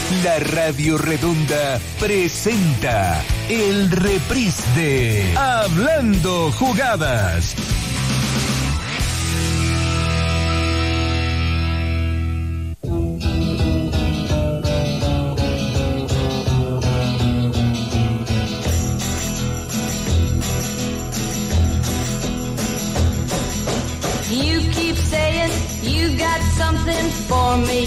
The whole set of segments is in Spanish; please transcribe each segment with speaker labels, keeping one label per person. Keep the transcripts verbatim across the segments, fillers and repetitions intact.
Speaker 1: La Radio Redonda presenta el reprise de Hablando Jugadas.
Speaker 2: You keep saying you got something for me.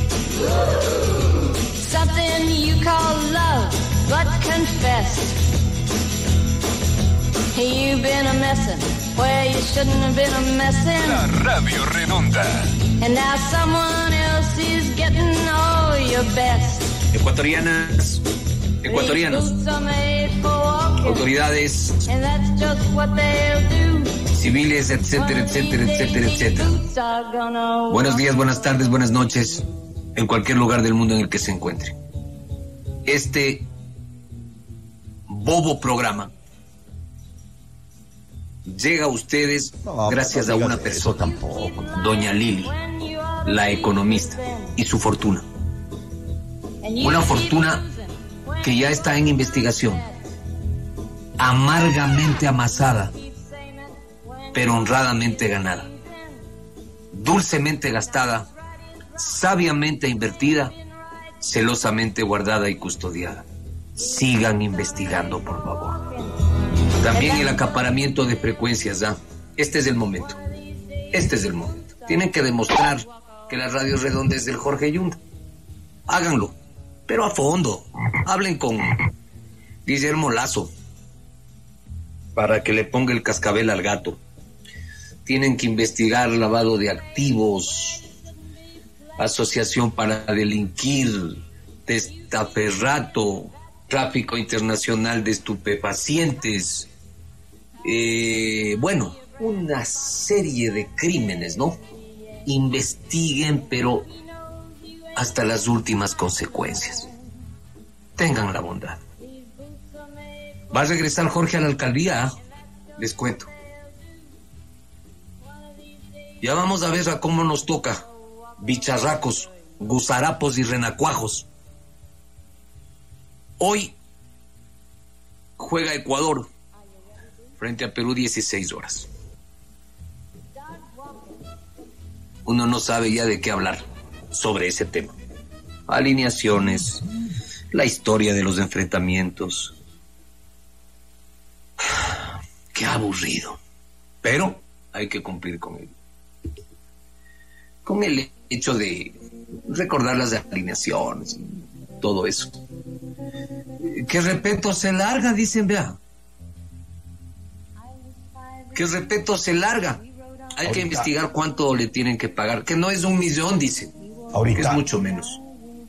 Speaker 2: Something you call love, but confess you've been a messin' where you shouldn't have been a messin'.
Speaker 1: La Radio Redonda.
Speaker 2: And now someone else is getting all your best.
Speaker 3: Ecuatorianas, ecuatorianos, autoridades,
Speaker 2: and that's just what they'll do.
Speaker 3: civiles, etcétera, etcétera, etcétera, etcétera. Buenos días, buenas tardes, buenas noches, en cualquier lugar del mundo en el que se encuentre. Este bobo programa llega a ustedes no, gracias no a una persona, tampoco. Doña Lili, la economista, y su fortuna. Una fortuna que ya está en investigación, amargamente amasada, pero honradamente ganada, dulcemente gastada, sabiamente invertida, celosamente guardada y custodiada. Sigan investigando, por favor. También el acaparamiento de frecuencias, ¿ah? Este es el momento. Este es el momento. Tienen que demostrar que la Radio Redonda es del Jorge Yunda. Háganlo, pero a fondo. Hablen con Guillermo Lazo para que le ponga el cascabel al gato. Tienen que investigar lavado de activos, asociación para delinquir, testaferrato, tráfico internacional de estupefacientes, eh, bueno, una serie de crímenes, ¿no? Investiguen, pero hasta las últimas consecuencias. Tengan la bondad. Va a regresar Jorge a la alcaldía, les cuento. Ya vamos a ver a cómo nos toca, bicharracos, gusarapos y renacuajos. Hoy juega Ecuador frente a Perú dieciséis horas. Uno no sabe ya de qué hablar sobre ese tema. Alineaciones, la historia de los enfrentamientos. Qué aburrido. Pero hay que cumplir con ello. Con el hecho de recordar las alineaciones y todo eso. Que Repeto se larga, dicen, vea. Que Repeto se larga. Hay Ahorita. que investigar cuánto le tienen que pagar. Que no es un millón, dicen. Ahorita. Que es mucho menos.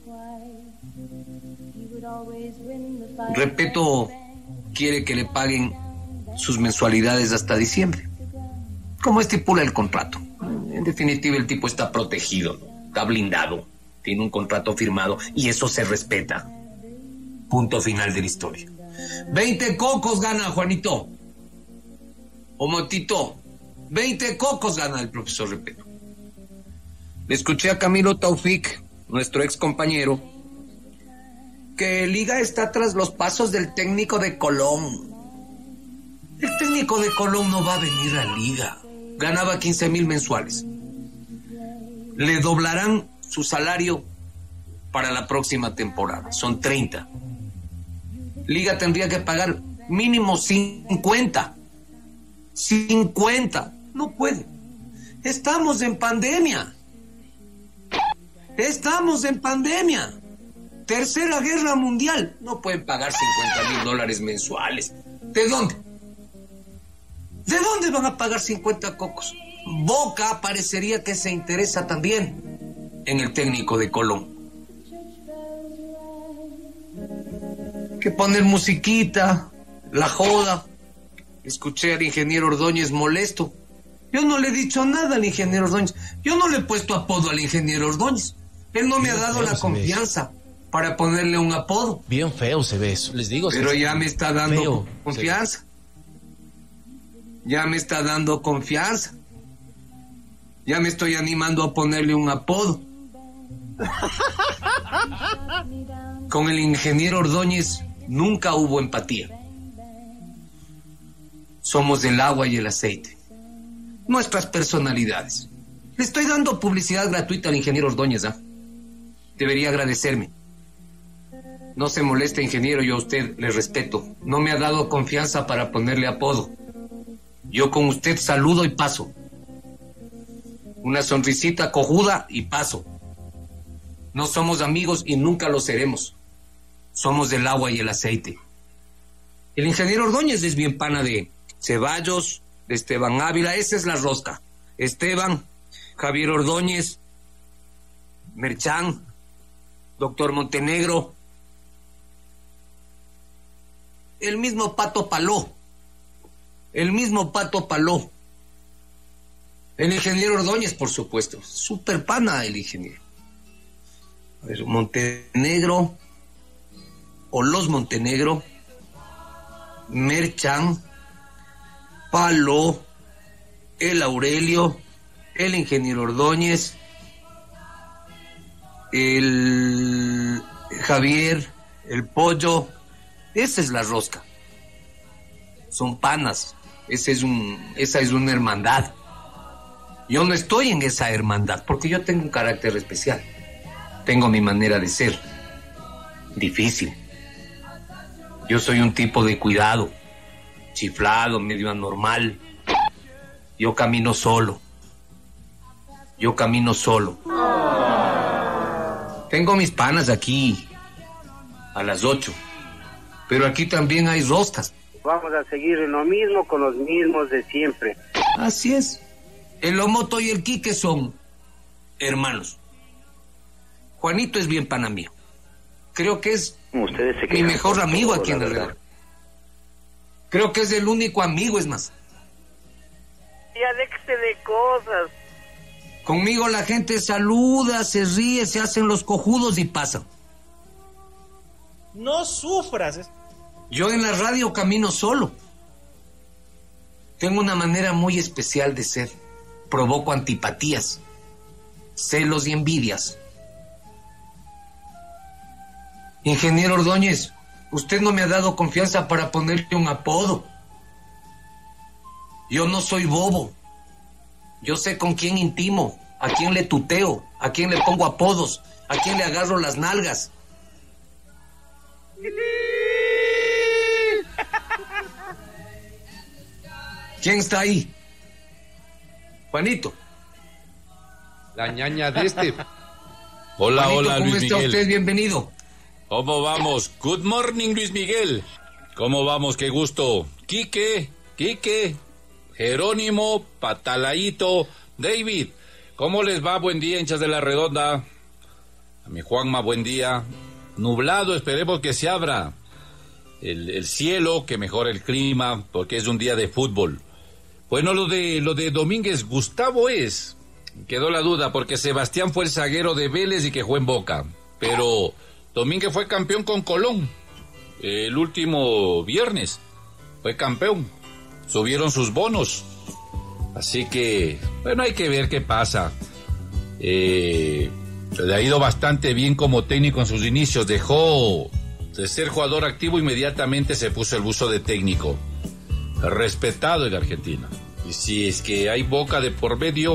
Speaker 3: Repeto quiere que le paguen sus mensualidades hasta diciembre, como estipula el contrato. En definitiva, el tipo está protegido, está blindado, tiene un contrato firmado y eso se respeta. Punto final de la historia. veinte cocos gana Juanito. O Motito. veinte cocos gana el profesor Repeto. Le escuché a Camilo Taufik, nuestro ex compañero, que Liga está tras los pasos del técnico de Colón. El técnico de Colón no va a venir a Liga. Ganaba quince mil mensuales. Le doblarán su salario para la próxima temporada. Son treinta. Liga tendría que pagar mínimo cincuenta. cincuenta. No puede. Estamos en pandemia. Estamos en pandemia. Tercera guerra mundial. No pueden pagar cincuenta mil dólares mensuales. ¿De dónde? ¿De dónde van a pagar cincuenta cocos? Boca parecería que se interesa también en el técnico de Colón. Que poner musiquita, la joda. Escuché al ingeniero Ordóñez molesto. Yo no le he dicho nada al ingeniero Ordóñez. Yo no le he puesto apodo al ingeniero Ordóñez. Él no me ha dado la confianza para ponerle un apodo.
Speaker 4: Bien feo se ve eso, les digo.
Speaker 3: Pero ya me está dando confianza. Ya me está dando confianza. Ya me estoy animando a ponerle un apodo. Con el ingeniero Ordóñez nunca hubo empatía. Somos el agua y el aceite. Nuestras personalidades. Le estoy dando publicidad gratuita al ingeniero Ordóñez, ¿ah? Debería agradecerme. No se moleste, ingeniero, yo a usted le respeto. No me ha dado confianza para ponerle apodo. Yo con usted saludo y paso. Una sonrisita cojuda y paso. No somos amigos y nunca lo seremos. Somos del agua y el aceite. El ingeniero Ordóñez es bien pana de Ceballos, de Esteban Ávila, esa es la rosca. Esteban, Javier Ordóñez, Merchán, doctor Montenegro, el mismo Pato Paló, el mismo Pato Paló, el ingeniero Ordóñez, por supuesto, super pana el ingeniero. A ver, Montenegro, o los Montenegro, Merchán, Paló, el Aurelio, el ingeniero Ordóñez, el Javier, el Pollo, esa es la rosca. Son panas, ese es un, esa es una hermandad. Yo no estoy en esa hermandad porque yo tengo un carácter especial. Tengo mi manera de ser. Difícil. Yo soy un tipo de cuidado, chiflado, medio anormal. Yo camino solo. Yo camino solo. Tengo mis panas aquí a las ocho. Pero aquí también hay roscas.
Speaker 4: Vamos a seguir en lo mismo con los mismos de siempre.
Speaker 3: Así es. El Omoto y el Quique son hermanos. Juanito es bien pana mío. Creo que es
Speaker 4: Ustedes se
Speaker 3: mi mejor amigo
Speaker 4: todo,
Speaker 3: aquí en
Speaker 4: la
Speaker 3: el
Speaker 4: verdad.
Speaker 3: redor. Creo que es el único amigo, es más.
Speaker 4: Ya déjese de cosas.
Speaker 3: Conmigo la gente saluda, se ríe, se hacen los cojudos y pasan.
Speaker 5: No sufras.
Speaker 3: Yo en la radio camino solo. Tengo una manera muy especial de ser. Provoco antipatías, celos y envidias. Ingeniero Ordóñez, usted no me ha dado confianza para ponerle un apodo. Yo no soy bobo. Yo sé con quién intimo, a quién le tuteo, a quién le pongo apodos, a quién le agarro las nalgas. ¿Quién está ahí? Juanito.
Speaker 6: La ñaña de este. Hola,
Speaker 3: Juanito,
Speaker 6: hola,
Speaker 3: ¿cómo
Speaker 6: Luis
Speaker 3: está
Speaker 6: Miguel.
Speaker 3: usted? Bienvenido.
Speaker 6: ¿Cómo vamos? Good morning, Luis Miguel. ¿Cómo vamos? Qué gusto. Quique, Quique, Jerónimo, Patalaíto, David. ¿Cómo les va? Buen día, hinchas de la Redonda. A mi Juanma, buen día. Nublado, esperemos que se abra el, el cielo, que mejore el clima, porque es un día de fútbol. Bueno, lo de lo de Domínguez, Gustavo es. Quedó la duda, porque Sebastián fue el zaguero de Vélez y que jugó en Boca. Pero Domínguez fue campeón con Colón. El último viernes fue campeón. Subieron sus bonos. Así que, bueno, hay que ver qué pasa. Eh, le ha ido bastante bien como técnico en sus inicios. Dejó de ser jugador activo, inmediatamente se puso el buzo de técnico. Respetado en Argentina. Y si es que hay Boca de por medio,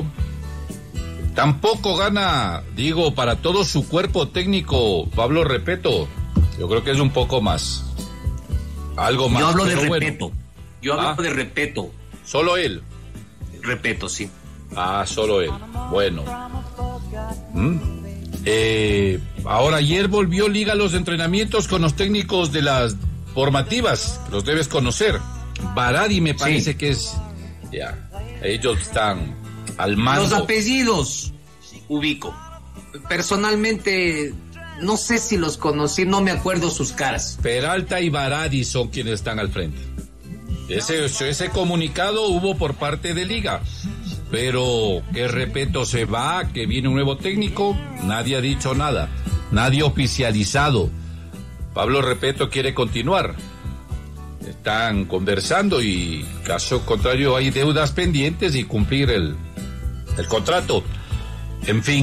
Speaker 6: tampoco gana, digo, para todo su cuerpo técnico, Pablo Repeto. Yo creo que es un poco más. Algo más.
Speaker 3: Yo hablo de
Speaker 6: pero
Speaker 3: respeto.
Speaker 6: bueno.
Speaker 3: Yo hablo
Speaker 6: Ah.
Speaker 3: de respeto.
Speaker 6: Solo él.
Speaker 3: Respeto, sí.
Speaker 6: Ah, solo él. Bueno. ¿Mm? Eh, ahora, ayer volvió Liga a los entrenamientos con los técnicos de las formativas. Los debes conocer. Baradi me parece
Speaker 3: Sí.
Speaker 6: que es. Ya. Ellos están al mando.
Speaker 3: Los apellidos ubico. Personalmente, no sé si los conocí, no me acuerdo sus caras.
Speaker 6: Peralta y Baradi son quienes están al frente. Ese, ese comunicado hubo por parte de Liga. Pero que Repeto se va, que viene un nuevo técnico, nadie ha dicho nada. Nadie oficializado. Pablo Repeto quiere continuar. Están conversando y, caso contrario, hay deudas pendientes y cumplir el, el contrato. En fin,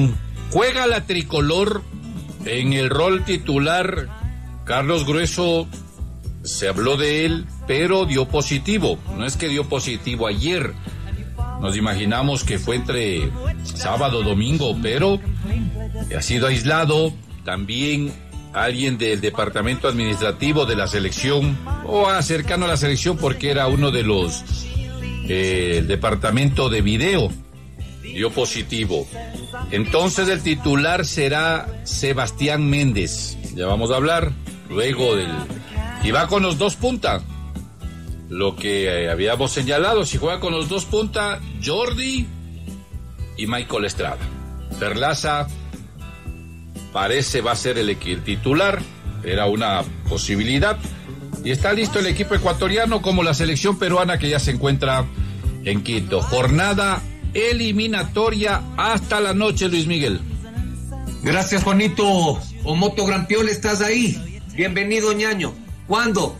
Speaker 6: Juega la tricolor en el rol titular. Carlos Grueso, se habló de él, pero dio positivo. No es que dio positivo ayer. Nos imaginamos que fue entre sábado, domingo, pero ha sido aislado. También alguien del departamento administrativo de la selección, o cercano a la selección porque era uno de los eh, el departamento de video, dio positivo. Entonces el titular será Sebastián Méndez. Ya vamos a hablar luego del... Y va con los dos punta. Lo que eh, habíamos señalado, si juega con los dos punta, Jordi y Michael Estrada. Perlaza parece va a ser el, el titular, era una posibilidad. Y está listo el equipo ecuatoriano como la selección peruana que ya se encuentra en Quito. Jornada eliminatoria hasta la noche, Luis Miguel.
Speaker 3: Gracias, Juanito. Omoto Grampiol, ¿estás ahí? Bienvenido, ñaño. ¿Cuándo?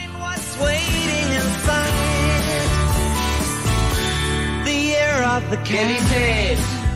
Speaker 5: ¿Qué dices?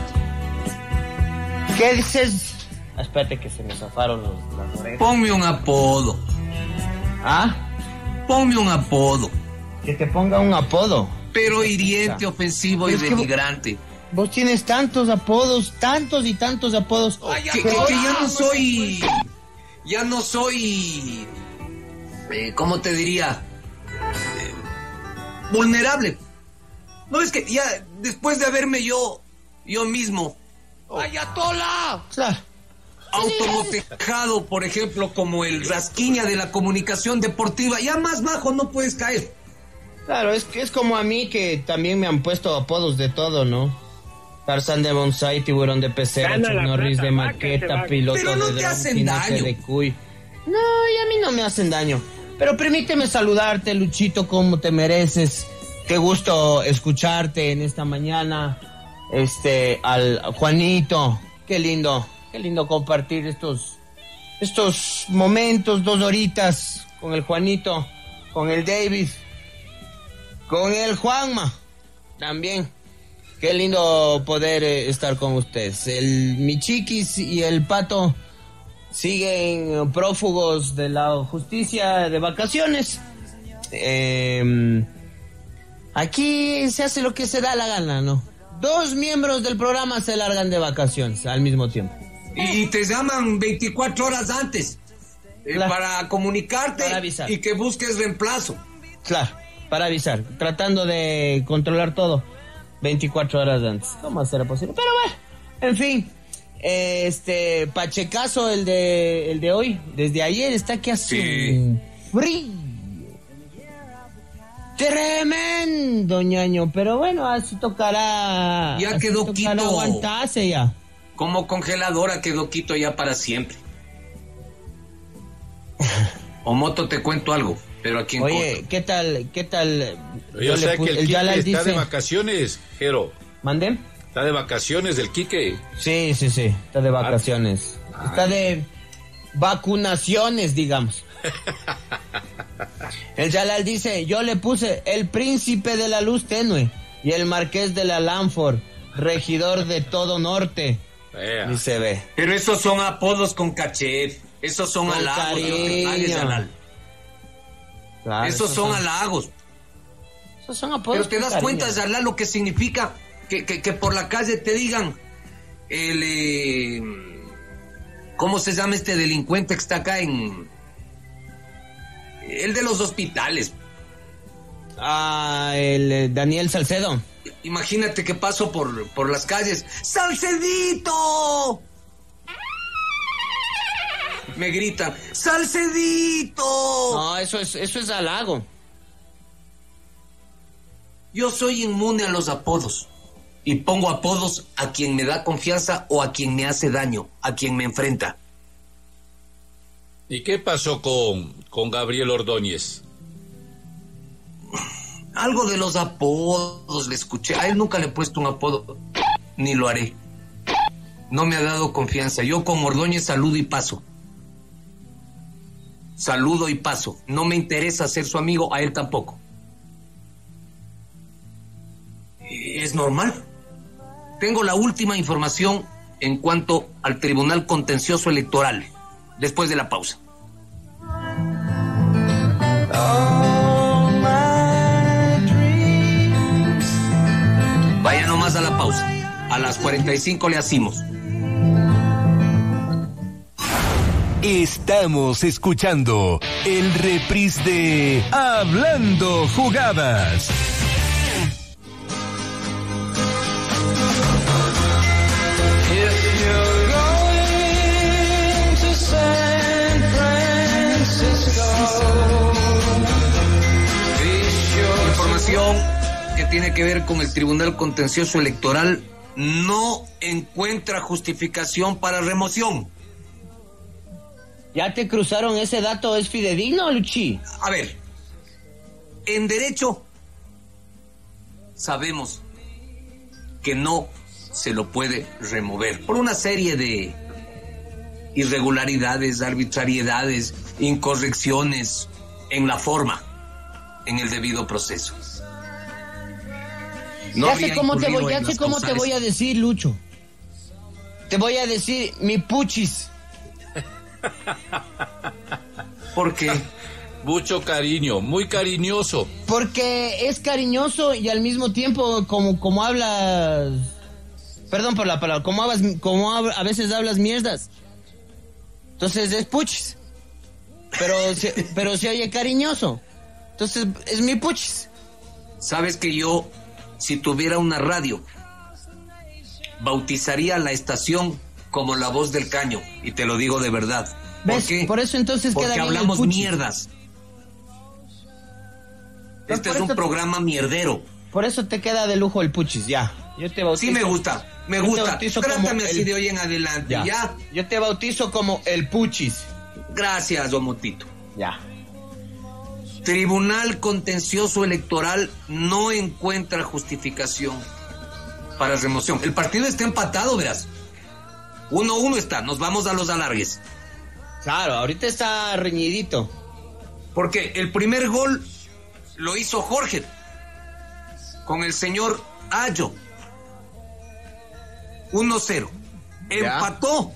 Speaker 5: ¿Qué dices? Espérate que se me zafaron los, las orejas.
Speaker 3: Ponme un apodo.
Speaker 5: ¿Ah?
Speaker 3: Ponme un apodo.
Speaker 5: Que te ponga un apodo.
Speaker 3: Pero hiriente, ofensivo y
Speaker 5: Es que
Speaker 3: denigrante.
Speaker 5: Vos tienes tantos apodos, tantos y tantos apodos.
Speaker 3: Ay, ya, que, que, que ya no soy... Ya no soy... Eh, ¿Cómo te diría? Eh, vulnerable. No, es que ya después de haberme yo, yo mismo, oh, ¡Ayatola!
Speaker 5: Claro.
Speaker 3: Automotejado, por ejemplo, como el Rasquiña de la comunicación deportiva, ya más bajo no puedes caer.
Speaker 5: Claro, es que es como a mí que también me han puesto apodos de todo, ¿no? Tarzán de bonsai, tiburón de pecera, Chuck Norris de maqueta, piloto
Speaker 3: Pero no
Speaker 5: de
Speaker 3: te
Speaker 5: dron,
Speaker 3: hacen
Speaker 5: jinete
Speaker 3: daño.
Speaker 5: de cuy. No, y a mí no me hacen daño. Pero permíteme saludarte, Luchito, como te mereces. Qué gusto escucharte en esta mañana. Este, al Juanito, qué lindo, qué lindo compartir estos, estos momentos, dos horitas con el Juanito, con el David, con el Juanma, también. Qué lindo poder eh, estar con ustedes. El Michiquis y el Pato siguen prófugos de la justicia de vacaciones. Eh, aquí se hace lo que se da la gana, ¿no? Dos miembros del programa se largan de vacaciones al mismo tiempo.
Speaker 3: Y te llaman veinticuatro horas antes eh,
Speaker 5: Claro.
Speaker 3: para comunicarte
Speaker 5: Para avisar.
Speaker 3: y que busques reemplazo.
Speaker 5: Claro, para avisar, tratando de controlar todo veinticuatro horas antes. ¿Cómo será posible? Pero bueno, en fin, este Pachecazo, el de el de hoy, desde ayer está que hace
Speaker 3: Sí.
Speaker 5: un frío tremendo, ñaño, pero bueno, así tocará.
Speaker 3: Ya
Speaker 5: así
Speaker 3: quedó
Speaker 5: tocará
Speaker 3: Quito.
Speaker 5: aguantarse ya.
Speaker 3: Como congeladora quedó Quito ya para siempre. Omoto, te cuento algo, pero aquí en
Speaker 5: Oye,
Speaker 3: corto.
Speaker 5: ¿qué tal? ¿Qué tal?
Speaker 6: Yo sé
Speaker 5: le puse-
Speaker 6: que el
Speaker 5: Yalal
Speaker 6: Quique está
Speaker 5: dice-
Speaker 6: de vacaciones, Jero.
Speaker 5: ¿Mande?
Speaker 6: Está de vacaciones el Quique.
Speaker 5: Sí, sí, sí, está de vacaciones.
Speaker 6: Ah.
Speaker 5: Está de vacunaciones, digamos. El Yalal dice, yo le puse el príncipe de la luz tenue y el marqués de la Lanford, regidor de todo norte.
Speaker 6: Vea.
Speaker 5: Y se ve.
Speaker 3: Pero esos son apodos con caché. Esos son
Speaker 5: Con
Speaker 3: halagos.
Speaker 5: cariño.
Speaker 3: no te pagues, Alal.
Speaker 5: Claro,
Speaker 3: Esos son halagos.
Speaker 5: esos son apodos
Speaker 3: Pero te
Speaker 5: con
Speaker 3: das
Speaker 5: cariño.
Speaker 3: cuenta, Yalal, lo que significa que, que, que por la calle te digan el... eh, ¿cómo se llama este delincuente que está acá en... el de los hospitales?
Speaker 5: Ah, el eh, Daniel Salcedo.
Speaker 3: Imagínate que paso por, por las calles. ¡Salcedito! Me gritan, ¡Salcedito!
Speaker 5: No, eso es, eso es halago.
Speaker 3: Yo soy inmune a los apodos. Y pongo apodos a quien me da confianza o a quien me hace daño, a quien me enfrenta.
Speaker 6: ¿Y qué pasó con, con Gabriel Ordóñez?
Speaker 3: Algo de los apodos le escuché. A él nunca le he puesto un apodo, ni lo haré. No me ha dado confianza. Yo con Ordóñez saludo y paso. Saludo y paso. No me interesa ser su amigo, a él tampoco. Es normal. Tengo la última información en cuanto al Tribunal Contencioso Electoral, después de la pausa. Vaya nomás a la pausa. A las cuarenta y cinco le hacemos.
Speaker 1: Estamos escuchando el reprise de Hablando Jugadas.
Speaker 3: Información que tiene que ver con el Tribunal Contencioso Electoral no encuentra justificación para remoción.
Speaker 5: ¿Ya te cruzaron ese dato? ¿Es fidedigno, Luchi?
Speaker 3: A ver, en derecho sabemos que no se lo puede remover por una serie de irregularidades, arbitrariedades, incorrecciones en la forma, en el debido proceso. No
Speaker 5: ya sé cómo te voy, ya sé cómo te voy a decir, Lucho. Te voy a decir mi puchis.
Speaker 3: ¿Por qué?
Speaker 6: Mucho cariño, muy cariñoso.
Speaker 5: Porque es cariñoso y al mismo tiempo como, como hablas... Perdón por la palabra, como, hablas, como a veces hablas mierdas. Entonces es puchis. Pero se, pero se oye cariñoso. Entonces es mi puchis.
Speaker 3: Sabes que yo, si tuviera una radio, bautizaría la estación como La Voz del Caño, y te lo digo de verdad. ¿Por
Speaker 5: ¿Ves?
Speaker 3: qué?
Speaker 5: Por eso entonces
Speaker 3: Porque
Speaker 5: queda bien
Speaker 3: hablamos
Speaker 5: el puchis.
Speaker 3: mierdas.
Speaker 5: Pero
Speaker 3: Este
Speaker 5: por
Speaker 3: es un
Speaker 5: eso-
Speaker 3: programa mierdero.
Speaker 5: Por eso te queda de lujo el puchis, ya. Yo te bautizo.
Speaker 3: Sí me gusta, me
Speaker 5: yo te
Speaker 3: gusta.
Speaker 5: bautizo como
Speaker 3: Trátame así
Speaker 5: el-
Speaker 3: de hoy en adelante,
Speaker 5: Ya.
Speaker 3: ¿ya?
Speaker 5: Yo te bautizo como el puchis.
Speaker 3: Gracias, Omotito.
Speaker 5: Ya.
Speaker 3: Tribunal Contencioso Electoral no encuentra justificación para remoción. El partido está empatado, verás. Uno a uno está, nos vamos a los alargues.
Speaker 5: Claro, ahorita está reñidito.
Speaker 3: Porque el primer gol lo hizo Jorge con el señor Ayo. uno cero.
Speaker 5: Ya.
Speaker 3: Empató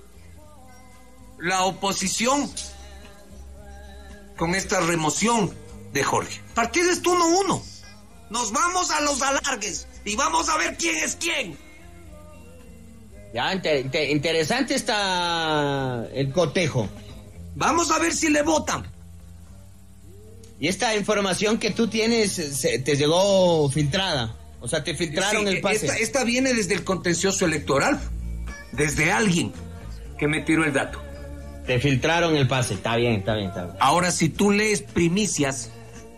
Speaker 3: la oposición con esta remoción de Jorge. Partido está uno a uno. Nos vamos a los alargues y vamos a ver quién es quién.
Speaker 5: Ya, inter- inter- interesante está el cotejo.
Speaker 3: Vamos a ver si le votan.
Speaker 5: Y esta información que tú tienes se- te llegó filtrada. O sea, te filtraron
Speaker 3: Sí,
Speaker 5: el pase.
Speaker 3: Esta, esta viene desde el contencioso electoral, desde alguien que me tiró el dato.
Speaker 5: Te filtraron el pase. Está bien, está bien, está bien.
Speaker 3: Ahora, si tú lees primicias,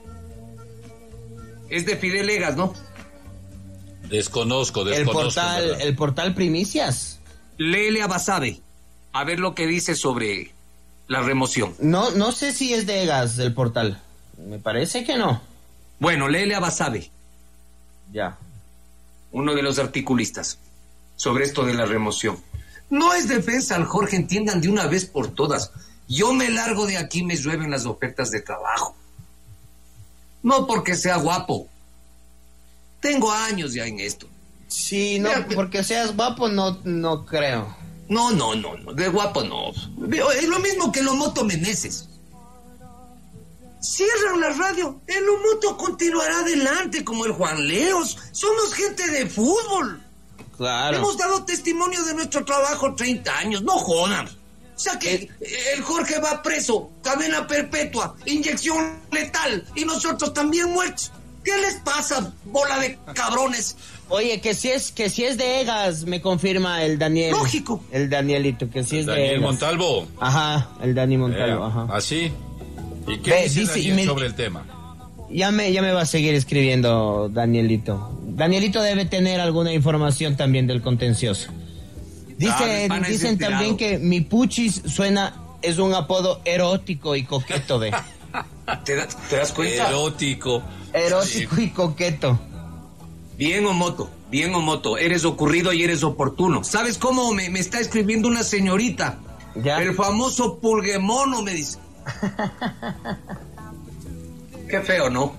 Speaker 3: es de Fidel Egas, ¿no?
Speaker 6: Desconozco,
Speaker 5: El
Speaker 6: desconozco.
Speaker 5: portal,
Speaker 6: ¿verdad?
Speaker 5: el portal Primicias.
Speaker 3: Léele a Basabe, a ver lo que dice sobre la remoción.
Speaker 5: No, no sé si es de Egas el portal. Me parece que no.
Speaker 3: Bueno, léele a Basabe,
Speaker 5: Ya.
Speaker 3: uno de los articulistas, sobre esto de la remoción. No es defensa al Jorge, entiendan de una vez por todas. Yo me largo de aquí, me llueven las ofertas de trabajo. No porque sea guapo. Tengo años ya en esto.
Speaker 5: Sí, no,
Speaker 3: Mira,
Speaker 5: porque seas guapo no, no creo.
Speaker 3: No, no, no, no, de guapo no. Es lo mismo que Lomoto Meneses. Cierran la radio, el Lomoto continuará adelante como el Juan Leos. Somos gente de fútbol.
Speaker 5: Claro.
Speaker 3: Hemos dado testimonio de nuestro trabajo treinta años, no jodan. O sea que el Jorge va preso, cadena perpetua, inyección letal y nosotros también muertos. ¿Qué les pasa, bola de cabrones?
Speaker 5: Oye, que si es que si es de Egas, me confirma el Daniel.
Speaker 3: Lógico.
Speaker 5: El Danielito, que si es de
Speaker 6: Daniel
Speaker 5: Egas.
Speaker 6: Montalvo.
Speaker 5: Ajá, el Dani Montalvo,
Speaker 6: Eh,
Speaker 5: ajá.
Speaker 6: ¿Así? ¿Y qué
Speaker 5: Ve,
Speaker 6: dice,
Speaker 5: dice-
Speaker 6: Daniel
Speaker 5: y me-
Speaker 6: sobre el tema?
Speaker 5: Ya me, ya me va a seguir escribiendo Danielito. Danielito debe tener alguna información también del contencioso. Dice,
Speaker 3: Ah, el pana es
Speaker 5: dicen
Speaker 3: inspirado.
Speaker 5: también que mi puchis suena, es un apodo erótico y coqueto, ve.
Speaker 3: ¿Te, da- te das cuenta?
Speaker 6: Erótico.
Speaker 5: Erótico y coqueto.
Speaker 3: Bien, Omoto, bien, Omoto. Eres ocurrido y eres oportuno. ¿Sabes cómo me, me está escribiendo una señorita?
Speaker 5: Ya.
Speaker 3: El famoso pulguemono, me dice. Qué feo, ¿no?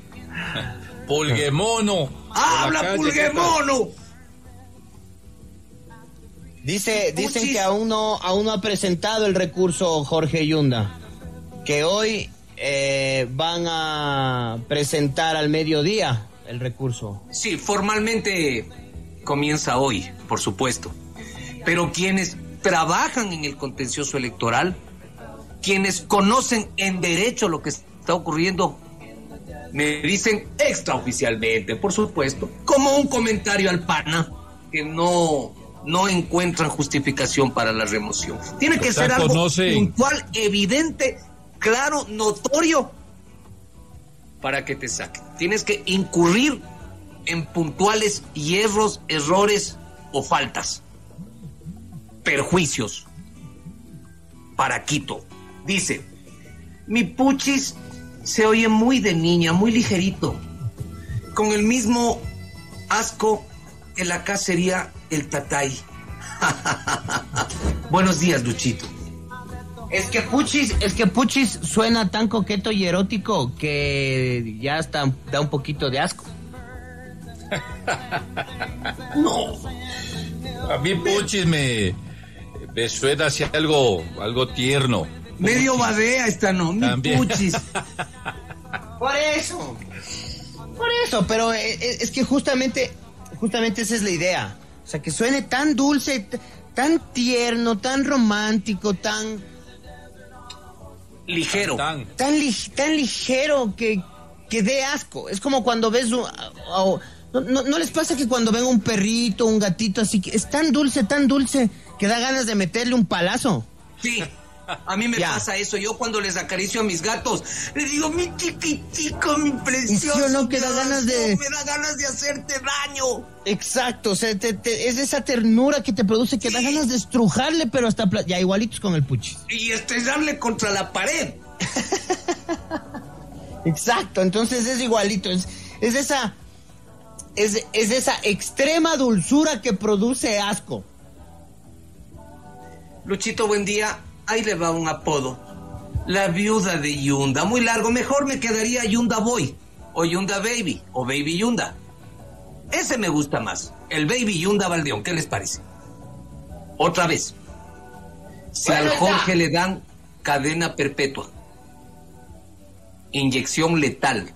Speaker 6: Pulguemono. Por la
Speaker 3: ¡Habla,
Speaker 6: calle,
Speaker 3: pulguemono!
Speaker 5: Dice, dicen
Speaker 3: Puchis.
Speaker 5: que aún no, aún no ha presentado el recurso Jorge Yunda, que hoy eh, van a presentar al mediodía el recurso.
Speaker 3: Sí, formalmente comienza hoy, por supuesto. Pero quienes trabajan en el contencioso electoral, quienes conocen en derecho lo que está ocurriendo, me dicen extraoficialmente, por supuesto, como un comentario al pana, que no, no encuentran justificación para la remoción. Tiene que
Speaker 6: O sea,
Speaker 3: ser algo
Speaker 6: conocen.
Speaker 3: puntual, evidente, claro, notorio, para que te saquen. Tienes que incurrir en puntuales hierros, errores o faltas, perjuicios. Para Quito. Dice, mi puchis se oye muy de niña, muy ligerito. Con el mismo asco, el acá sería el tatay. Buenos días, Luchito.
Speaker 5: Es que Puchis, es que Puchis suena tan coqueto y erótico que ya hasta da un poquito de asco.
Speaker 3: No.
Speaker 6: A mí Puchis me, me suena hacia algo, algo tierno.
Speaker 3: Medio badea esta, no, mi
Speaker 6: También.
Speaker 3: puchis.
Speaker 5: Por eso. Por eso, pero eh, eh, es que justamente, justamente esa es la idea. O sea, que suene tan dulce, t- tan tierno, tan romántico, tan,
Speaker 3: Ligero.
Speaker 6: Tan.
Speaker 5: tan, lig- tan ligero que, que dé asco. Es como cuando ves un... o- no, no, ¿no les pasa que cuando ven un perrito, un gatito así, que es tan dulce, tan dulce, que da ganas de meterle un palazo?
Speaker 3: Sí, a mí me
Speaker 5: Ya.
Speaker 3: pasa eso. Yo cuando les acaricio a mis gatos, les digo, mi chiquitico, mi precioso.
Speaker 5: ¿Sí o no que da ganas de-
Speaker 3: Me da ganas de hacerte daño.
Speaker 5: Exacto, o sea, te- te- es esa ternura que te produce que da ganas de estrujarle, pero hasta... pla- ya igualitos con el Puchis.
Speaker 3: Y estrellarle contra la pared.
Speaker 5: Exacto, entonces es igualito, es, es esa... Es, es esa extrema dulzura que produce asco.
Speaker 3: Luchito, buen día. Ahí le va un apodo. La viuda de Yunda. Muy largo. Mejor me quedaría Yunda Boy. O Yunda Baby. O Baby Yunda. Ese me gusta más. El Baby Yunda Valdeón. ¿Qué les parece? Otra vez. Si
Speaker 5: Bueno,
Speaker 3: al Jorge
Speaker 5: ya.
Speaker 3: le dan cadena perpetua, inyección letal,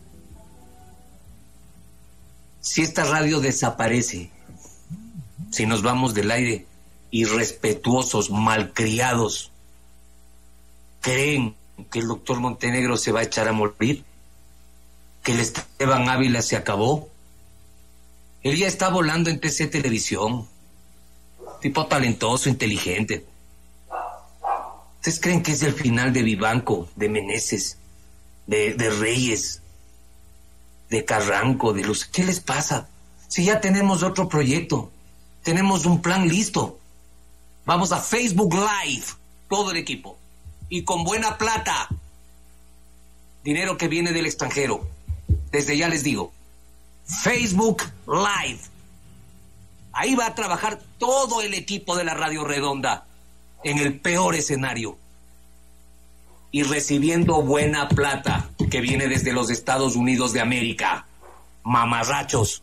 Speaker 3: si esta radio desaparece, si nos vamos del aire, irrespetuosos, malcriados, ¿creen que el doctor Montenegro se va a echar a morir? ¿Que el Esteban Ávila se acabó? Él ya está volando en T C Televisión. Tipo talentoso, inteligente. ¿Ustedes creen que es el final de Vivanco, de Meneses, de, de Reyes, de Carranco, de Luz? ¿Qué les pasa? Si ya tenemos otro proyecto, tenemos un plan listo. Vamos a Facebook Live, todo el equipo, y con buena plata, dinero que viene del extranjero. Desde ya les digo, Facebook Live. Ahí va a trabajar todo el equipo de la Radio Redonda, en el peor escenario, y recibiendo buena plata que viene desde los Estados Unidos de América. Mamarrachos.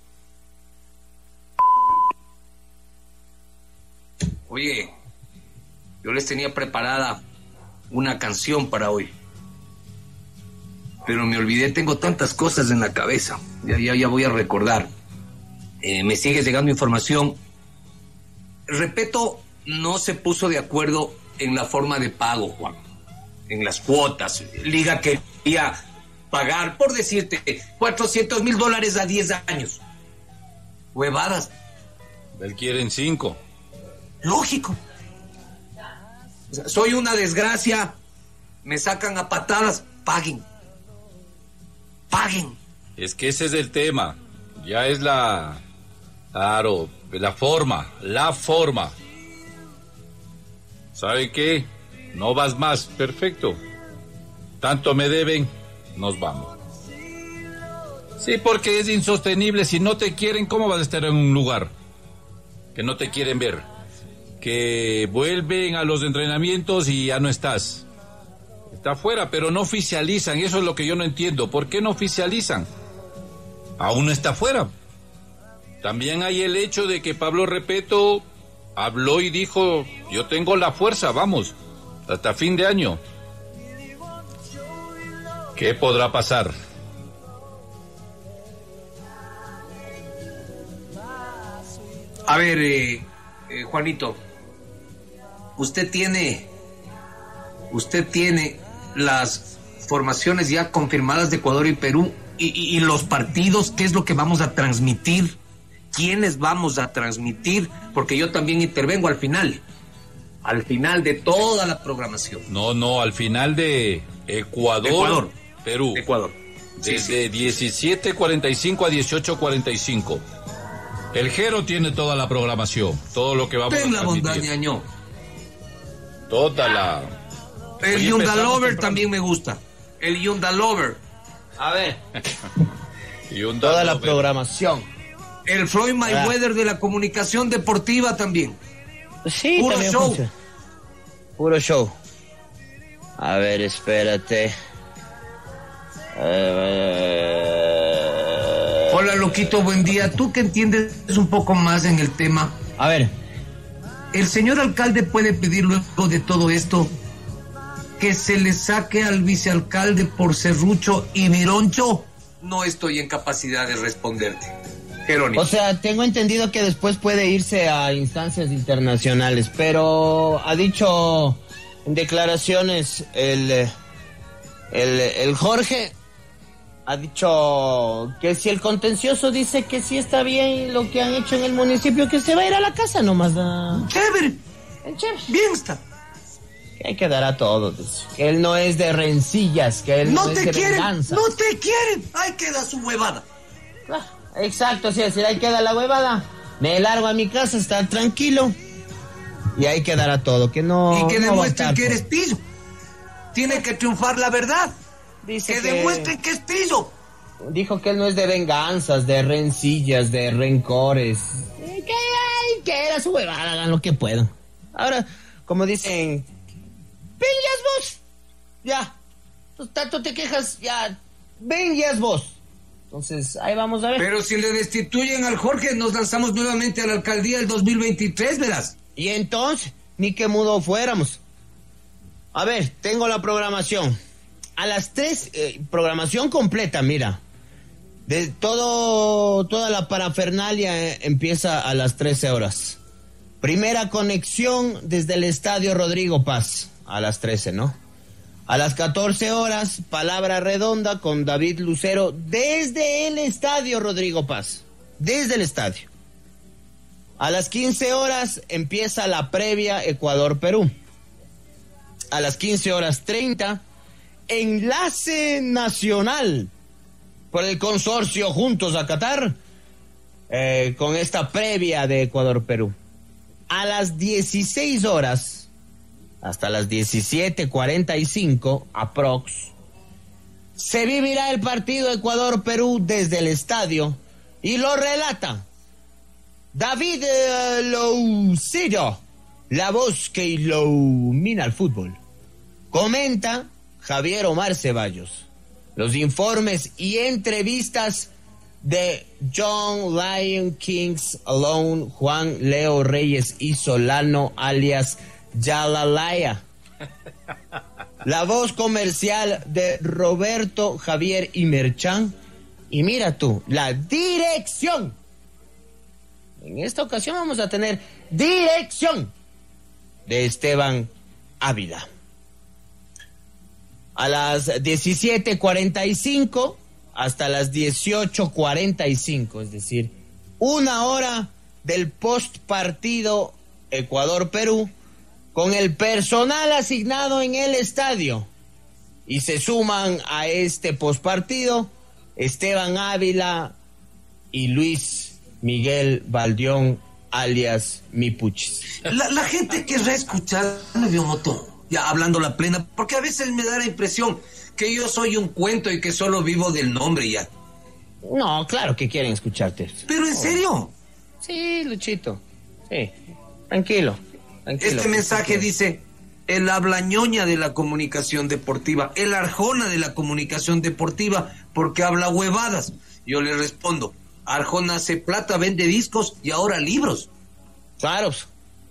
Speaker 3: Oye, yo les tenía preparada una canción para hoy, pero me olvidé, tengo tantas cosas en la cabeza. Ya, ya, ya voy a recordar. Eh, me sigue llegando información. Repito, no se puso de acuerdo en la forma de pago, Juan, en las cuotas. Liga quería pagar, por decirte, cuatrocientos mil dólares a diez años. Huevadas.
Speaker 6: Él quieren cinco.
Speaker 3: Lógico. O sea, soy una desgracia, me sacan a patadas, paguen. Paguen.
Speaker 6: Es que ese es el tema. Ya es la... Claro, la forma, la forma. ¿Sabe qué? No vas más, perfecto. Tanto me deben, nos vamos. Sí, porque es insostenible. Si no te quieren, ¿cómo vas a estar en un lugar que no te quieren ver? Que vuelven a los entrenamientos y ya no estás. Está afuera, pero no oficializan. Eso es lo que yo no entiendo. ¿Por qué no oficializan? Aún no está afuera. También hay el hecho de que Pablo Repeto habló y dijo, yo tengo la fuerza, vamos, hasta fin de año. ¿Qué podrá pasar?
Speaker 3: A ver, eh, eh, Juanito, usted tiene, usted tiene las formaciones ya confirmadas de Ecuador y Perú y, y, y los partidos, ¿qué es lo que vamos a transmitir? ¿Quiénes vamos a transmitir? Porque yo también intervengo al final, al final de toda la programación.
Speaker 6: No, no, al final de Ecuador,
Speaker 3: Ecuador.
Speaker 6: Perú.
Speaker 3: Ecuador.
Speaker 6: Desde
Speaker 3: Sí, sí.
Speaker 6: diecisiete cuarenta y cinco a dieciocho cuarenta y cinco. El Jero tiene toda la programación, todo lo que vamos
Speaker 3: Ten
Speaker 6: a
Speaker 3: la bondad,
Speaker 6: transmitir.
Speaker 3: ñaño.
Speaker 6: Toda la...
Speaker 3: El
Speaker 6: Oye,
Speaker 3: Yunda
Speaker 6: empezamos
Speaker 3: Lover
Speaker 6: temprano.
Speaker 3: también me gusta. El Yunda Lover.
Speaker 5: A ver,
Speaker 6: Y un
Speaker 5: toda
Speaker 6: dato,
Speaker 5: la
Speaker 6: pero-
Speaker 5: programación.
Speaker 3: El Floyd Mayweather de la comunicación deportiva también.
Speaker 5: Sí,
Speaker 3: Puro
Speaker 5: también
Speaker 3: show.
Speaker 5: funciona. Puro show. A ver, espérate. Eh,
Speaker 3: Hola, loquito, buen día. Tú que entiendes un poco más en el tema,
Speaker 5: A ver,
Speaker 3: el señor alcalde puede pedir luego de todo esto que se le saque al vicealcalde por serrucho y mironcho. No estoy en capacidad de responderte. Jerónimo.
Speaker 5: o sea, tengo entendido que después puede irse a instancias internacionales, pero ha dicho en declaraciones el, eh, el, el Jorge, ha dicho que si el contencioso dice que sí está bien lo que han hecho en el municipio, que se va a ir a la casa nomás. A...
Speaker 3: Chévere,
Speaker 5: Chévere.
Speaker 3: bien está.
Speaker 5: Que hay que dar a todos, dice. Que él no es de rencillas, que él no,
Speaker 3: No
Speaker 5: es
Speaker 3: te
Speaker 5: de
Speaker 3: quieren,
Speaker 5: venganza.
Speaker 3: no te quieren. Ahí queda su huevada.
Speaker 5: Ah, exacto, sí, decir, ahí queda la huevada. Me largo a mi casa, estar tranquilo. Y ahí quedará todo, que no.
Speaker 3: Y que
Speaker 5: no va a
Speaker 3: demuestren
Speaker 5: estar,
Speaker 3: que eres
Speaker 5: pues.
Speaker 3: pillo. Tiene que triunfar la verdad.
Speaker 5: Dice
Speaker 3: Que
Speaker 5: que-
Speaker 3: demuestren que es pillo.
Speaker 5: Dijo que él no es de venganzas, de rencillas, de rencores. Eh, Que, ay, que era su huevada, hagan lo que puedan. Ahora, como dicen, ven ya es vos. Ya. Pues tanto te quejas, ya. Ven ya es vos. Entonces, ahí vamos a ver.
Speaker 3: Pero si le destituyen al Jorge, nos lanzamos nuevamente a la alcaldía el dos mil veintitrés, verás.
Speaker 5: Y entonces, ni que mudo fuéramos. A ver, tengo la programación. A las tres, eh, programación completa, mira. De todo, toda la parafernalia eh, empieza a las trece horas. Primera conexión desde el Estadio Rodrigo Paz, a las trece, ¿no? A las catorce horas, palabra redonda con David Lucero desde el Estadio Rodrigo Paz. Desde el estadio. A las quince horas empieza la previa Ecuador-Perú. A las quince horas treinta, enlace nacional por el consorcio Juntos a Qatar, eh, con esta previa de Ecuador-Perú. A las dieciséis horas, hasta las diecisiete cuarenta y cinco, aprox, se vivirá el partido Ecuador-Perú desde el estadio y lo relata David eh, Lucero, la voz que ilumina el fútbol. Comenta Javier Omar Ceballos. Los informes y entrevistas de John Lion Kings Alone, Juan Leo Reyes y Solano alias Yalalaya. La voz comercial de Roberto Javier Imerchan. Y mira tú, la dirección. En esta ocasión vamos a tener dirección de Esteban Ávila. A las diecisiete cuarenta y cinco hasta las dieciocho cuarenta y cinco, es decir, una hora del post partido Ecuador-Perú con el personal asignado en el estadio. Y se suman a este post partido Esteban Ávila y Luis Miguel Valdión, alias Mipuchis.
Speaker 3: La, la gente querrá escucharme de un montón, ya hablando la plena, porque a veces me da la impresión que yo soy un cuento y que solo vivo del nombre ya.
Speaker 5: No, claro que quieren escucharte.
Speaker 3: Pero en serio,
Speaker 5: Sí, Luchito. Sí, tranquilo. tranquilo
Speaker 3: este
Speaker 5: que
Speaker 3: mensaje
Speaker 5: sí.
Speaker 3: dice: el hablañoña de la comunicación deportiva, el arjona de la comunicación deportiva, porque habla huevadas. Yo le respondo: Arjona hace plata, vende discos y ahora libros.
Speaker 5: Claro,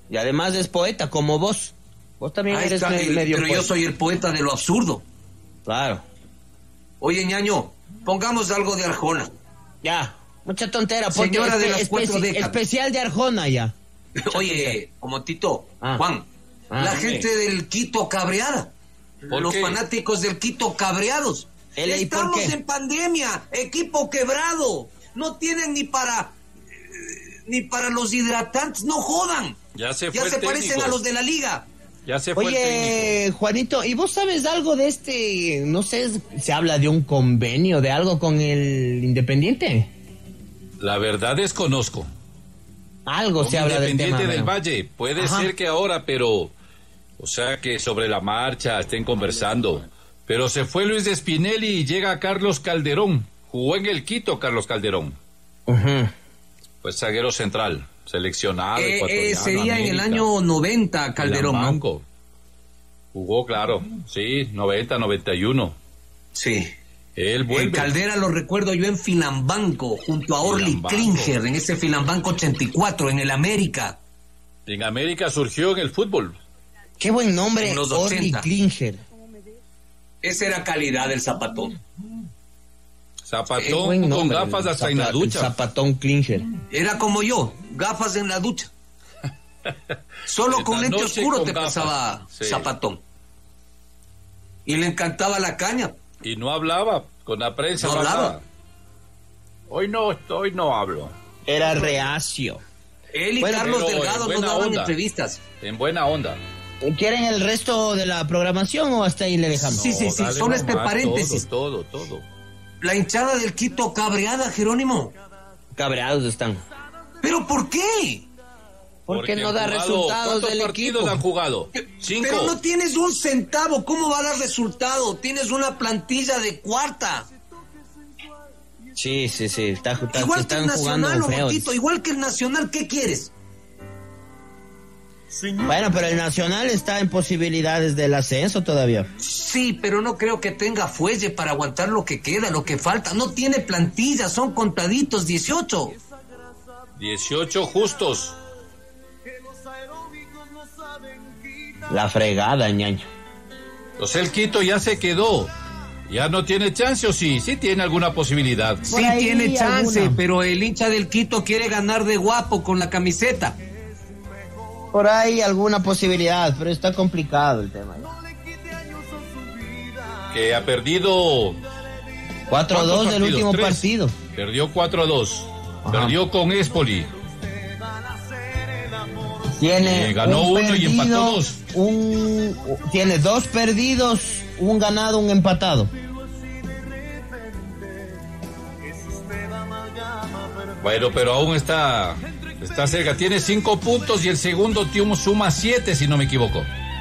Speaker 5: Y además es poeta, como vos. Vos también
Speaker 3: Ahí
Speaker 5: eres
Speaker 3: está,
Speaker 5: me-
Speaker 3: el-
Speaker 5: medio
Speaker 3: pero
Speaker 5: poeta.
Speaker 3: yo soy el poeta de lo absurdo.
Speaker 5: Claro.
Speaker 3: Oye, ñaño, pongamos algo de Arjona.
Speaker 5: Ya, mucha tontera. Ponte
Speaker 3: Señora de
Speaker 5: espe-
Speaker 3: las cuatro
Speaker 5: especi-
Speaker 3: décadas.
Speaker 5: especial de Arjona ya.
Speaker 3: Oye, como Tito,
Speaker 5: Ah.
Speaker 3: Juan,
Speaker 5: Ah,
Speaker 3: la
Speaker 5: sí.
Speaker 3: gente del Quito cabreada.
Speaker 6: ¿Por
Speaker 3: Los
Speaker 6: qué?
Speaker 3: fanáticos del Quito cabreados.
Speaker 5: Ele, ¿y por
Speaker 3: Estamos
Speaker 5: qué?
Speaker 3: en pandemia, equipo quebrado. No tienen ni para eh, ni para los hidratantes, no jodan.
Speaker 6: Ya se fue
Speaker 3: Ya
Speaker 6: el
Speaker 3: se
Speaker 6: técnico.
Speaker 3: parecen a los de la liga.
Speaker 6: Ya se fue el técnico.
Speaker 5: Oye, Juanito, ¿y vos sabes algo de este? No sé, se habla de un convenio, de algo con el Independiente.
Speaker 6: La verdad desconozco.
Speaker 5: Algo se habla del tema.
Speaker 6: Independiente del
Speaker 5: ¿no?
Speaker 6: Valle. Puede
Speaker 5: Ajá.
Speaker 6: ser que ahora, pero... O sea, que sobre la marcha estén conversando. Pero se fue Luis de Spinelli y llega Carlos Calderón. Jugó en el Quito Carlos Calderón.
Speaker 5: Ujú.
Speaker 6: Pues zaguero central, seleccionado.
Speaker 3: Eh, eh,
Speaker 6: ecuatoriano,
Speaker 3: sería en el
Speaker 6: América.
Speaker 3: año noventa, Calderón, ¿no?
Speaker 6: Banco. Jugó, claro. Sí, noventa, noventa y uno.
Speaker 3: Sí.
Speaker 6: Él
Speaker 3: En
Speaker 6: vuelve.
Speaker 3: Caldera lo recuerdo yo en Filambanco, junto a Orly
Speaker 6: Filambanco.
Speaker 3: Klinger, en ese Filambanco ochenta y cuatro, en el América.
Speaker 6: En América surgió en el fútbol.
Speaker 5: Qué buen nombre,
Speaker 3: En los
Speaker 5: Orly
Speaker 3: ochenta.
Speaker 5: Klinger.
Speaker 3: Esa era calidad del zapatón.
Speaker 5: Qué
Speaker 6: Zapatón
Speaker 5: buen
Speaker 6: con
Speaker 5: nombre,
Speaker 6: gafas
Speaker 5: el
Speaker 6: hasta en la
Speaker 5: zapa-
Speaker 6: ducha.
Speaker 5: el Zapatón Klinger.
Speaker 3: Era como yo, gafas en la ducha. Solo
Speaker 6: En
Speaker 3: con
Speaker 6: la
Speaker 3: lente
Speaker 6: noche
Speaker 3: oscuro
Speaker 6: con
Speaker 3: te
Speaker 6: gafas.
Speaker 3: pasaba
Speaker 6: Sí.
Speaker 3: zapatón. Y le encantaba la caña.
Speaker 6: Y no hablaba, con la prensa
Speaker 3: No
Speaker 6: no,
Speaker 3: hablaba.
Speaker 6: hablaba. Hoy no, hoy no hablo.
Speaker 5: Era reacio.
Speaker 3: Él y
Speaker 5: Bueno,
Speaker 3: Carlos
Speaker 6: pero en
Speaker 3: Delgado nos
Speaker 6: buena
Speaker 3: daban
Speaker 6: onda.
Speaker 3: entrevistas.
Speaker 6: En buena onda.
Speaker 5: ¿Quieren el resto de la programación o hasta ahí le dejamos?
Speaker 3: Sí, sí, sí,
Speaker 6: dale
Speaker 3: solo este
Speaker 6: nomás,
Speaker 3: paréntesis.
Speaker 6: Todo, todo, todo.
Speaker 3: La hinchada del Quito cabreada, Jerónimo.
Speaker 5: Cabreados están.
Speaker 3: ¿Pero por qué?
Speaker 5: Porque no
Speaker 6: han
Speaker 5: da
Speaker 6: jugado-
Speaker 5: resultados
Speaker 6: ¿Cuántos
Speaker 5: del
Speaker 6: partidos
Speaker 5: equipo.
Speaker 6: han jugado? Cinco.
Speaker 3: Pero no tienes un centavo, ¿cómo va a dar resultado? Tienes una plantilla de cuarta.
Speaker 5: Sí, sí, sí. Está, está-
Speaker 3: Igual que el
Speaker 5: están jugando
Speaker 3: Nacional,
Speaker 5: feos.
Speaker 3: Roquito, igual que el Nacional, ¿qué quieres?
Speaker 5: Bueno, pero el Nacional está en posibilidades del ascenso todavía.
Speaker 3: Sí, pero no creo que tenga fuelle para aguantar lo que queda, lo que falta. No tiene plantilla, son contaditos, dieciocho.
Speaker 6: dieciocho justos.
Speaker 5: La fregada, ñaño.
Speaker 6: Entonces el Quito ya se quedó. Ya no tiene chance, ¿o sí? Sí tiene alguna posibilidad.
Speaker 3: Sí
Speaker 5: ahí
Speaker 3: tiene chance,
Speaker 5: alguna.
Speaker 3: pero el hincha del Quito quiere ganar de guapo con la camiseta.
Speaker 5: Por ahí alguna posibilidad, pero está complicado el tema.
Speaker 6: Que ha perdido...
Speaker 5: cuatro a dos
Speaker 6: ¿cuántos
Speaker 5: del
Speaker 6: partidos?
Speaker 5: último
Speaker 6: Tres.
Speaker 5: partido.
Speaker 6: Perdió cuatro a dos.
Speaker 5: Ajá.
Speaker 6: Perdió con Espoli.
Speaker 5: Tiene
Speaker 6: Eh, ganó
Speaker 5: un
Speaker 6: uno y empató
Speaker 5: perdido,
Speaker 6: dos.
Speaker 5: Un, tiene dos perdidos, un ganado, un empatado.
Speaker 6: Bueno, pero aún está, está cerca. Tiene cinco puntos y el segundo tío suma siete, si no me equivoco.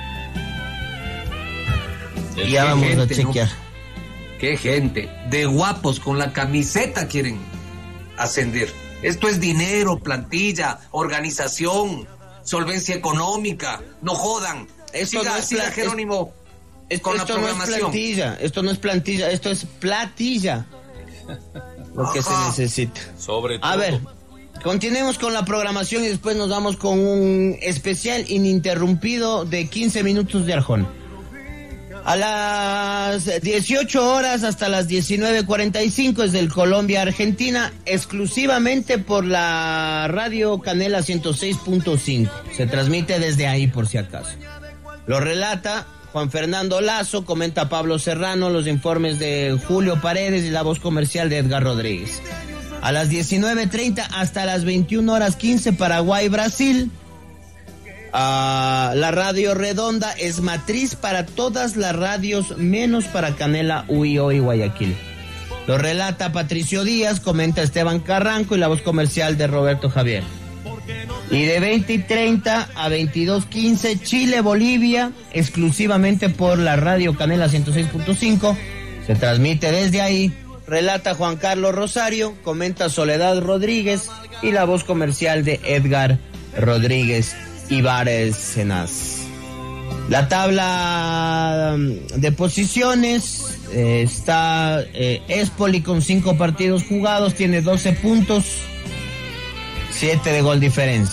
Speaker 6: El
Speaker 5: Ya
Speaker 6: que-
Speaker 5: vamos a
Speaker 3: gente, ¿no?
Speaker 5: chequear.
Speaker 3: Qué gente, de guapos con la camiseta quieren ascender. Esto es dinero, plantilla, organización, solvencia económica. No jodan.
Speaker 5: Esto
Speaker 3: siga,
Speaker 5: no es
Speaker 3: siga,
Speaker 5: pla-
Speaker 3: Jerónimo,
Speaker 5: Esto,
Speaker 3: con la
Speaker 5: esto no es
Speaker 3: programación.
Speaker 5: plantilla, esto no es plantilla, esto es platilla. Lo que se
Speaker 3: Ajá.
Speaker 5: necesita.
Speaker 6: Sobre todo.
Speaker 5: A ver, continuemos con la programación y después nos vamos con un especial ininterrumpido de quince minutos de Arjona. A las dieciocho horas hasta las diecinueve cuarenta y cinco es del Colombia-Argentina, exclusivamente por la radio Canela ciento seis punto cinco. Se transmite desde ahí por si acaso. Lo relata Juan Fernando Lazo, comenta Pablo Serrano, los informes de Julio Paredes y la voz comercial de Edgar Rodríguez. A las diecinueve treinta hasta las veintiuna horas quince Paraguay-Brasil. Ah, la radio redonda es matriz para todas las radios menos para Canela, Uío y Guayaquil. Lo relata Patricio Díaz, comenta Esteban Carranco y la voz comercial de Roberto Javier. Y de veinte y treinta a veintidós quince Chile-Bolivia, exclusivamente por la radio Canela ciento seis punto cinco. Se transmite desde ahí. Relata Juan Carlos Rosario, comenta Soledad Rodríguez y la voz comercial de Edgar Rodríguez y Bárcenas. La tabla de posiciones eh, está eh, Espoli con cinco partidos jugados, tiene doce puntos, siete de gol diferencia.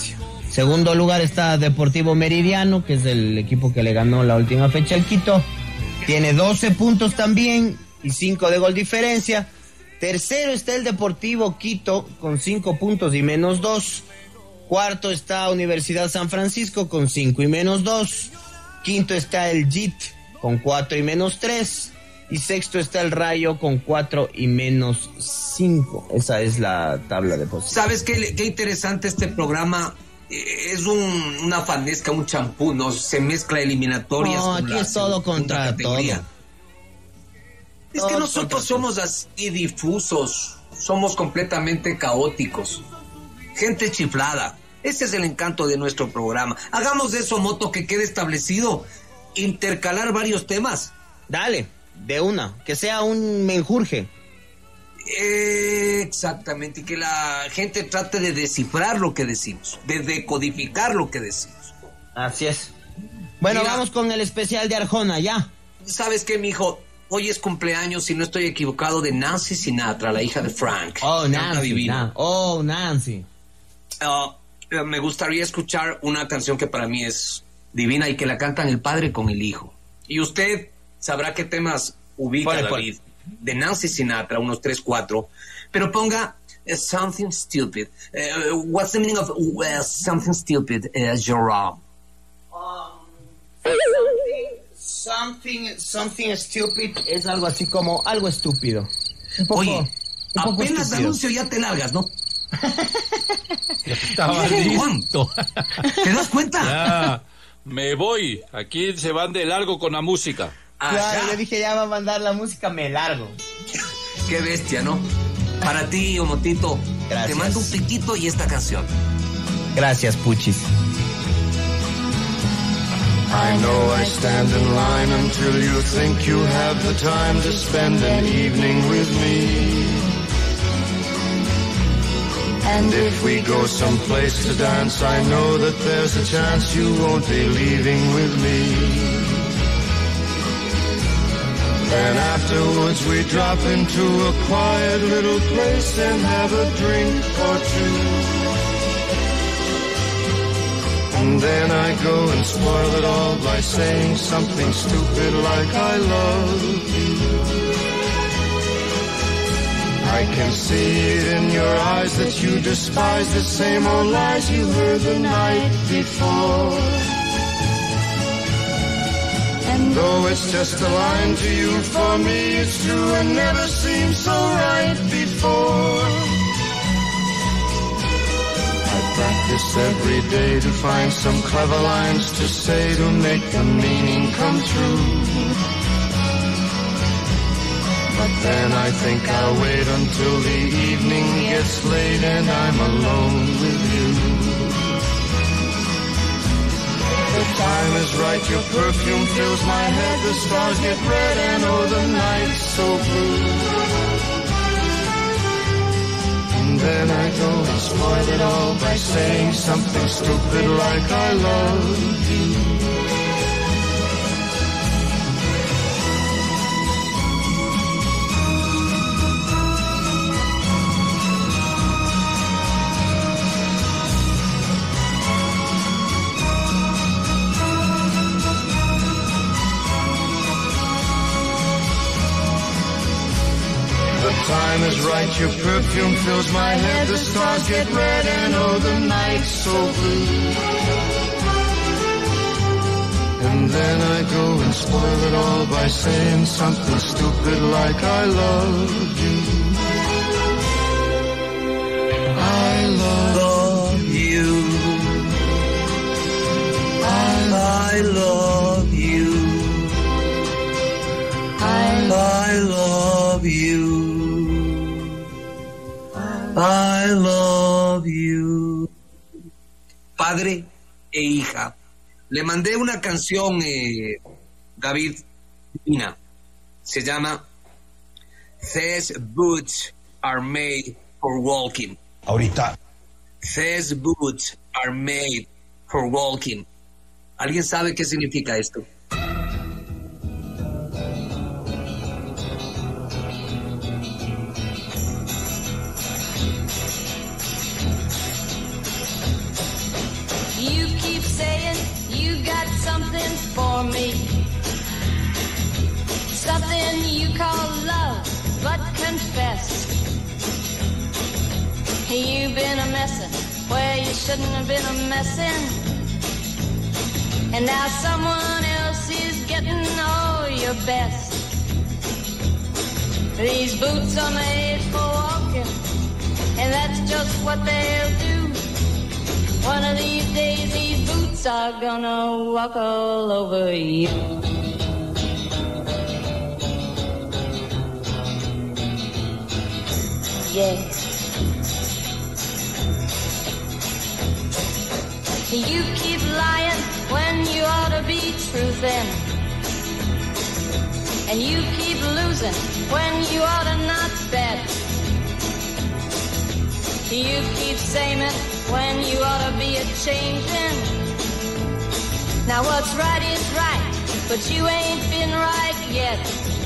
Speaker 5: Segundo lugar está Deportivo Meridiano, que es el equipo que le ganó la última fecha al Quito. Tiene doce puntos también y cinco de gol diferencia. Tercero está el Deportivo Quito con cinco puntos y menos dos. Cuarto está Universidad San Francisco con cinco y menos dos. Quinto está el J I T con cuatro y menos tres. Y sexto está el Rayo con cuatro y menos cinco. Esa es la tabla de posiciones.
Speaker 3: ¿Sabes qué, qué interesante este programa? Eh, es un, una fanesca, un champú, ¿no? Se mezcla eliminatorias.
Speaker 5: No,
Speaker 3: con
Speaker 5: aquí
Speaker 3: la
Speaker 5: es todo contra
Speaker 3: categoría.
Speaker 5: todo.
Speaker 3: Es
Speaker 5: Todo
Speaker 3: que nosotros
Speaker 5: contra
Speaker 3: somos así difusos, somos completamente caóticos, gente chiflada. Ese es el encanto de nuestro programa. Hagamos de eso, Moto, que quede establecido, intercalar varios temas.
Speaker 5: Dale, de una, que sea un menjurje.
Speaker 3: Eh, exactamente, y que la gente trate de descifrar lo que decimos, de decodificar lo que decimos.
Speaker 5: Así es. Bueno,
Speaker 3: Mira,
Speaker 5: vamos con el especial de Arjona, ya.
Speaker 3: ¿Sabes qué, mijo? Hoy es cumpleaños, si no estoy equivocado, de Nancy Sinatra, la hija de Frank.
Speaker 5: Oh,
Speaker 3: Canta
Speaker 5: Nancy.
Speaker 3: divino.
Speaker 5: Na- oh, Nancy.
Speaker 3: Uh, me gustaría escuchar una canción que para mí es divina y que la cantan el padre con el hijo. Y usted sabrá qué temas ubica,
Speaker 5: Ponle,
Speaker 3: David. De Nancy Sinatra, unos tres, cuatro. Pero ponga uh, Something Stupid. Uh, what's the meaning of uh, Something Stupid, uh, Jerome?
Speaker 5: Something, something stupid es algo así como algo estúpido. Un poco,
Speaker 3: Oye,
Speaker 5: un poco
Speaker 3: apenas
Speaker 5: estúpido.
Speaker 3: anuncio ya te largas, ¿no?
Speaker 6: Estaba
Speaker 3: ¿Qué,
Speaker 6: listo.
Speaker 3: ¿Te das cuenta?
Speaker 6: Ya, me voy. Aquí se van de largo con la música.
Speaker 5: Claro,
Speaker 3: Ajá.
Speaker 5: yo dije ya va a mandar la música, me largo.
Speaker 3: Qué bestia, ¿no? Para ti, Omotito,
Speaker 5: Gracias.
Speaker 3: te mando un piquito y esta canción.
Speaker 5: Gracias, Puchis.
Speaker 7: I know I stand in line until you think you have the time to spend an evening with me. And if we go someplace to dance, I know that there's a chance you won't be leaving with me. Then afterwards we drop into a quiet little place and have a drink or two. And then I go and spoil it all by saying something stupid like I love you. I can see it in your eyes that you despise the same old lies you heard the night before. And though it's just a line to you, for me it's true and never seemed so right before. Practice every day to find some clever lines to say to make the meaning come true. But then I think I'll wait until the evening gets late and I'm alone with you. The time is right, your perfume fills my head, the stars get red and oh the night's so blue. And then I go and spoil it all by saying something stupid like I love you. The time is right, your perfume fills my head, the stars get red and oh the night's so blue. And then I go and spoil it all by saying something stupid like I love you. I love you. I love you. I love you. I love you. Padre e hija. Le mandé una canción, eh, David, divina. Se llama These Boots Are Made for Walking.
Speaker 8: Ahorita.
Speaker 3: These Boots Are Made for Walking. ¿Alguien sabe qué significa esto?
Speaker 2: something you call love, but confess you've been a messin' where you shouldn't have been a messin', and now someone else is getting all your best. These boots are made for walking, and that's just what they'll do. One of these days these boots are gonna walk all over you. Yeah. You keep lying when you ought to be truthin', and you keep losing when you ought to not bet. You keep saying when you ought to be a changin'. Now what's right is right, but you ain't been right yet.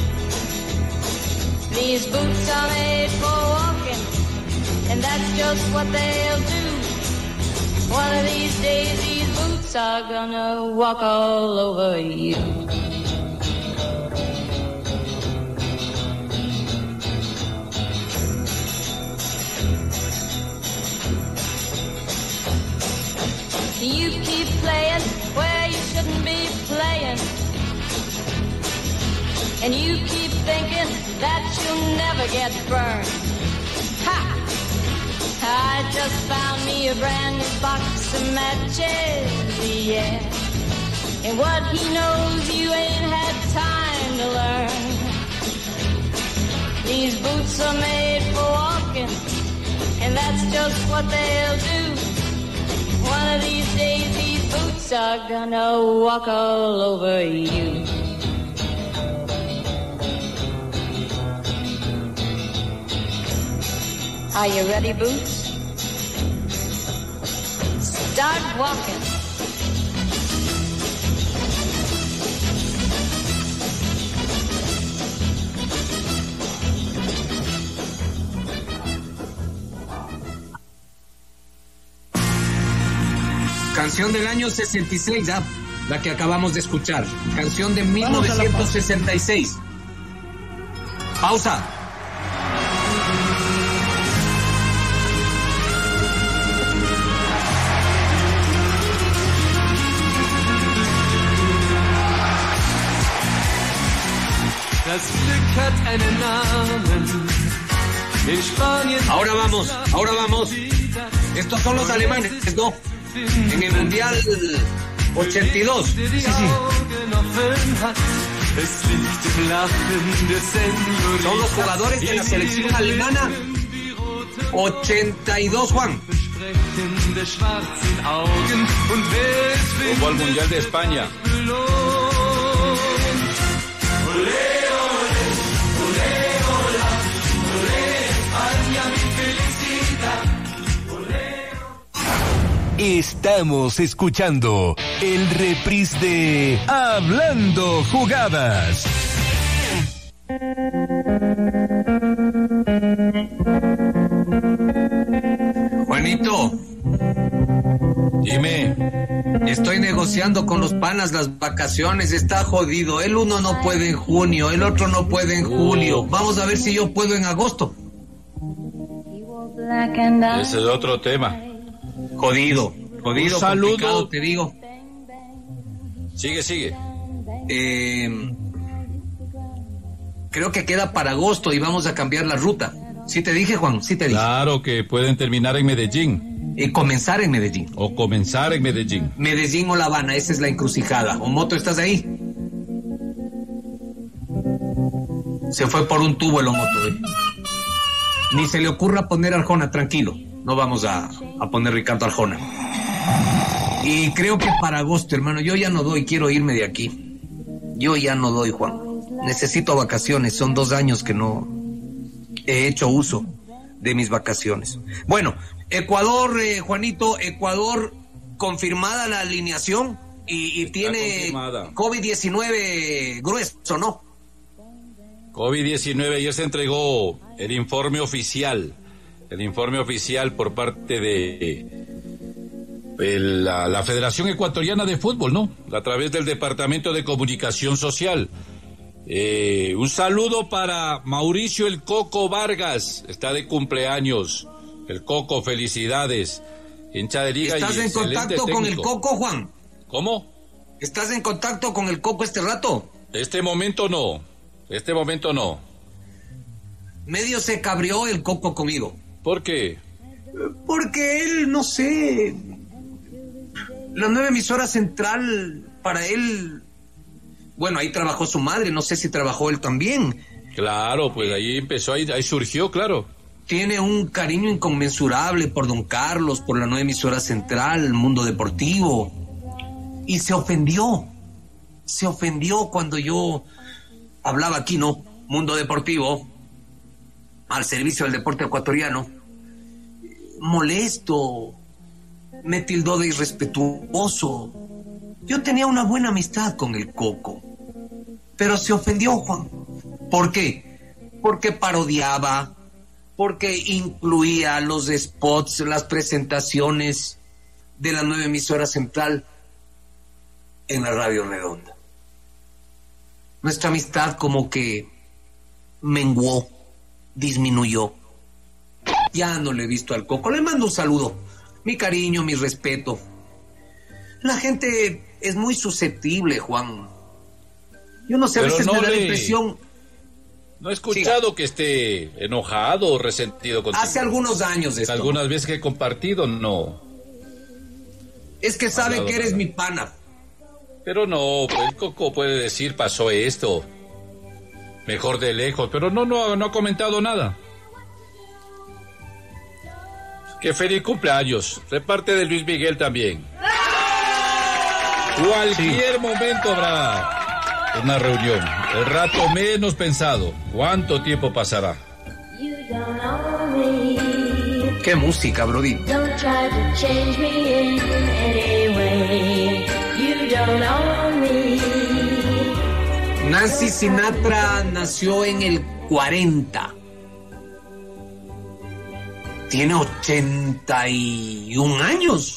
Speaker 2: These boots are made for walking, and that's just what they'll do. One of these days these boots are gonna walk all over you. You keep playing where you shouldn't be playing, and you keep thinking that you'll never get burned. Ha! I just found me a brand new box of matches, yeah. And what he knows you ain't had time to learn. These boots are made for walking, and that's just what they'll do. One of these days these boots are gonna walk all over you. Are you ready, Boots? Start walking.
Speaker 3: Canción del año sesenta y seis, ¿ah? La que acabamos de escuchar. Canción de mil novecientos sesenta y seis. Pausa. Ahora vamos, ahora vamos. Estos son los alemanes, ¿no? En el Mundial ochenta y dos. Sí, sí. Son los jugadores de la selección alemana ochenta y dos, Juan.
Speaker 6: Rumbo al Mundial de España.
Speaker 1: Estamos escuchando el reprise de Hablando Jugadas.
Speaker 3: Juanito,
Speaker 6: dime.
Speaker 3: Estoy negociando con los panas las vacaciones, está jodido. El uno no puede en junio, el otro no puede en julio. Vamos a ver si yo puedo en agosto.
Speaker 6: Ese es otro tema.
Speaker 3: Jodido, jodido,
Speaker 6: un saludo.
Speaker 3: Complicado, te digo.
Speaker 6: Sigue, sigue.
Speaker 3: Eh, creo que queda para agosto y vamos a cambiar la ruta. ¿Sí te dije, Juan? Sí te dije.
Speaker 6: Claro que pueden terminar en Medellín.
Speaker 3: Y comenzar en Medellín.
Speaker 6: O comenzar en Medellín.
Speaker 3: Medellín o La Habana, esa es la encrucijada. ¿O Moto, estás ahí? Se fue por un tubo el Omoto, ¿eh? Ni se le ocurra poner Arjona, tranquilo. No vamos a, a poner Ricardo Arjona. Y creo que para agosto, hermano, yo ya no doy, quiero irme de aquí. Yo ya no doy, Juan. Necesito vacaciones, son dos años que no he hecho uso de mis vacaciones. Bueno, Ecuador, eh, Juanito, Ecuador, confirmada la alineación y, y tiene COVID diecinueve grueso, ¿no?
Speaker 6: COVID diecinueve, ayer se entregó el informe oficial. El informe oficial por parte de, de la, la Federación Ecuatoriana de Fútbol, ¿no? A través del Departamento de Comunicación Social. Eh, un saludo para Mauricio el Coco Vargas, está de cumpleaños. El Coco, felicidades. Hincha de liga.
Speaker 3: ¿Estás
Speaker 6: y
Speaker 3: en contacto
Speaker 6: técnico.
Speaker 3: con el Coco, Juan?
Speaker 6: ¿Cómo?
Speaker 3: ¿Estás en contacto con el Coco este rato?
Speaker 6: Este momento no. Este momento no.
Speaker 3: Medio se cabrió el Coco conmigo.
Speaker 6: ¿Por qué?
Speaker 3: Porque él, no sé, la nueva emisora central, para él, bueno, ahí trabajó su madre, no sé si trabajó él también.
Speaker 6: Claro, pues ahí empezó, ahí, ahí surgió, claro.
Speaker 3: Tiene un cariño inconmensurable por don Carlos, por la nueva emisora central, el Mundo Deportivo. Y se ofendió, se ofendió cuando yo hablaba aquí, ¿no? Mundo Deportivo, al servicio del deporte ecuatoriano. Molesto, me tildó de irrespetuoso. Yo tenía una buena amistad con el Coco, pero se ofendió, Juan. ¿Por qué? Porque parodiaba, porque incluía los spots, las presentaciones de la nueva emisora central en la Radio Redonda. Nuestra amistad como que menguó, disminuyó. Ya no le he visto al Coco. Le mando un saludo, mi cariño, mi respeto. La gente es muy susceptible, Juan. Yo no sé, a
Speaker 6: Pero
Speaker 3: veces
Speaker 6: no
Speaker 3: me da la
Speaker 6: le-
Speaker 3: impresión.
Speaker 6: No he escuchado que esté enojado o resentido contigo.
Speaker 3: Hace algunos años de esto.
Speaker 6: Algunas veces que he compartido, no.
Speaker 3: Es que sabe
Speaker 6: Hablado,
Speaker 3: que eres
Speaker 6: ¿verdad?
Speaker 3: mi pana.
Speaker 6: Pero no, pues el Coco puede decir, pasó esto. Mejor de lejos, pero no, no, no ha comentado nada. Qué feliz cumpleaños. Reparte de Luis Miguel también. Cualquier momento habrá una reunión. El rato menos pensado. ¿Cuánto tiempo pasará?
Speaker 2: You don't know me.
Speaker 3: Qué música, Brody.
Speaker 2: Don't try to change me in any way. You don't know me.
Speaker 3: Nancy Sinatra nació en el cuarenta. Tiene ochenta y un años.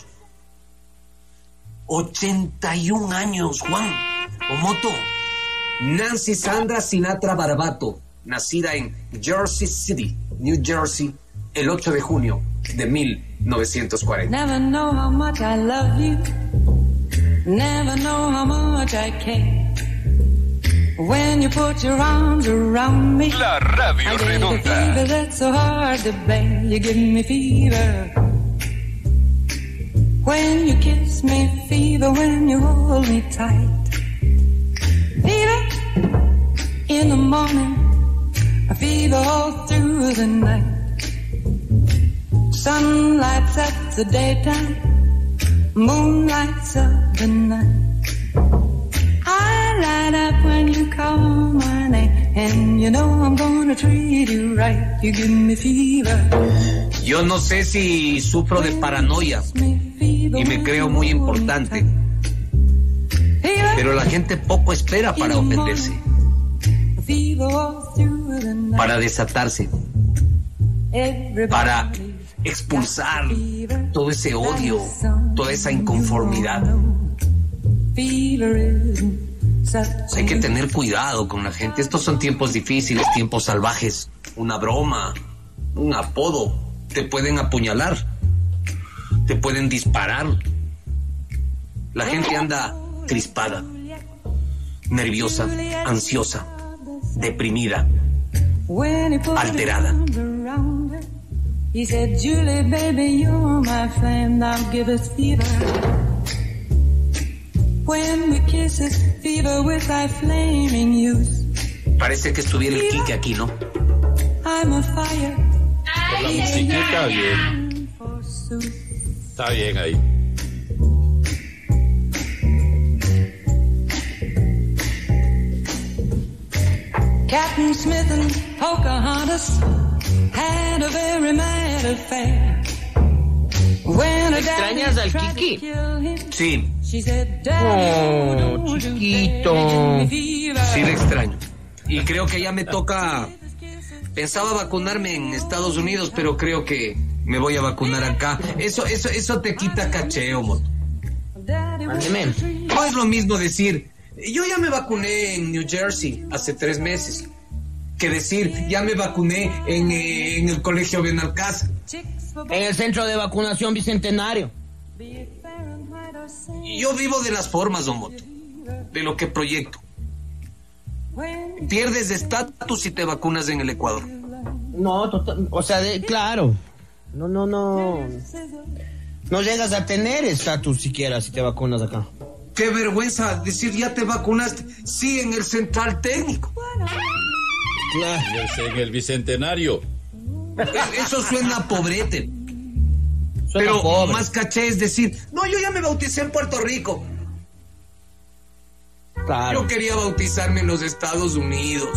Speaker 3: ochenta y un años, Juan. Omoto. Nancy Sandra Sinatra Barbato, nacida en Jersey City, New Jersey, el ocho de junio de mil novecientos cuarenta.
Speaker 8: Never know how much I love you. Never know how much I care. When you put your arms around me,
Speaker 1: La Radio
Speaker 8: I get a
Speaker 1: Redonda.
Speaker 8: fever that's so hard to bear. You give me fever. When you kiss me, fever when you hold me tight. Fever in the morning, a fever all through the night. Sun lights up the daytime, moon lights up the night. I light up when you call my name, and you know I'm gonna treat you right. You give me fever.
Speaker 3: Yo no sé si sufro de paranoia y me creo muy importante, pero la gente poco espera para ofenderse, para desatarse, para expulsar todo ese odio, toda esa inconformidad. Hay que tener cuidado con la gente. Estos son tiempos difíciles, tiempos salvajes. Una broma, un apodo, te pueden apuñalar, te pueden disparar. La gente anda crispada, nerviosa, ansiosa, deprimida, alterada.
Speaker 8: He said, Julie, baby, you're my friend, I'll give us fever. When we kiss it, fever with thy flaming youth.
Speaker 3: Parece que estuviera el Quique aquí, ¿no?
Speaker 8: I'm a fire.
Speaker 6: Por la musiquita, bien. Está bien ahí.
Speaker 8: Captain Smith and Pocahontas had a very mad affair. When a
Speaker 5: ¿Extrañas
Speaker 8: daddy
Speaker 5: al
Speaker 8: tried to
Speaker 5: Kiki?
Speaker 8: kill him,
Speaker 3: Sí,
Speaker 8: she said, Daddy,
Speaker 5: Oh,
Speaker 8: don't you
Speaker 5: chiquito.
Speaker 8: dare give me fever.
Speaker 3: sí le extraño. Y creo que ya me toca... Pensaba vacunarme en Estados Unidos, pero creo que me voy a vacunar acá. Eso, eso, eso te quita cacheo, moto.
Speaker 8: Daddy,
Speaker 5: Mándeme.
Speaker 3: No es lo mismo decir, Yo ya me vacuné en New Jersey hace tres meses. Que decir, ya me vacuné en, eh, en el colegio Benalcázar.
Speaker 5: En el centro de vacunación Bicentenario.
Speaker 3: Yo vivo de las formas, don Moto, de lo que proyecto. Pierdes estatus si te vacunas en el Ecuador.
Speaker 5: No, total, o sea, de, claro. No, no, no. No llegas a tener estatus siquiera si te vacunas acá.
Speaker 3: Qué vergüenza decir ya te vacunaste. Sí, en el central técnico.
Speaker 5: Claro.
Speaker 6: Y en el Bicentenario.
Speaker 3: Eso suena pobrete.
Speaker 5: Suena
Speaker 3: Pero
Speaker 5: pobre.
Speaker 3: más caché es decir, no, yo ya me bauticé en Puerto Rico.
Speaker 5: Claro.
Speaker 3: Yo quería bautizarme en los Estados Unidos.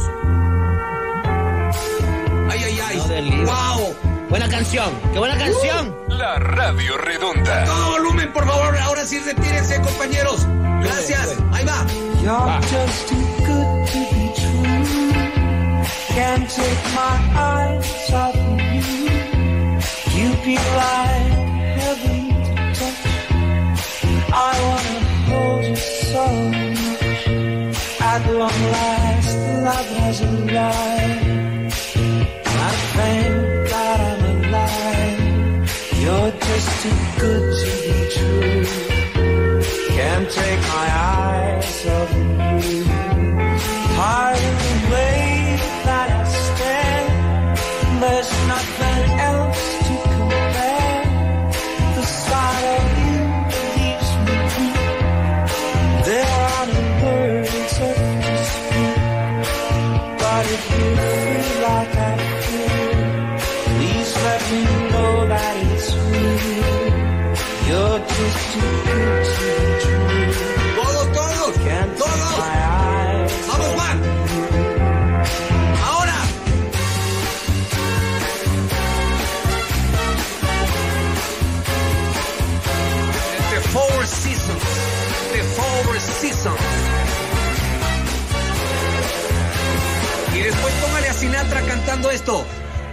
Speaker 3: Ay, ay, ay.
Speaker 5: No, del libro.
Speaker 3: ¡Wow!
Speaker 5: Buena canción. ¡Qué buena canción!
Speaker 1: La Radio Redonda.
Speaker 3: Todo volumen, por favor. Ahora sí, retírense, compañeros. Gracias. Ahí va.
Speaker 7: You're just too good to be true. Can't take my eyes off of you. You feel like heaven to touch. I wanna hold you so much. At long last, love has arrived. I thank God I'm alive. You're just too good to be true. Can't take my eyes off of you. Part of the way that I stand, there's nothing else to compare. The sight of you leaves me weak. There are no words left to speak. But if you feel like I feel, please let me know that it's real. You're just too good to be true.
Speaker 3: Todos, todos.
Speaker 7: Can't take
Speaker 3: Todos.
Speaker 7: my eyes
Speaker 3: Vamos,
Speaker 7: off
Speaker 3: Juan. Ahora. The Four Seasons. The Four Seasons. Y después póngale a Sinatra cantando esto.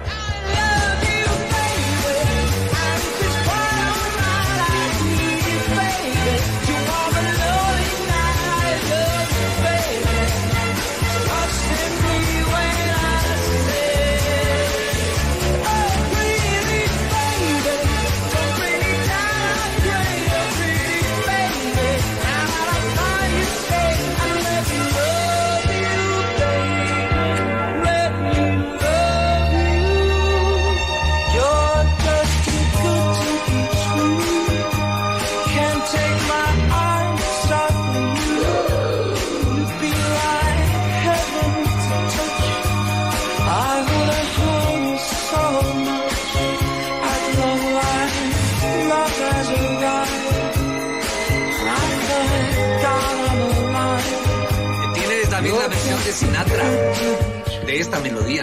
Speaker 3: También la versión de Sinatra de esta melodía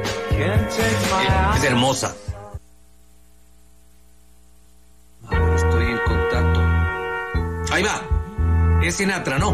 Speaker 3: es hermosa. Ahora estoy en contacto. Ahí va. Es Sinatra, ¿no?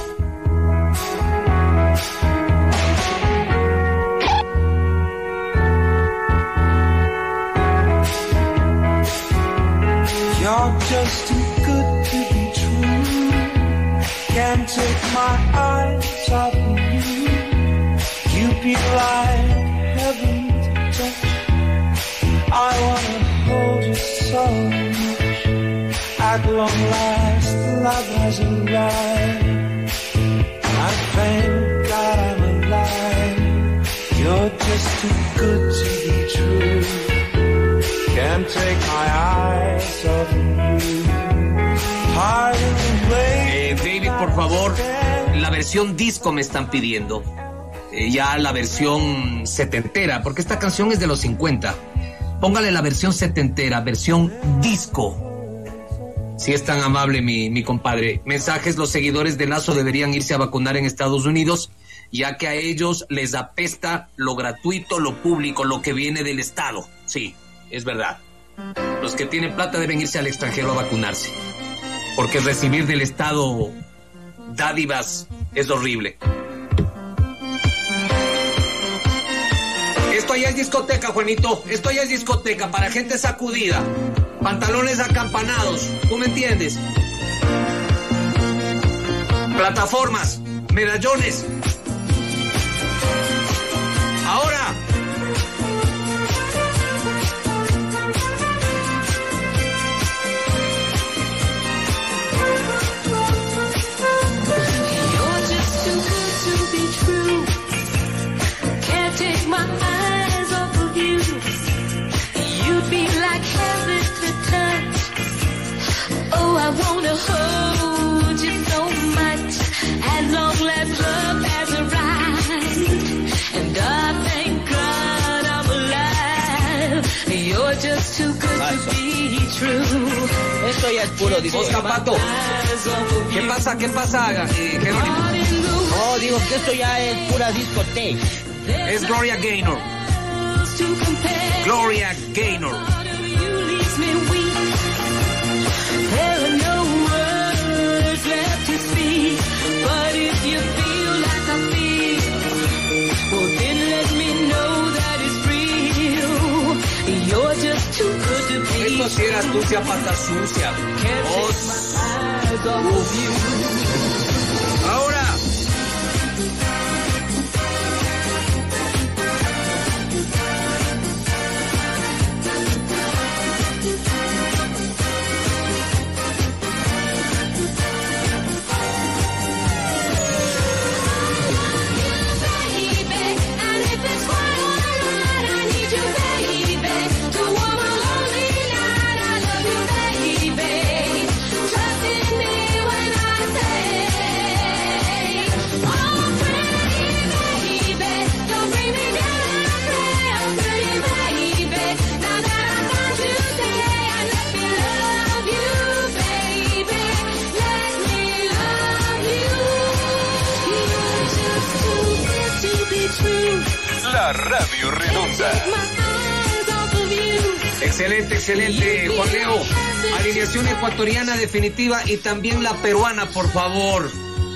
Speaker 7: You're just too good to be true. Can't take my eyes off of you. You feel like heaven to touch. I wanna hold you so much. At long last, love has arrived. I thank God I'm alive. You're just too good to be true. Can't take my eyes off of you. Pardon the way.
Speaker 3: Eh, David, por favor, la versión disco me están pidiendo. Eh, ya la versión setentera, porque esta canción es de los cincuenta. Póngale la versión setentera, versión disco. Si es tan amable, mi, mi compadre. Mensajes: los seguidores de Lazo deberían irse a vacunar en Estados Unidos, ya que a ellos les apesta lo gratuito, lo público, lo que viene del Estado. Sí, es verdad. Los que tienen plata deben irse al extranjero a vacunarse, porque recibir del Estado dádivas es horrible. Esto ya es discoteca, Juanito. Esto ya es discoteca para gente sacudida. Pantalones acampanados. ¿Tú me entiendes? plataformas, medallones. Ahora.
Speaker 2: I wanna hold you so much, as long as love has arrived, and I thank God I'm alive. You're just too good to be true.
Speaker 5: Esto ya es puro disco.
Speaker 3: Oscar Pato, ¿qué pasa? ¿Qué pasa, eh, Jerónimo?
Speaker 5: No, digo que esto ya es pura discoteca.
Speaker 3: Es Gloria Gaynor. Gloria Gaynor.
Speaker 2: There are no words left to speak, but if you feel like I feel, well then let me know that it's real. You're just too good to be.
Speaker 3: Esto sí era astucia, pata sucia. Os... Ahora.
Speaker 1: La Radio Redonda.
Speaker 3: Excelente, excelente, Juan Leo. Alineación ecuatoriana definitiva y también la peruana, por favor.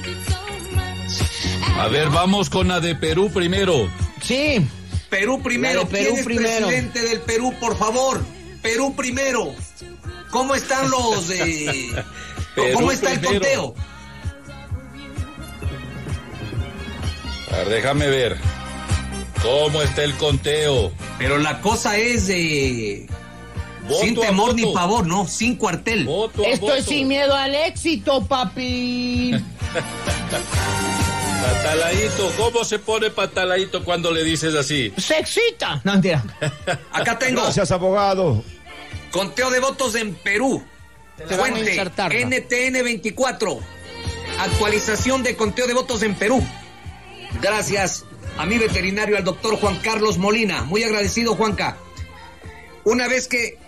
Speaker 6: A ver, vamos con la de Perú primero.
Speaker 5: Sí.
Speaker 3: Perú primero.
Speaker 5: Perú
Speaker 3: ¿Quién es
Speaker 5: primero.
Speaker 3: presidente del Perú, por favor? Perú primero. ¿Cómo están los de... ¿Cómo está el conteo?
Speaker 6: A ver, déjame ver. ¿Cómo está el conteo?
Speaker 3: Pero la cosa es de...
Speaker 6: Voto
Speaker 3: sin
Speaker 6: a
Speaker 3: temor
Speaker 6: voto.
Speaker 3: ni pavor, ¿no? Sin cuartel.
Speaker 6: Voto a
Speaker 5: Esto
Speaker 6: voto.
Speaker 5: es sin miedo al éxito, papi.
Speaker 6: Pataladito, ¿cómo se pone pataladito cuando le dices así?
Speaker 5: Se excita. No, mentira.
Speaker 3: Acá tengo.
Speaker 9: Gracias, abogado.
Speaker 3: Conteo de votos en Perú.
Speaker 5: Te van a
Speaker 3: Fuente
Speaker 5: insertar, ¿no?
Speaker 3: N T N veinticuatro. Actualización de conteo de votos en Perú. Gracias a mi veterinario, al doctor Juan Carlos Molina. Muy agradecido, Juanca. Una vez que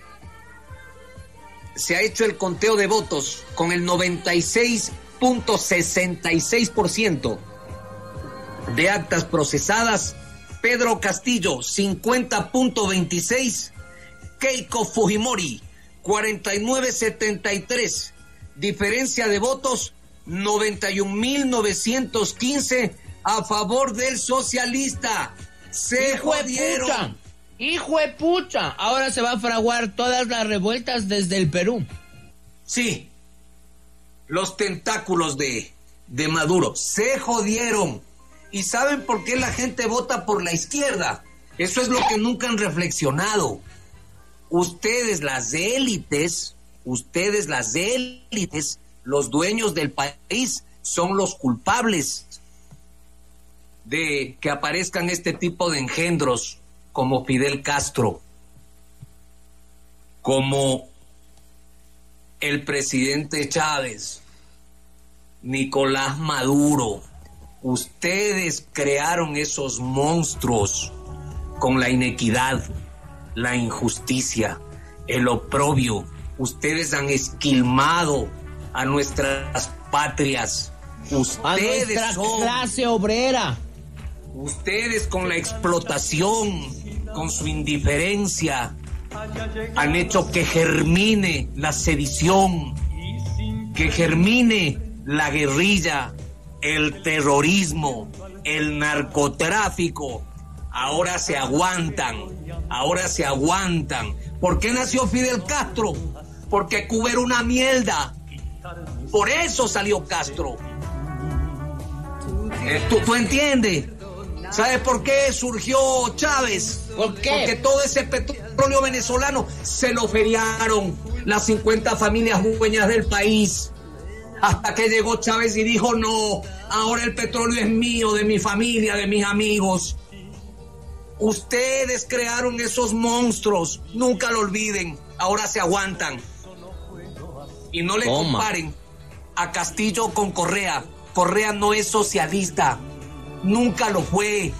Speaker 3: se ha hecho el conteo de votos con el noventa y seis punto sesenta y seis por ciento de actas procesadas, Pedro Castillo, cincuenta punto veintiséis, Keiko Fujimori, cuarenta y nueve punto setenta y tres, diferencia de votos, noventa y un mil novecientos quince a favor del socialista. Se
Speaker 5: Hijo de
Speaker 3: jodieron.
Speaker 5: pucha. Hijo de pucha. Ahora se va a fraguar todas las revueltas desde el Perú.
Speaker 3: Sí, los tentáculos de, de Maduro se jodieron. ¿Y saben por qué la gente vota por la izquierda? Eso es lo que nunca han reflexionado. Ustedes, las élites, ustedes, las élites, los dueños del país, son los culpables de que aparezcan este tipo de engendros como Fidel Castro, como el presidente Chávez, Nicolás Maduro. Ustedes crearon esos monstruos con la inequidad, la injusticia, el oprobio. Ustedes han esquilmado a nuestras patrias.
Speaker 5: A
Speaker 3: Ustedes
Speaker 5: nuestra
Speaker 3: son...
Speaker 5: clase obrera.
Speaker 3: Ustedes con la explotación, con su indiferencia, han hecho que germine la sedición, que germine la guerrilla, el terrorismo, el narcotráfico. Ahora se aguantan, ahora se aguantan. ¿Por qué nació Fidel Castro? Porque Cuba era una mierda. Por eso salió Castro. Eh, ¿tú, ¿Tú entiendes? ¿Sabes por qué surgió Chávez?
Speaker 5: ¿Por qué?
Speaker 3: Porque todo ese petróleo venezolano se lo feriaron las cincuenta familias dueñas del país. Hasta que llegó Chávez y dijo, no, ahora el petróleo es mío, de mi familia, de mis amigos. Ustedes crearon esos monstruos, nunca lo olviden, ahora se aguantan. Y no le
Speaker 5: Toma.
Speaker 3: comparen a Castillo con Correa. Correa no es socialista, nunca lo fue.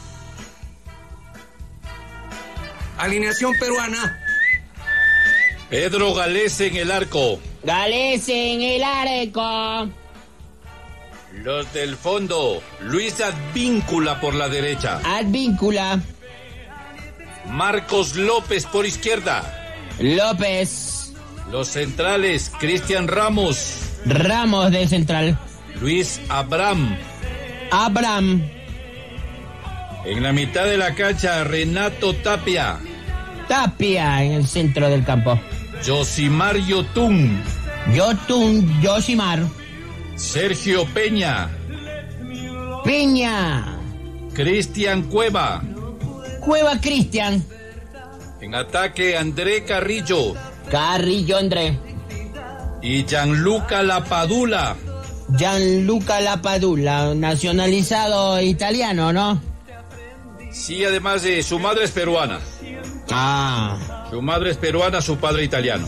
Speaker 3: Alineación peruana.
Speaker 6: Pedro Galés en el arco.
Speaker 5: Gales en el arco.
Speaker 6: Los del fondo. Luis Advíncula por la derecha.
Speaker 5: Advíncula.
Speaker 6: Marcos López por izquierda.
Speaker 5: López.
Speaker 6: Los centrales. Cristian Ramos.
Speaker 5: Ramos de central.
Speaker 6: Luis Abraham.
Speaker 5: Abraham.
Speaker 6: En la mitad de la cancha, Renato Tapia.
Speaker 5: Tapia en el centro del campo.
Speaker 6: Josimar Yotun.
Speaker 5: Yotun Yosimar.
Speaker 6: Sergio Peña.
Speaker 5: Peña.
Speaker 6: Cristian Cueva.
Speaker 5: Cueva Cristian.
Speaker 6: En ataque, André Carrillo.
Speaker 5: Carrillo André.
Speaker 6: Y Gianluca Lapadula.
Speaker 5: Gianluca Lapadula, nacionalizado italiano, ¿no?
Speaker 6: Sí, además de su madre es peruana.
Speaker 5: Ah.
Speaker 6: Su madre es peruana, su padre italiano.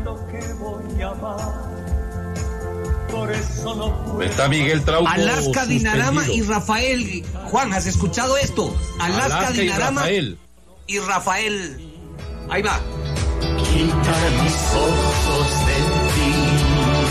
Speaker 6: Está Miguel Trauco.
Speaker 3: Alaska Dinarama
Speaker 6: suspendido.
Speaker 3: y Rafael. Juan, ¿has escuchado esto? Alaska,
Speaker 6: Alaska y
Speaker 3: Dinarama
Speaker 6: Rafael.
Speaker 3: y Rafael. Ahí va.
Speaker 7: Quitar mis ojos de ti.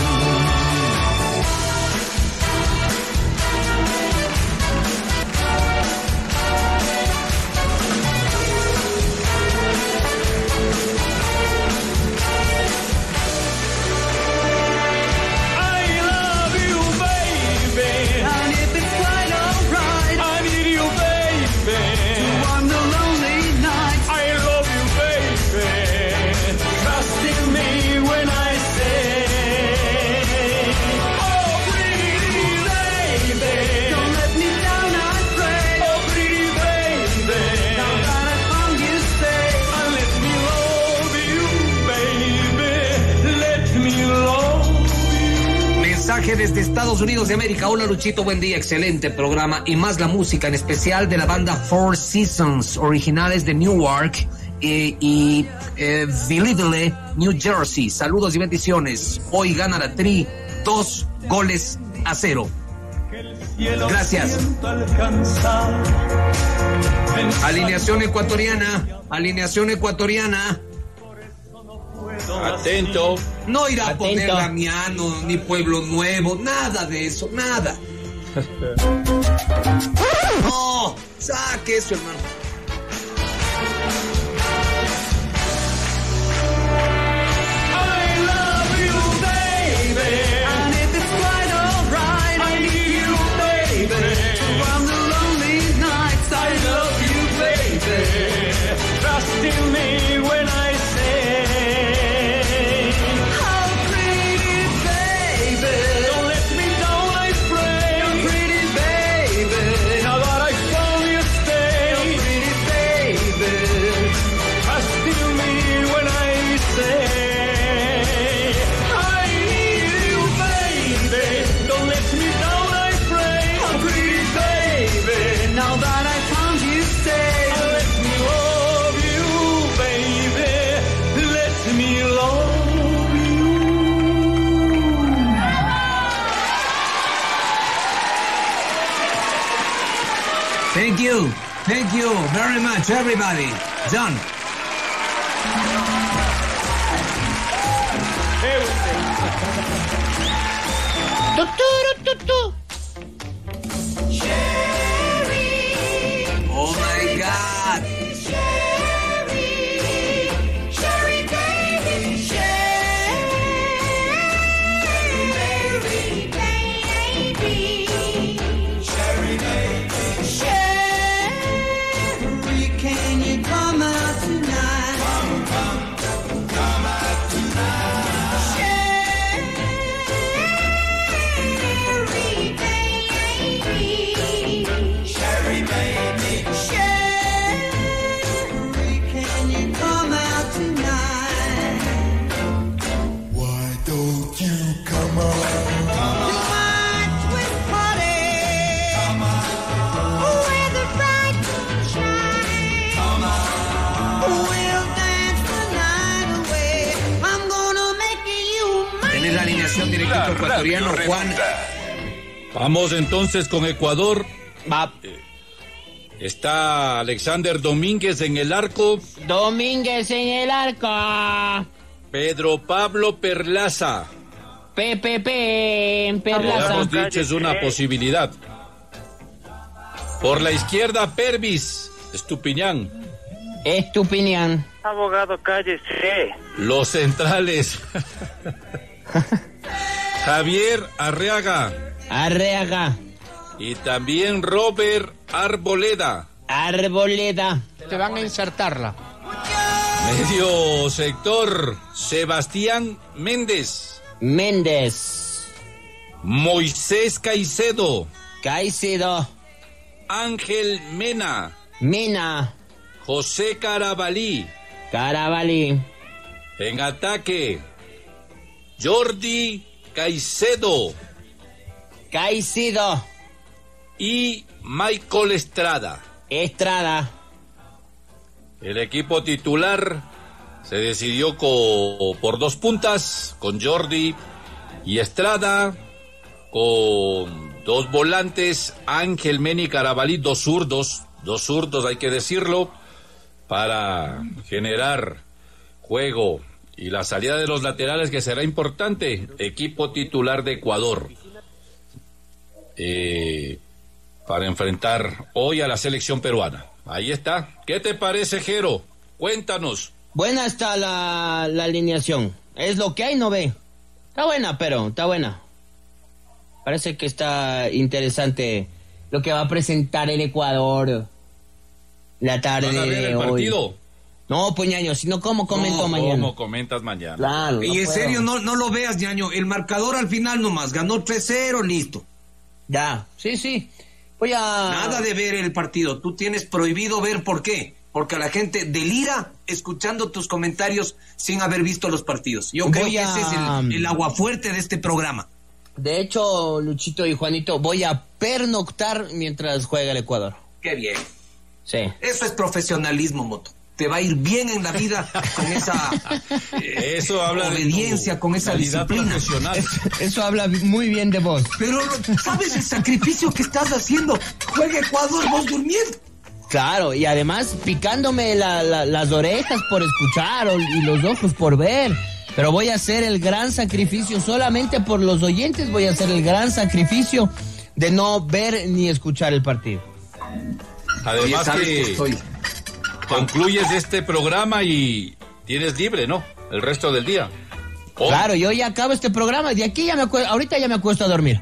Speaker 3: Desde Estados Unidos de América. Hola Luchito, buen día, excelente programa y más la música, en especial de la banda Four Seasons, originales de Newark eh, y eh, Belleville, New Jersey. Saludos y bendiciones. Hoy gana la Tri dos goles a cero. Gracias. Alineación ecuatoriana, alineación ecuatoriana.
Speaker 6: Atento.
Speaker 3: No irá
Speaker 5: Atento.
Speaker 3: a poner Damiano ni Pueblo Nuevo, nada de eso, nada. No, saque eso, hermano. Thank you. Thank you very much, everybody. John. Oh my God.
Speaker 8: Can you come out tonight? Come, come, come out tonight. Sherry, baby.
Speaker 3: ecuatoriano
Speaker 1: Radio
Speaker 3: Juan.
Speaker 1: Redonda.
Speaker 6: Vamos entonces con Ecuador.
Speaker 5: Va.
Speaker 6: Está Alexander Domínguez en el arco.
Speaker 5: Domínguez en el arco.
Speaker 6: Pedro Pablo Perlaza.
Speaker 5: P P P en
Speaker 6: Lo
Speaker 5: Perlaza.
Speaker 6: hemos dicho, es una posibilidad. Por la izquierda, Pervis Estupiñán.
Speaker 5: Estupiñán.
Speaker 4: Abogado, cállese.
Speaker 6: Los centrales. Javier Arreaga.
Speaker 5: Arreaga.
Speaker 6: Y también Robert Arboleda.
Speaker 5: Arboleda.
Speaker 9: Te van a insertarla.
Speaker 6: Medio sector, Sebastián Méndez.
Speaker 5: Méndez.
Speaker 6: Moisés Caicedo.
Speaker 5: Caicedo.
Speaker 6: Ángel Mena.
Speaker 5: Mina.
Speaker 6: José Carabalí.
Speaker 5: Carabalí.
Speaker 6: En ataque, Jordi Caicedo
Speaker 5: Caicedo.
Speaker 6: y Michael Estrada.
Speaker 5: Estrada.
Speaker 6: El equipo titular se decidió co- por dos puntas, con Jordi y Estrada, con dos volantes, Ángel Mena y Carabalí, dos zurdos, dos zurdos hay que decirlo, para generar juego y la salida de los laterales, que será importante. Equipo titular de Ecuador eh, para enfrentar hoy a la selección peruana. Ahí está. ¿Qué te parece, Jero? Cuéntanos.
Speaker 5: Buena está la, la alineación. Es lo que hay, no ve. Está buena, pero está buena. Parece que está interesante lo que va a presentar el Ecuador la tarde
Speaker 6: ¿Vas a ver
Speaker 5: de
Speaker 6: el
Speaker 5: hoy.
Speaker 6: partido?
Speaker 5: No, pues ñaño, si no, ¿cómo comento
Speaker 6: No,
Speaker 5: mañana?
Speaker 6: ¿Cómo comentas mañana?
Speaker 5: Claro,
Speaker 3: Y
Speaker 5: no
Speaker 3: en
Speaker 5: puedo.
Speaker 3: serio, no, no lo veas, ñaño. El marcador al final nomás ganó tres cero, listo.
Speaker 5: Ya, sí, sí. Voy a...
Speaker 3: Nada de ver el partido. Tú tienes prohibido ver, ¿por qué? Porque la gente delira escuchando tus comentarios sin haber visto los partidos. Yo creo
Speaker 5: Voy
Speaker 3: que
Speaker 5: a-
Speaker 3: ese es el, el aguafuerte de este programa.
Speaker 5: De hecho, Luchito y Juanito, voy a pernoctar mientras juega el Ecuador.
Speaker 3: Qué bien.
Speaker 5: Sí.
Speaker 3: Eso es profesionalismo, Moto. Te va a ir bien en la vida con esa eh,
Speaker 6: Eso habla de
Speaker 3: obediencia,
Speaker 6: tu
Speaker 3: con esa
Speaker 6: calidad
Speaker 3: disciplina.
Speaker 6: profesional.
Speaker 5: Eso habla muy bien de vos.
Speaker 3: Pero, ¿sabes el sacrificio que estás haciendo? Juega Ecuador, vos durmiendo.
Speaker 5: Claro, y además picándome la- la- las orejas por escuchar o- y los ojos por ver. Pero voy a hacer el gran sacrificio, solamente por los oyentes voy a hacer el gran sacrificio de no ver ni escuchar el partido.
Speaker 6: Además
Speaker 3: Oye, ¿sabes
Speaker 6: que
Speaker 3: que estoy?
Speaker 6: concluyes este programa y tienes libre, ¿no? El resto del día. Oh,
Speaker 5: Claro, yo ya acabo este programa, de aquí ya me acuesto, ahorita ya me acuesto a dormir.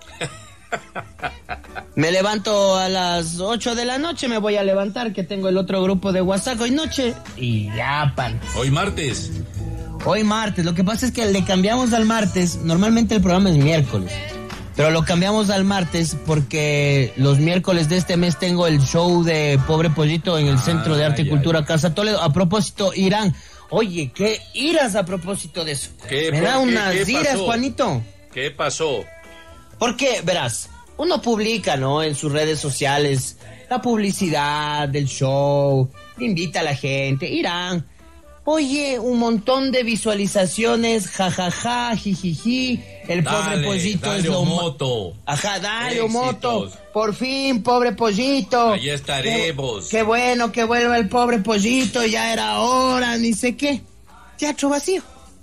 Speaker 5: Me levanto a las ocho de la noche, me voy a levantar, que tengo el otro grupo de WhatsApp hoy noche, y ya, pan.
Speaker 6: Hoy martes.
Speaker 5: Hoy martes, lo que pasa es que le cambiamos al martes, normalmente el programa es miércoles, pero lo cambiamos al martes porque los miércoles de este mes tengo el show de Pobre Pollito en el Centro de Arte y
Speaker 6: Ay,
Speaker 5: Cultura
Speaker 6: ay.
Speaker 5: Casa Toledo. A propósito, Irán, oye, ¿qué iras a propósito de eso?
Speaker 6: ¿Qué,
Speaker 5: Me
Speaker 6: por
Speaker 5: da
Speaker 6: qué?
Speaker 5: unas
Speaker 6: ¿Qué
Speaker 5: iras,
Speaker 6: pasó?
Speaker 5: Juanito.
Speaker 6: ¿Qué pasó?
Speaker 5: Porque, verás, uno publica, ¿no? En sus redes sociales la publicidad del show, invita a la gente, irán. Oye, un montón de visualizaciones, jajaja, jijiji, el pobre
Speaker 6: Dale,
Speaker 5: pollito
Speaker 6: dale,
Speaker 5: es lo ma-
Speaker 6: Moto.
Speaker 5: Ajá, dale,
Speaker 6: Éxitos.
Speaker 5: Moto, por fin, pobre pollito.
Speaker 6: Ahí estaremos.
Speaker 5: Qué, qué bueno que vuelva el pobre pollito, ya era hora, ni sé qué. Teatro vacío.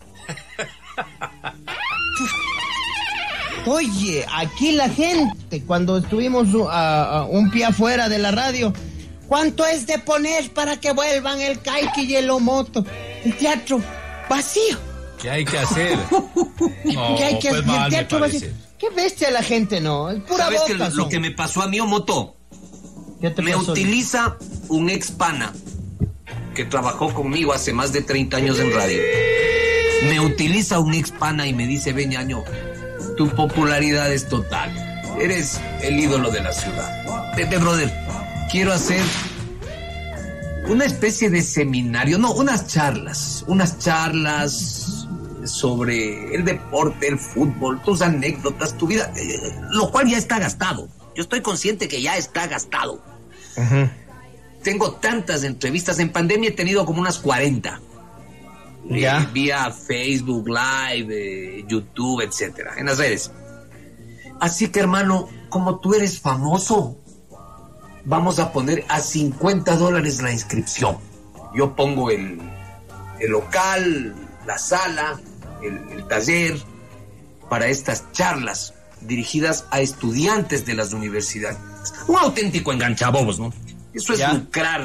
Speaker 5: Oye, aquí la gente, cuando estuvimos uh, a- a un pie afuera de la radio, ¿cuánto es de poner para que vuelvan el Kaiki y el Omoto? El teatro vacío.
Speaker 6: ¿Qué hay que hacer? No,
Speaker 5: ¿Qué hay que
Speaker 6: pues
Speaker 5: hacer?
Speaker 6: mal
Speaker 5: El
Speaker 6: me
Speaker 5: teatro
Speaker 6: parece.
Speaker 5: vacío. Qué bestia la gente, ¿no? Es pura
Speaker 3: ¿Sabes que
Speaker 5: boca,
Speaker 3: lo, lo
Speaker 5: son.
Speaker 3: que me pasó a mí, Moto?
Speaker 5: ¿Qué te
Speaker 3: Me
Speaker 5: pasó?
Speaker 3: utiliza un ex pana que trabajó conmigo hace más de treinta años en radio. Me utiliza un ex pana y me dice, ven, ñaño, tu popularidad es total. Eres el ídolo de la ciudad. Vete, brother, quiero hacer una especie de seminario, no, unas charlas, unas charlas sobre el deporte, el fútbol, tus anécdotas, tu vida, eh, lo cual ya está gastado. Yo estoy consciente que ya está gastado. Tengo tantas entrevistas, en pandemia he tenido como unas cuarenta. eh, vía Facebook Live, eh, YouTube, etcétera, en las redes. Así que, hermano, como tú eres famoso, vamos a poner a cincuenta dólares la inscripción. Yo pongo el, el local, la sala, el, el taller para estas charlas dirigidas a estudiantes de las universidades. Un auténtico enganchabobos, ¿no? Eso es ya. lucrar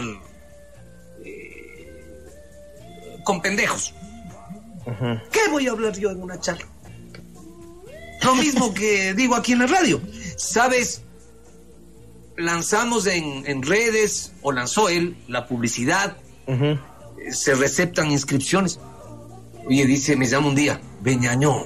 Speaker 3: eh, con pendejos. Uh-huh. ¿Qué voy a hablar yo en una charla? Lo mismo que digo aquí en la radio. ¿Sabes? Lanzamos en, en redes, o lanzó él, la publicidad. Uh-huh. Se receptan inscripciones. Oye, dice, me llama un día, Beñaño,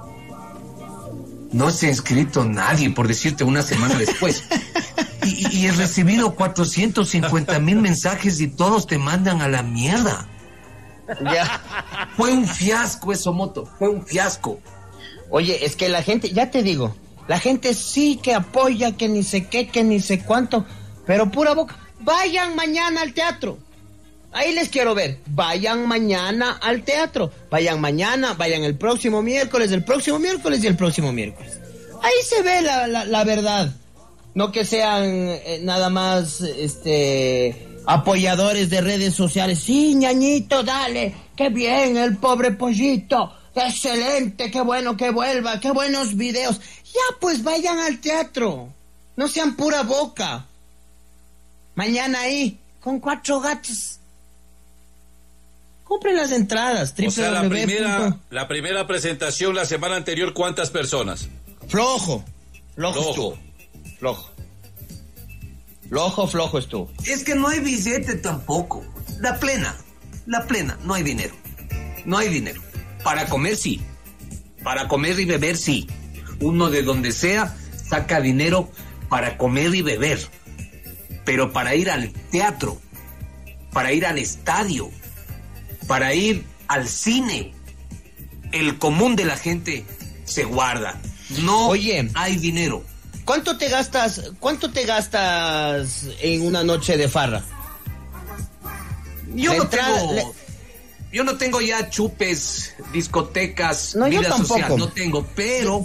Speaker 3: no se ha inscrito nadie, por decirte, una semana después. y, y he recibido cuatrocientos cincuenta mil mensajes y todos te mandan a la mierda. Ya. Fue un fiasco eso, Moto, fue un fiasco.
Speaker 5: Oye, es que la gente, ya te digo, la gente sí que apoya, que ni sé qué, que ni sé cuánto, pero pura boca. Vayan mañana al teatro. Ahí les quiero ver. Vayan mañana al teatro. Vayan mañana, vayan el próximo miércoles, el próximo miércoles y el próximo miércoles. Ahí se ve la, la, la verdad. No que sean eh, nada más este apoyadores de redes sociales. Sí, ñañito, dale. Qué bien, el pobre pollito. Excelente, qué bueno que vuelva, qué buenos videos. Ya, pues vayan al teatro. No sean pura boca. Mañana ahí, con cuatro gatos. Compren las entradas.
Speaker 6: O sea, la primera, la primera presentación la semana anterior, ¿cuántas personas?
Speaker 5: Flojo. Flojo, flojo. estuvo. Flojo. Flojo, flojo estuvo.
Speaker 3: Es que no hay billete tampoco. La plena, la plena, no hay dinero. No hay dinero. Para comer sí. Para comer y beber sí. Uno de donde sea saca dinero para comer y beber. Pero para ir al teatro, para ir al estadio, para ir al cine, el común de la gente se guarda. No Oye, hay dinero.
Speaker 5: ¿Cuánto te gastas, cuánto te gastas en una noche de farra?
Speaker 3: Yo no tengo, le... yo no tengo ya chupes, discotecas, no, vida social, no tengo, pero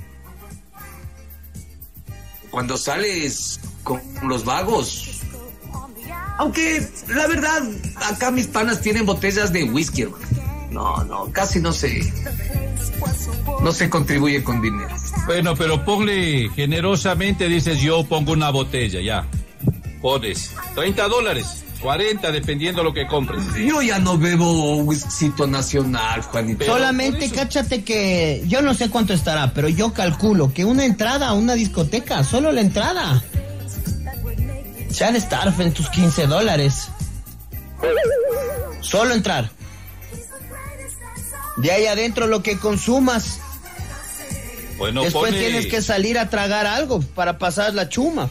Speaker 3: cuando sales con los vagos, aunque la verdad acá mis panas tienen botellas de whisky, hermano. No, no, casi no se no se contribuye con dinero.
Speaker 6: Bueno, pero ponle generosamente, dices, yo pongo una botella, ya. Pones treinta dólares, cuarenta, dependiendo lo que compres.
Speaker 3: Yo ya no bebo whiskycito nacional, Juanito.
Speaker 5: Solamente cáchate que yo no sé cuánto estará, pero yo calculo que una entrada a una discoteca, solo la entrada, se ha de estar en tus quince dólares. Solo entrar. De ahí adentro lo que consumas.
Speaker 6: Bueno,
Speaker 5: después
Speaker 6: pone...
Speaker 5: tienes que salir a tragar algo para pasar la chuma.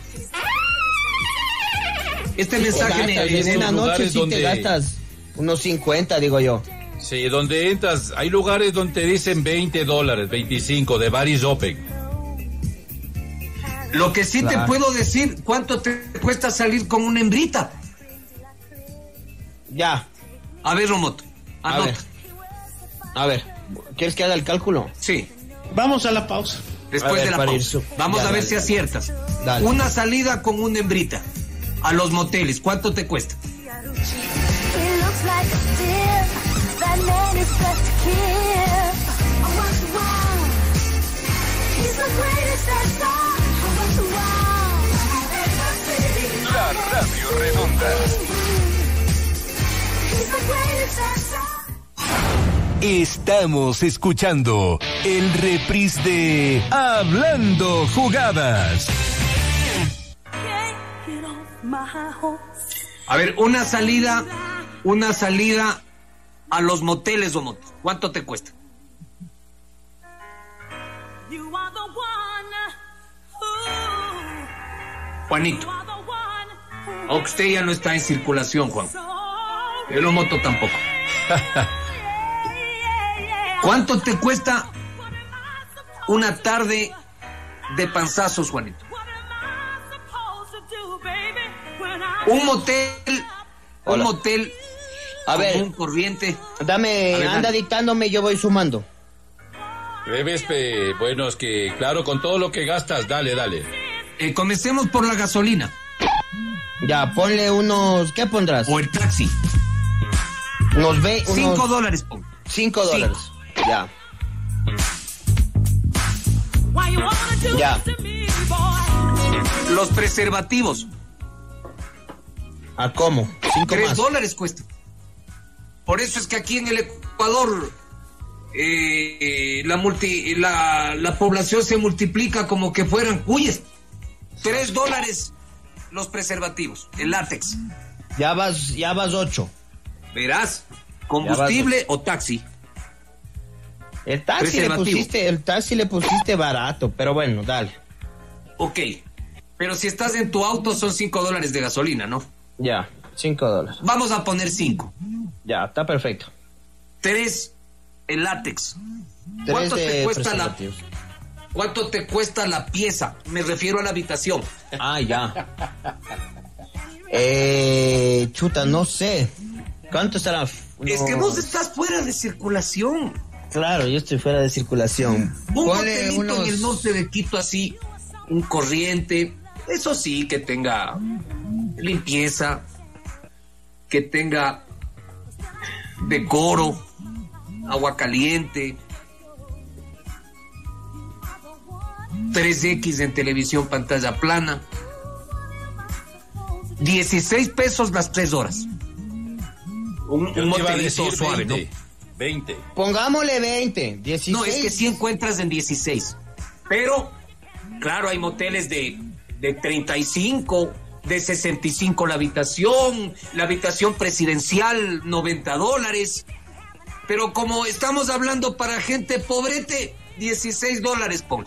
Speaker 3: Este mensaje me
Speaker 5: gastas, en una noche sí donde... te gastas unos cincuenta, digo yo.
Speaker 6: Sí, donde entras, hay lugares donde te dicen veinte dólares, veinticinco, de baris open.
Speaker 3: Lo que sí claro. te puedo decir, ¿cuánto te cuesta salir con una hembrita?
Speaker 5: Ya.
Speaker 3: A ver, Romoto, anota.
Speaker 5: A ver. A ver, ¿quieres que haga el cálculo?
Speaker 3: Sí.
Speaker 9: Vamos a la pausa.
Speaker 3: Después ver, de la pausa. Su... Vamos ya, a ver dale, si dale. aciertas. Dale. Una salida con una hembrita a los moteles, ¿cuánto te cuesta?
Speaker 1: La Radio Redonda. Estamos escuchando el reprise de Hablando Jugadas.
Speaker 3: A ver, una salida, una salida a los moteles o motos. ¿Cuánto te cuesta? Juanito. Aunque usted ya no está en circulación, Juan. El moto tampoco. ¿Cuánto te cuesta una tarde de panzazos, Juanito? Un motel, un Hola. motel
Speaker 5: A ver.
Speaker 3: común, corriente.
Speaker 5: Dame,
Speaker 3: A ver,
Speaker 5: anda
Speaker 3: dale.
Speaker 5: dictándome, yo voy sumando.
Speaker 6: Debes, pe, bueno, es que, claro, con todo lo que gastas, dale, dale.
Speaker 3: Eh, comencemos por la gasolina.
Speaker 5: Ya, ponle unos, ¿qué pondrás?
Speaker 3: O el taxi.
Speaker 5: Unos ve, unos
Speaker 3: Cinco dólares, pon.
Speaker 5: cinco dólares. Ya. Ya.
Speaker 3: Los preservativos.
Speaker 5: ¿A cómo? Cinco
Speaker 3: Tres
Speaker 5: más.
Speaker 3: dólares cuesta. Por eso es que aquí en el Ecuador eh, la, multi, la, la población se multiplica como que fueran cuyes. Tres dólares los preservativos, el látex.
Speaker 5: Ya vas, ya vas ocho.
Speaker 3: Verás, combustible o taxi.
Speaker 5: El taxi le
Speaker 3: Preservativo.
Speaker 5: pusiste, el taxi le pusiste barato, pero bueno, dale.
Speaker 3: Ok, pero si estás en tu auto son cinco dólares de gasolina, ¿no?
Speaker 5: Ya, cinco dólares.
Speaker 3: Vamos a poner cinco.
Speaker 5: Ya, está perfecto.
Speaker 3: Tres, el látex.
Speaker 5: Tres
Speaker 3: ¿Cuánto
Speaker 5: de
Speaker 3: te cuesta la,
Speaker 5: preservativos.
Speaker 3: cuánto te cuesta la pieza? Me refiero a la habitación.
Speaker 5: Ah, ya. Eh, chuta, no sé. ¿Cuánto estará?
Speaker 3: Es que
Speaker 5: No.
Speaker 3: vos estás fuera de circulación.
Speaker 5: Claro, yo estoy fuera de circulación.
Speaker 3: Un
Speaker 5: Ponle
Speaker 3: hotelito
Speaker 5: unos...
Speaker 3: en el norte de Quito así, un corriente, eso sí, que tenga limpieza, que tenga decoro, agua caliente, tres equis en televisión, pantalla plana, dieciséis pesos las tres horas. Un,
Speaker 6: Yo
Speaker 3: un
Speaker 6: te iba a
Speaker 3: motelito
Speaker 6: decir
Speaker 3: suave, ¿no?
Speaker 6: veinte. veinte.
Speaker 5: Pongámosle veinte, dieciséis.
Speaker 3: No, es que sí encuentras en dieciséis. Pero, claro, hay moteles de, de treinta y cinco, de sesenta y cinco la habitación, la habitación presidencial, noventa dólares. Pero como estamos hablando para gente pobrete, dieciséis dólares, pon.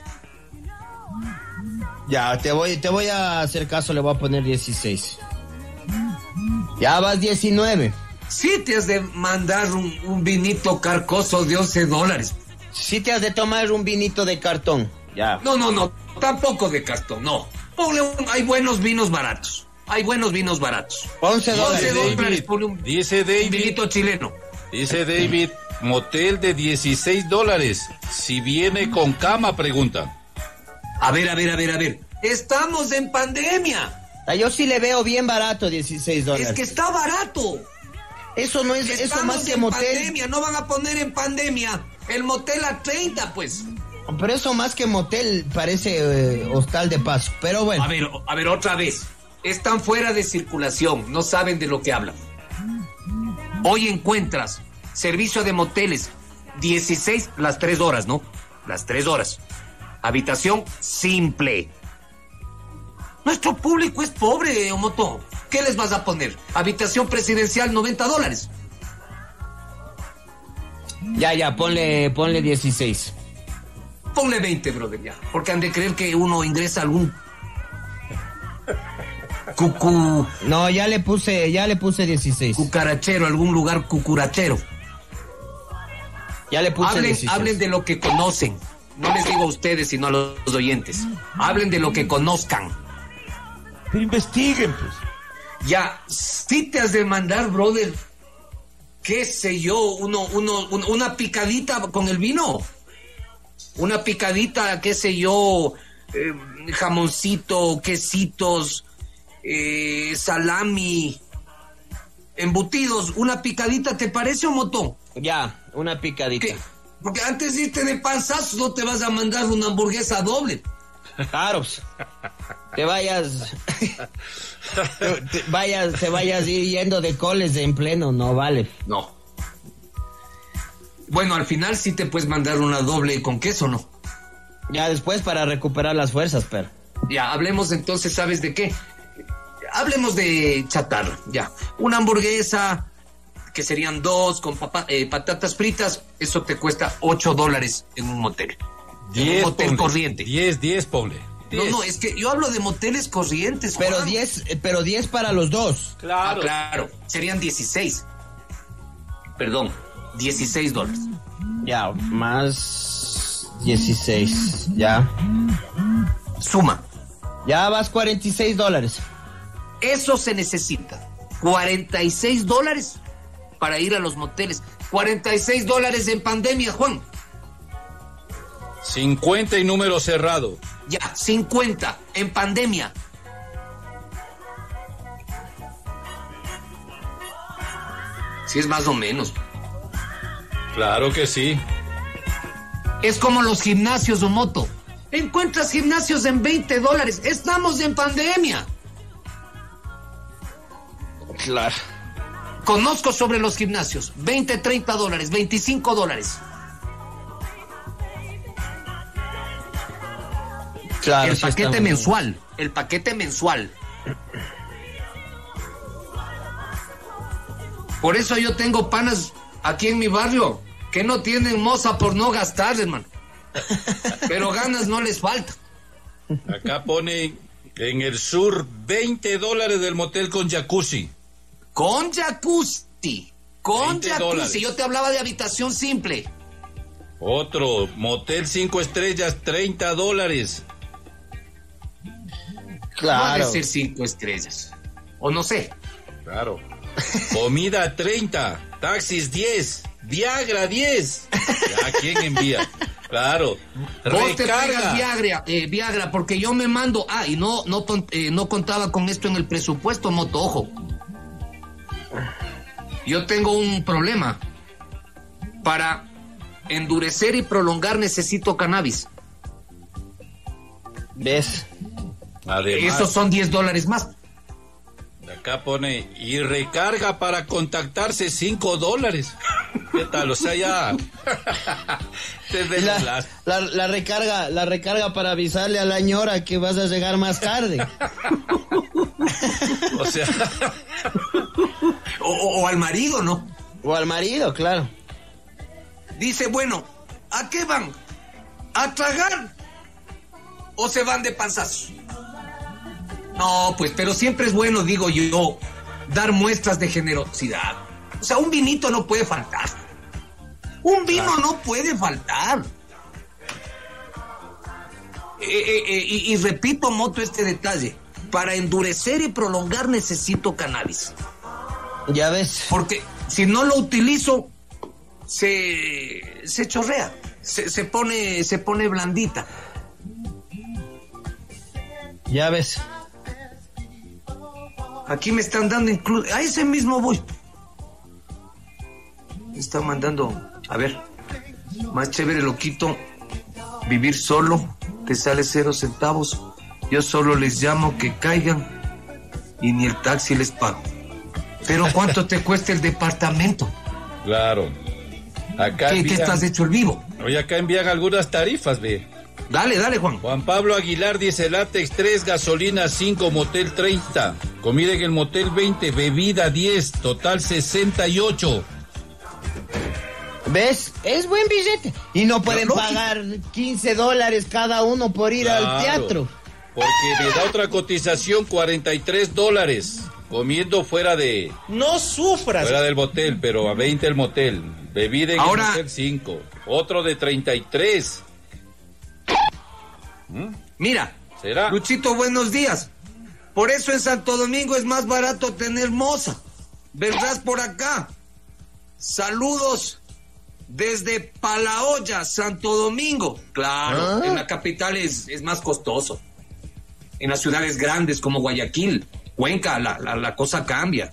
Speaker 5: Ya, te voy, te voy a hacer caso, le voy a poner dieciséis. Ya vas diecinueve.
Speaker 3: Sí te has de mandar un, un vinito carcoso de once dólares.
Speaker 5: Sí te has de tomar un vinito de cartón. Ya.
Speaker 3: No, no, no, tampoco de cartón, no. Ponle un- hay buenos vinos baratos. Hay buenos vinos baratos.
Speaker 5: once dólares.
Speaker 3: once dólares,
Speaker 6: David,
Speaker 3: ponle un,
Speaker 6: dice
Speaker 3: un
Speaker 6: David,
Speaker 3: vinito chileno.
Speaker 6: dice David, motel de dieciséis dólares. Si viene con cama, pregunta.
Speaker 3: A ver, a ver, a ver, a ver. Estamos en pandemia.
Speaker 5: Ah, yo sí le veo bien barato dieciséis dólares.
Speaker 3: Es que está barato.
Speaker 5: Eso no es, eso
Speaker 3: Estamos
Speaker 5: más que
Speaker 3: en
Speaker 5: motel.
Speaker 3: pandemia. No van a poner en pandemia el motel a treinta, pues.
Speaker 5: Pero eso más que motel parece eh, hostal de paso. Pero bueno.
Speaker 3: A ver, a ver, otra vez. Están fuera de circulación. No saben de lo que hablan. Hoy encuentras servicio de moteles dieciséis las tres horas, ¿no? Las tres horas. Habitación simple. Nuestro público es pobre, Omoto. ¿Qué les vas a poner? Habitación presidencial, noventa dólares.
Speaker 5: Ya, ya, ponle, ponle dieciséis.
Speaker 3: Ponle veinte, brother, ya. Porque han de creer que uno ingresa a algún cucu,
Speaker 5: No, ya le puse, ya le puse dieciséis.
Speaker 3: cucarachero, algún lugar cucurachero.
Speaker 5: Ya le puse
Speaker 3: Hablen,
Speaker 5: dieciséis.
Speaker 3: hablen de lo que conocen. No les digo a ustedes, sino a los oyentes. Hablen de lo que conozcan.
Speaker 9: Pero investiguen, pues.
Speaker 3: Ya, si te has de mandar, brother, qué sé yo, uno, uno, un- una picadita con el vino. Una picadita, qué sé yo, eh, jamoncito, quesitos, eh, salami, embutidos. Una picadita, ¿te parece, Omoto?
Speaker 5: Ya, una picadita.
Speaker 3: ¿Qué? Porque antes de irte de panzazo, no te vas a mandar una hamburguesa doble.
Speaker 5: Claro, pues, te vayas, te, te vayas, te vayas a ir yendo de coles en pleno, no vale.
Speaker 3: No. Bueno, al final sí te puedes mandar una doble con queso, ¿no?
Speaker 5: Ya después para recuperar las fuerzas, pero.
Speaker 3: Ya, hablemos entonces, ¿sabes de qué? Hablemos de chatarra, ya. Una hamburguesa, que serían dos, con papa- eh, patatas fritas, eso te cuesta ocho dólares en un motel. En un
Speaker 6: diez,
Speaker 3: motel
Speaker 6: ponle.
Speaker 3: corriente.
Speaker 6: diez, diez, ponle.
Speaker 3: No,
Speaker 6: diez.
Speaker 3: no, es que yo hablo de moteles corrientes,
Speaker 5: Pero
Speaker 3: Juan.
Speaker 5: diez, eh, pero diez para los dos.
Speaker 3: Ah, claro, serían dieciséis. Perdón, dieciséis dólares.
Speaker 5: Ya, más dieciséis, ya.
Speaker 3: Suma.
Speaker 5: Ya vas cuarenta y seis dólares.
Speaker 3: Eso se necesita. cuarenta y seis dólares para ir a los moteles. cuarenta y seis dólares en pandemia, Juan.
Speaker 6: cincuenta y número cerrado.
Speaker 3: Ya, cincuenta en pandemia. Si es más o menos.
Speaker 6: Claro que sí.
Speaker 3: Es como los gimnasios o moto. Encuentras gimnasios en veinte dólares. Estamos en pandemia.
Speaker 5: Claro.
Speaker 3: Conozco sobre los gimnasios. veinte, treinta dólares, veinticinco dólares.
Speaker 5: Claro,
Speaker 3: el
Speaker 5: sí
Speaker 3: paquete
Speaker 5: estamos...
Speaker 3: mensual. El paquete mensual. Por eso yo tengo panas aquí en mi barrio que no tienen moza por no gastar, hermano. Pero ganas no les falta.
Speaker 6: Acá pone en el sur veinte dólares del motel con jacuzzi.
Speaker 3: Con jacuzzi. Con jacuzzi.
Speaker 6: dólares.
Speaker 3: Yo te hablaba de habitación simple.
Speaker 6: Otro, motel cinco estrellas, treinta dólares.
Speaker 3: Claro. Puede ser cinco estrellas. O no sé.
Speaker 6: Claro. Comida treinta, taxis diez, Viagra diez. ¿A quién envía? Claro.
Speaker 3: Vos te pegas Viagra, eh, Viagra, porque yo me mando. Ah, y no, no, eh, no contaba con esto en el presupuesto, Moto, ojo. Yo tengo un problema. Para endurecer y prolongar necesito cannabis.
Speaker 5: ¿Ves?
Speaker 6: Además,
Speaker 3: esos son diez dólares más.
Speaker 6: Acá pone, y recarga para contactarse cinco dólares. ¿Qué tal? O sea, ya...
Speaker 5: la, la, la recarga, la recarga para avisarle a la ñora que vas a llegar más tarde.
Speaker 6: O sea...
Speaker 3: o, o, o al marido, ¿no?
Speaker 5: O al marido, claro.
Speaker 3: Dice, bueno, ¿a qué van? ¿A tragar? ¿O se van de panzazos? No, pues, pero siempre es bueno, digo yo, dar muestras de generosidad. O sea, un vinito no puede faltar. Un vino claro. no puede faltar. Eh, eh, eh, y, y repito, Moto, este detalle. Para endurecer y prolongar necesito cannabis.
Speaker 5: Ya ves.
Speaker 3: Porque si no lo utilizo, se, se chorrea. Se, se, pone, se pone blandita.
Speaker 5: Ya ves.
Speaker 3: Aquí me están dando incluso... A ese mismo voy. Me están mandando... A ver. Más chévere, loquito. Vivir solo. Te sale cero centavos. Yo solo les llamo que caigan. Y ni el taxi les pago. Pero ¿cuánto te cuesta el departamento?
Speaker 6: Claro. Acá
Speaker 3: ¿Qué,
Speaker 6: envían...
Speaker 3: ¿Qué estás hecho el vivo?
Speaker 6: Oye, acá envían algunas tarifas, ve.
Speaker 3: Dale, dale, Juan.
Speaker 6: Juan Pablo Aguilar dice, látex tres, gasolina cinco, motel treinta, comida en el motel veinte, bebida diez, total sesenta y ocho.
Speaker 5: ¿Ves? Es buen billete. Y no pueden pagar quince dólares cada uno por ir claro, al teatro.
Speaker 6: Porque le da otra cotización, cuarenta y tres dólares, comiendo fuera de...
Speaker 5: No sufras.
Speaker 6: Fuera del motel, pero a veinte el motel. Bebida en Ahora... el motel cinco, otro de treinta y tres.
Speaker 3: Mira,
Speaker 6: ¿será?
Speaker 3: Luchito, buenos días. Por eso en Santo Domingo es más barato tener moza. ¿Verdad por acá? Saludos desde Palaoya, Santo Domingo. Claro, ¿Ah? En la capital es, es más costoso. En las ciudades grandes como Guayaquil, Cuenca, la, la, la cosa cambia.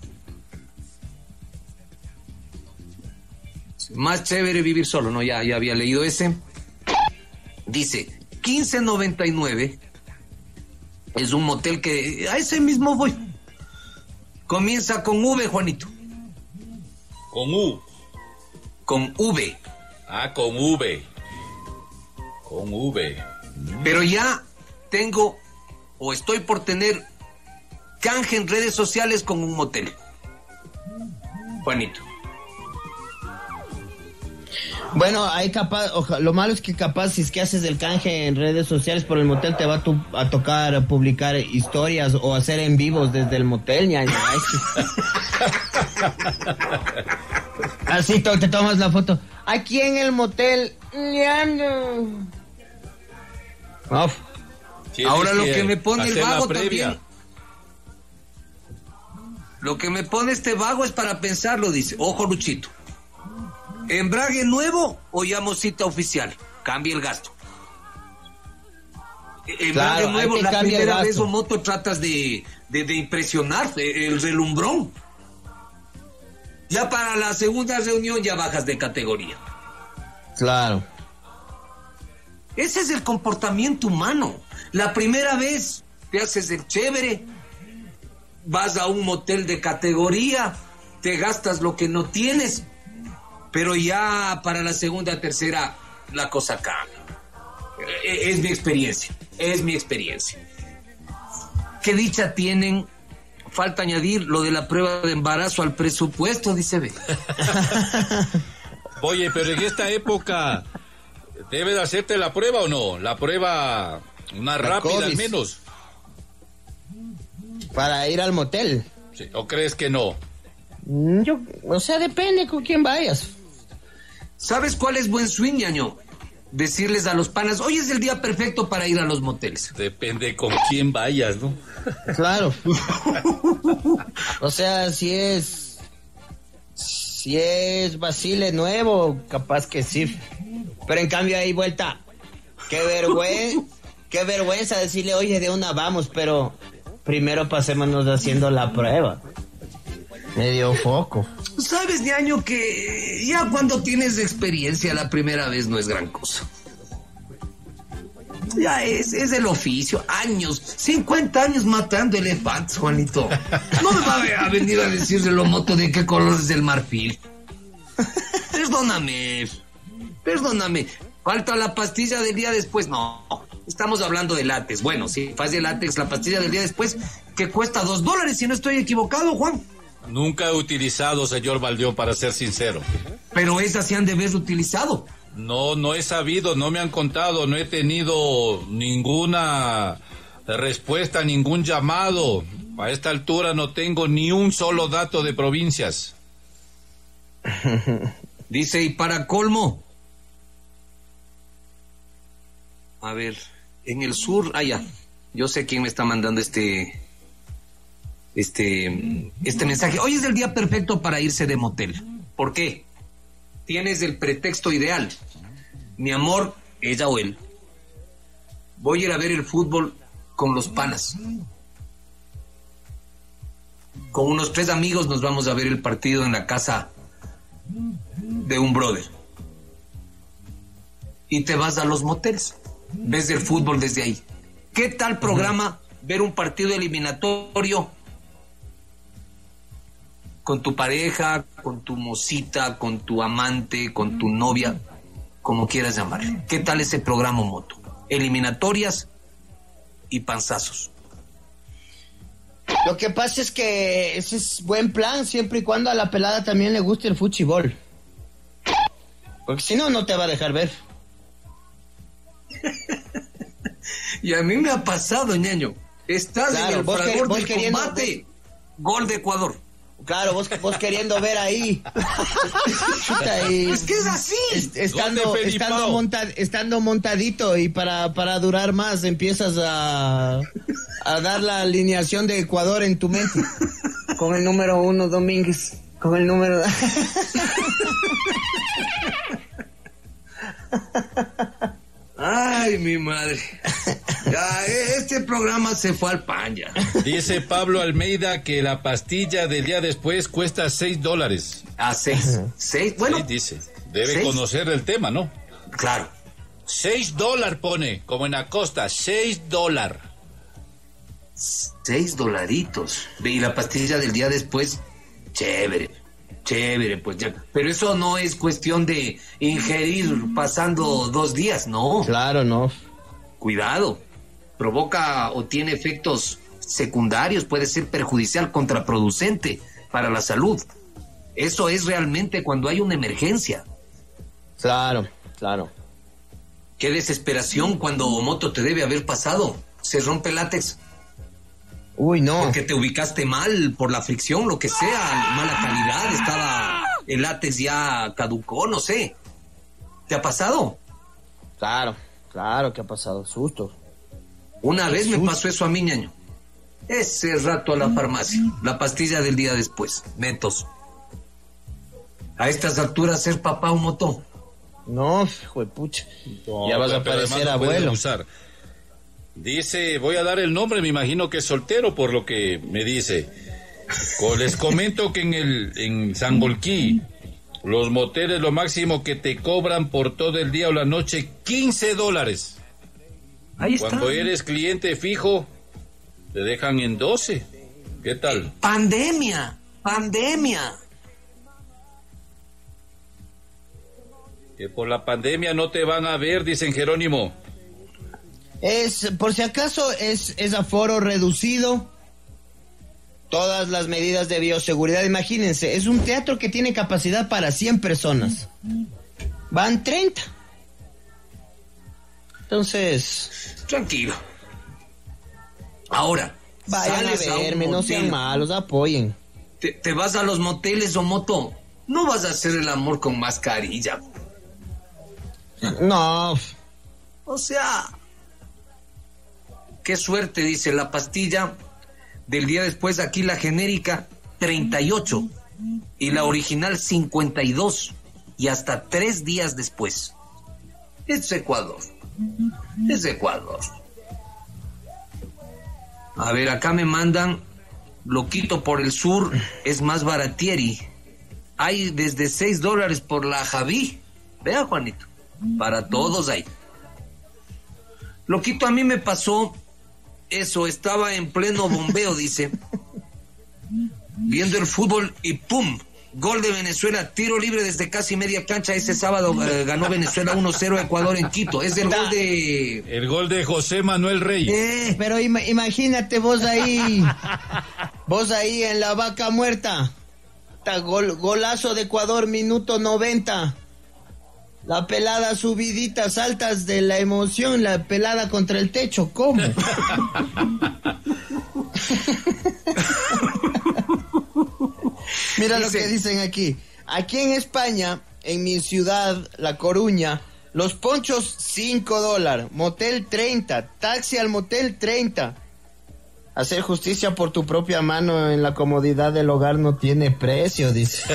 Speaker 3: Más chévere vivir solo, ¿no? Ya, ya había leído ese. Dice... quince noventa y nueve es un motel que a ese mismo voy. Comienza con V, Juanito.
Speaker 6: Con U.
Speaker 3: Con V.
Speaker 6: Ah, con V. Con V.
Speaker 3: Pero ya tengo o estoy por tener canje en redes sociales con un motel. Juanito.
Speaker 5: Bueno, hay capaz, oja, lo malo es que capaz si es que haces el canje en redes sociales por el motel te va a, tu, a tocar publicar historias o hacer en vivos desde el motel, ña, ña. Así to, te tomas la foto. Aquí en el motel. Uf.
Speaker 3: Ahora lo que me pone el vago también. Lo que me pone este vago es para pensarlo, dice. Ojo, Luchito. ¿Embrague nuevo o llamo cita oficial? Cambie el gasto. Embrague
Speaker 5: Claro, hay
Speaker 3: nuevo,
Speaker 5: que
Speaker 3: la
Speaker 5: cambiar el
Speaker 3: primera vez
Speaker 5: gasto.
Speaker 3: o moto tratas de, de, de impresionar, eh, el relumbrón. Ya para la segunda reunión ya bajas de categoría.
Speaker 5: Claro.
Speaker 3: Ese es el comportamiento humano. La primera vez te haces el chévere, vas a un motel de categoría, te gastas lo que no tienes, pero ya para la segunda, tercera, la cosa cambia. Es mi experiencia, es mi experiencia. ¿Qué dicha tienen? Falta añadir lo de la prueba de embarazo al presupuesto, dice B.
Speaker 6: Oye, pero en esta época, ¿debe de hacerte la prueba o no? La prueba, una rápida al
Speaker 5: COVID.
Speaker 6: menos.
Speaker 5: Para ir al motel.
Speaker 6: Sí, ¿o crees que no?
Speaker 5: Mm, Yo, o sea, depende con quién vayas.
Speaker 3: ¿Sabes cuál es buen swing, ñaño? Decirles a los panas, hoy es el día perfecto para ir a los moteles.
Speaker 6: Depende con quién vayas, ¿no?
Speaker 5: Claro. O sea, si es... Si es Basile nuevo, capaz que sí. Pero en cambio ahí vuelta. Qué vergüenza. Qué vergüenza decirle, oye, de una vamos, pero primero pasémonos haciendo la prueba. Me dio foco.
Speaker 3: ¿Sabes, ñaño, que ya cuando tienes experiencia la primera vez no es gran cosa? Ya es, es el oficio, años, cincuenta años matando elefantes, Juanito. No me va a venir a decir de lo moto de qué color es el marfil. Perdóname, perdóname. Falta la pastilla del día después, no. Estamos hablando de látex. Bueno, si faz de látex, la pastilla del día después, que cuesta dos dólares, si no estoy equivocado, Juan.
Speaker 6: Nunca he utilizado, señor Valdión, para ser sincero.
Speaker 3: Pero esas se han de haber utilizado.
Speaker 6: No, no he sabido, no me han contado, no he tenido ninguna respuesta, ningún llamado. A esta altura no tengo ni un solo dato de provincias.
Speaker 3: Dice, y para colmo. A ver, en el sur, ah, ya. Yo sé quién me está mandando este... Este, este mensaje. Hoy es el día perfecto para irse de motel. ¿Por qué? Tienes el pretexto ideal. Mi amor, ella o él. Voy a ir a ver el fútbol con los panas. Con unos tres amigos nos vamos a ver el partido en la casa de un brother. Y te vas a los moteles. Ves el fútbol desde ahí. ¿Qué tal programa ver un partido eliminatorio con tu pareja, con tu mocita, con tu amante, con tu novia, como quieras llamarle? ¿Qué tal ese programa moto? Eliminatorias y panzazos.
Speaker 5: Lo que pasa es que ese es buen plan siempre y cuando a la pelada también le guste el fútbol. Porque si no, no te va a dejar ver.
Speaker 3: Y a mí me ha pasado, ñaño. Estás
Speaker 5: Claro,
Speaker 3: en el
Speaker 5: vos
Speaker 3: fragor
Speaker 5: quer- vos
Speaker 3: del
Speaker 5: queriendo-
Speaker 3: combate. Gol de Ecuador.
Speaker 5: Claro, vos, vos queriendo ver ahí. Chuta, y-
Speaker 3: Es que es así.
Speaker 5: est- estando,
Speaker 6: ¿Dónde, Felipao?
Speaker 5: estando, monta- estando montadito y para, para durar más empiezas a, a dar la alineación de Ecuador en tu mente. Con el número uno, Domínguez. Con el número...
Speaker 3: Ay, mi madre. Ya, este programa se fue al pan ya.
Speaker 6: Dice Pablo Almeida que la pastilla del día después cuesta seis dólares.
Speaker 3: A seis. Seis, bueno.
Speaker 6: Sí, dice. Debe
Speaker 3: ¿Seis?
Speaker 6: conocer el tema, ¿no?
Speaker 3: Claro.
Speaker 6: Seis dólares pone, como en Acosta, seis dólares.
Speaker 3: Seis dolaritos. Ve, y la pastilla del día después, chévere, chévere, pues ya. Pero eso no es cuestión de ingerir pasando dos días, no.
Speaker 5: Claro, no.
Speaker 3: Cuidado. Provoca o tiene efectos secundarios, puede ser perjudicial, contraproducente para la salud. Eso es realmente cuando hay una emergencia.
Speaker 5: Claro, claro.
Speaker 3: Qué desesperación cuando moto te debe haber pasado. Se rompe el látex.
Speaker 5: Uy, no.
Speaker 3: Porque te ubicaste mal por la fricción, lo que sea, mala calidad, estaba el látex ya caducó, no sé. ¿Te ha pasado?
Speaker 5: Claro, claro que ha pasado. Susto.
Speaker 3: Una
Speaker 5: Qué
Speaker 3: vez me
Speaker 5: susto.
Speaker 3: pasó eso a mí, ñaño. Ese rato a la farmacia, la pastilla del día después, netos. A estas alturas ser papá un montón.
Speaker 5: No, hijo de pucha.
Speaker 6: No,
Speaker 5: ya vas a
Speaker 6: pero
Speaker 5: parecer
Speaker 6: además no puedes
Speaker 5: abuelo.
Speaker 6: abusar. Dice, voy a dar el nombre, me imagino que es soltero por lo que me dice. Co- Les comento que en el en Sangolquí, los moteles lo máximo que te cobran por todo el día o la noche, quince dólares.
Speaker 3: Ahí está.
Speaker 6: Cuando eres cliente fijo, te dejan en doce. ¿Qué tal?
Speaker 3: Pandemia, pandemia.
Speaker 6: Que por la pandemia no te van a ver, dicen Jerónimo.
Speaker 5: Es, por si acaso, es, es aforo reducido. Todas las medidas de bioseguridad, imagínense, es un teatro que tiene capacidad para cien personas. Van treinta. Entonces,
Speaker 3: Tranquilo. Ahora,
Speaker 5: vayan a
Speaker 3: sales a un
Speaker 5: verme, no sean
Speaker 3: motel,
Speaker 5: malos, apoyen.
Speaker 3: Te, te vas a los moteles o moto. No vas a hacer el amor con mascarilla.
Speaker 5: No,
Speaker 3: O sea, qué suerte, dice la pastilla del día después. Aquí la genérica treinta y ocho y la original cincuenta y dos, y hasta tres días después. Es Ecuador. Es Ecuador. A ver, acá me mandan Loquito por el sur, es más baratieri. Hay desde seis dólares por la Javí. Vea, Juanito, para todos hay. Loquito, a mí me pasó eso, estaba en pleno bombeo, dice, viendo el fútbol y ¡pum! Gol de Venezuela, tiro libre desde casi media cancha. Ese sábado eh, ganó Venezuela uno cero a Ecuador en Quito. Es el gol de...
Speaker 6: El gol de José Manuel Rey.
Speaker 5: Eh, pero ima- imagínate vos ahí, vos ahí en la vaca muerta. Ta, gol, golazo de Ecuador, minuto noventa. La pelada subidita, saltas de la emoción, la pelada contra el techo. ¿Cómo? Mira lo que dicen aquí. Aquí en España, en mi ciudad, La Coruña, los ponchos cinco dólares, motel treinta, taxi al motel treinta. Hacer justicia por tu propia mano en la comodidad del hogar no tiene precio, dice.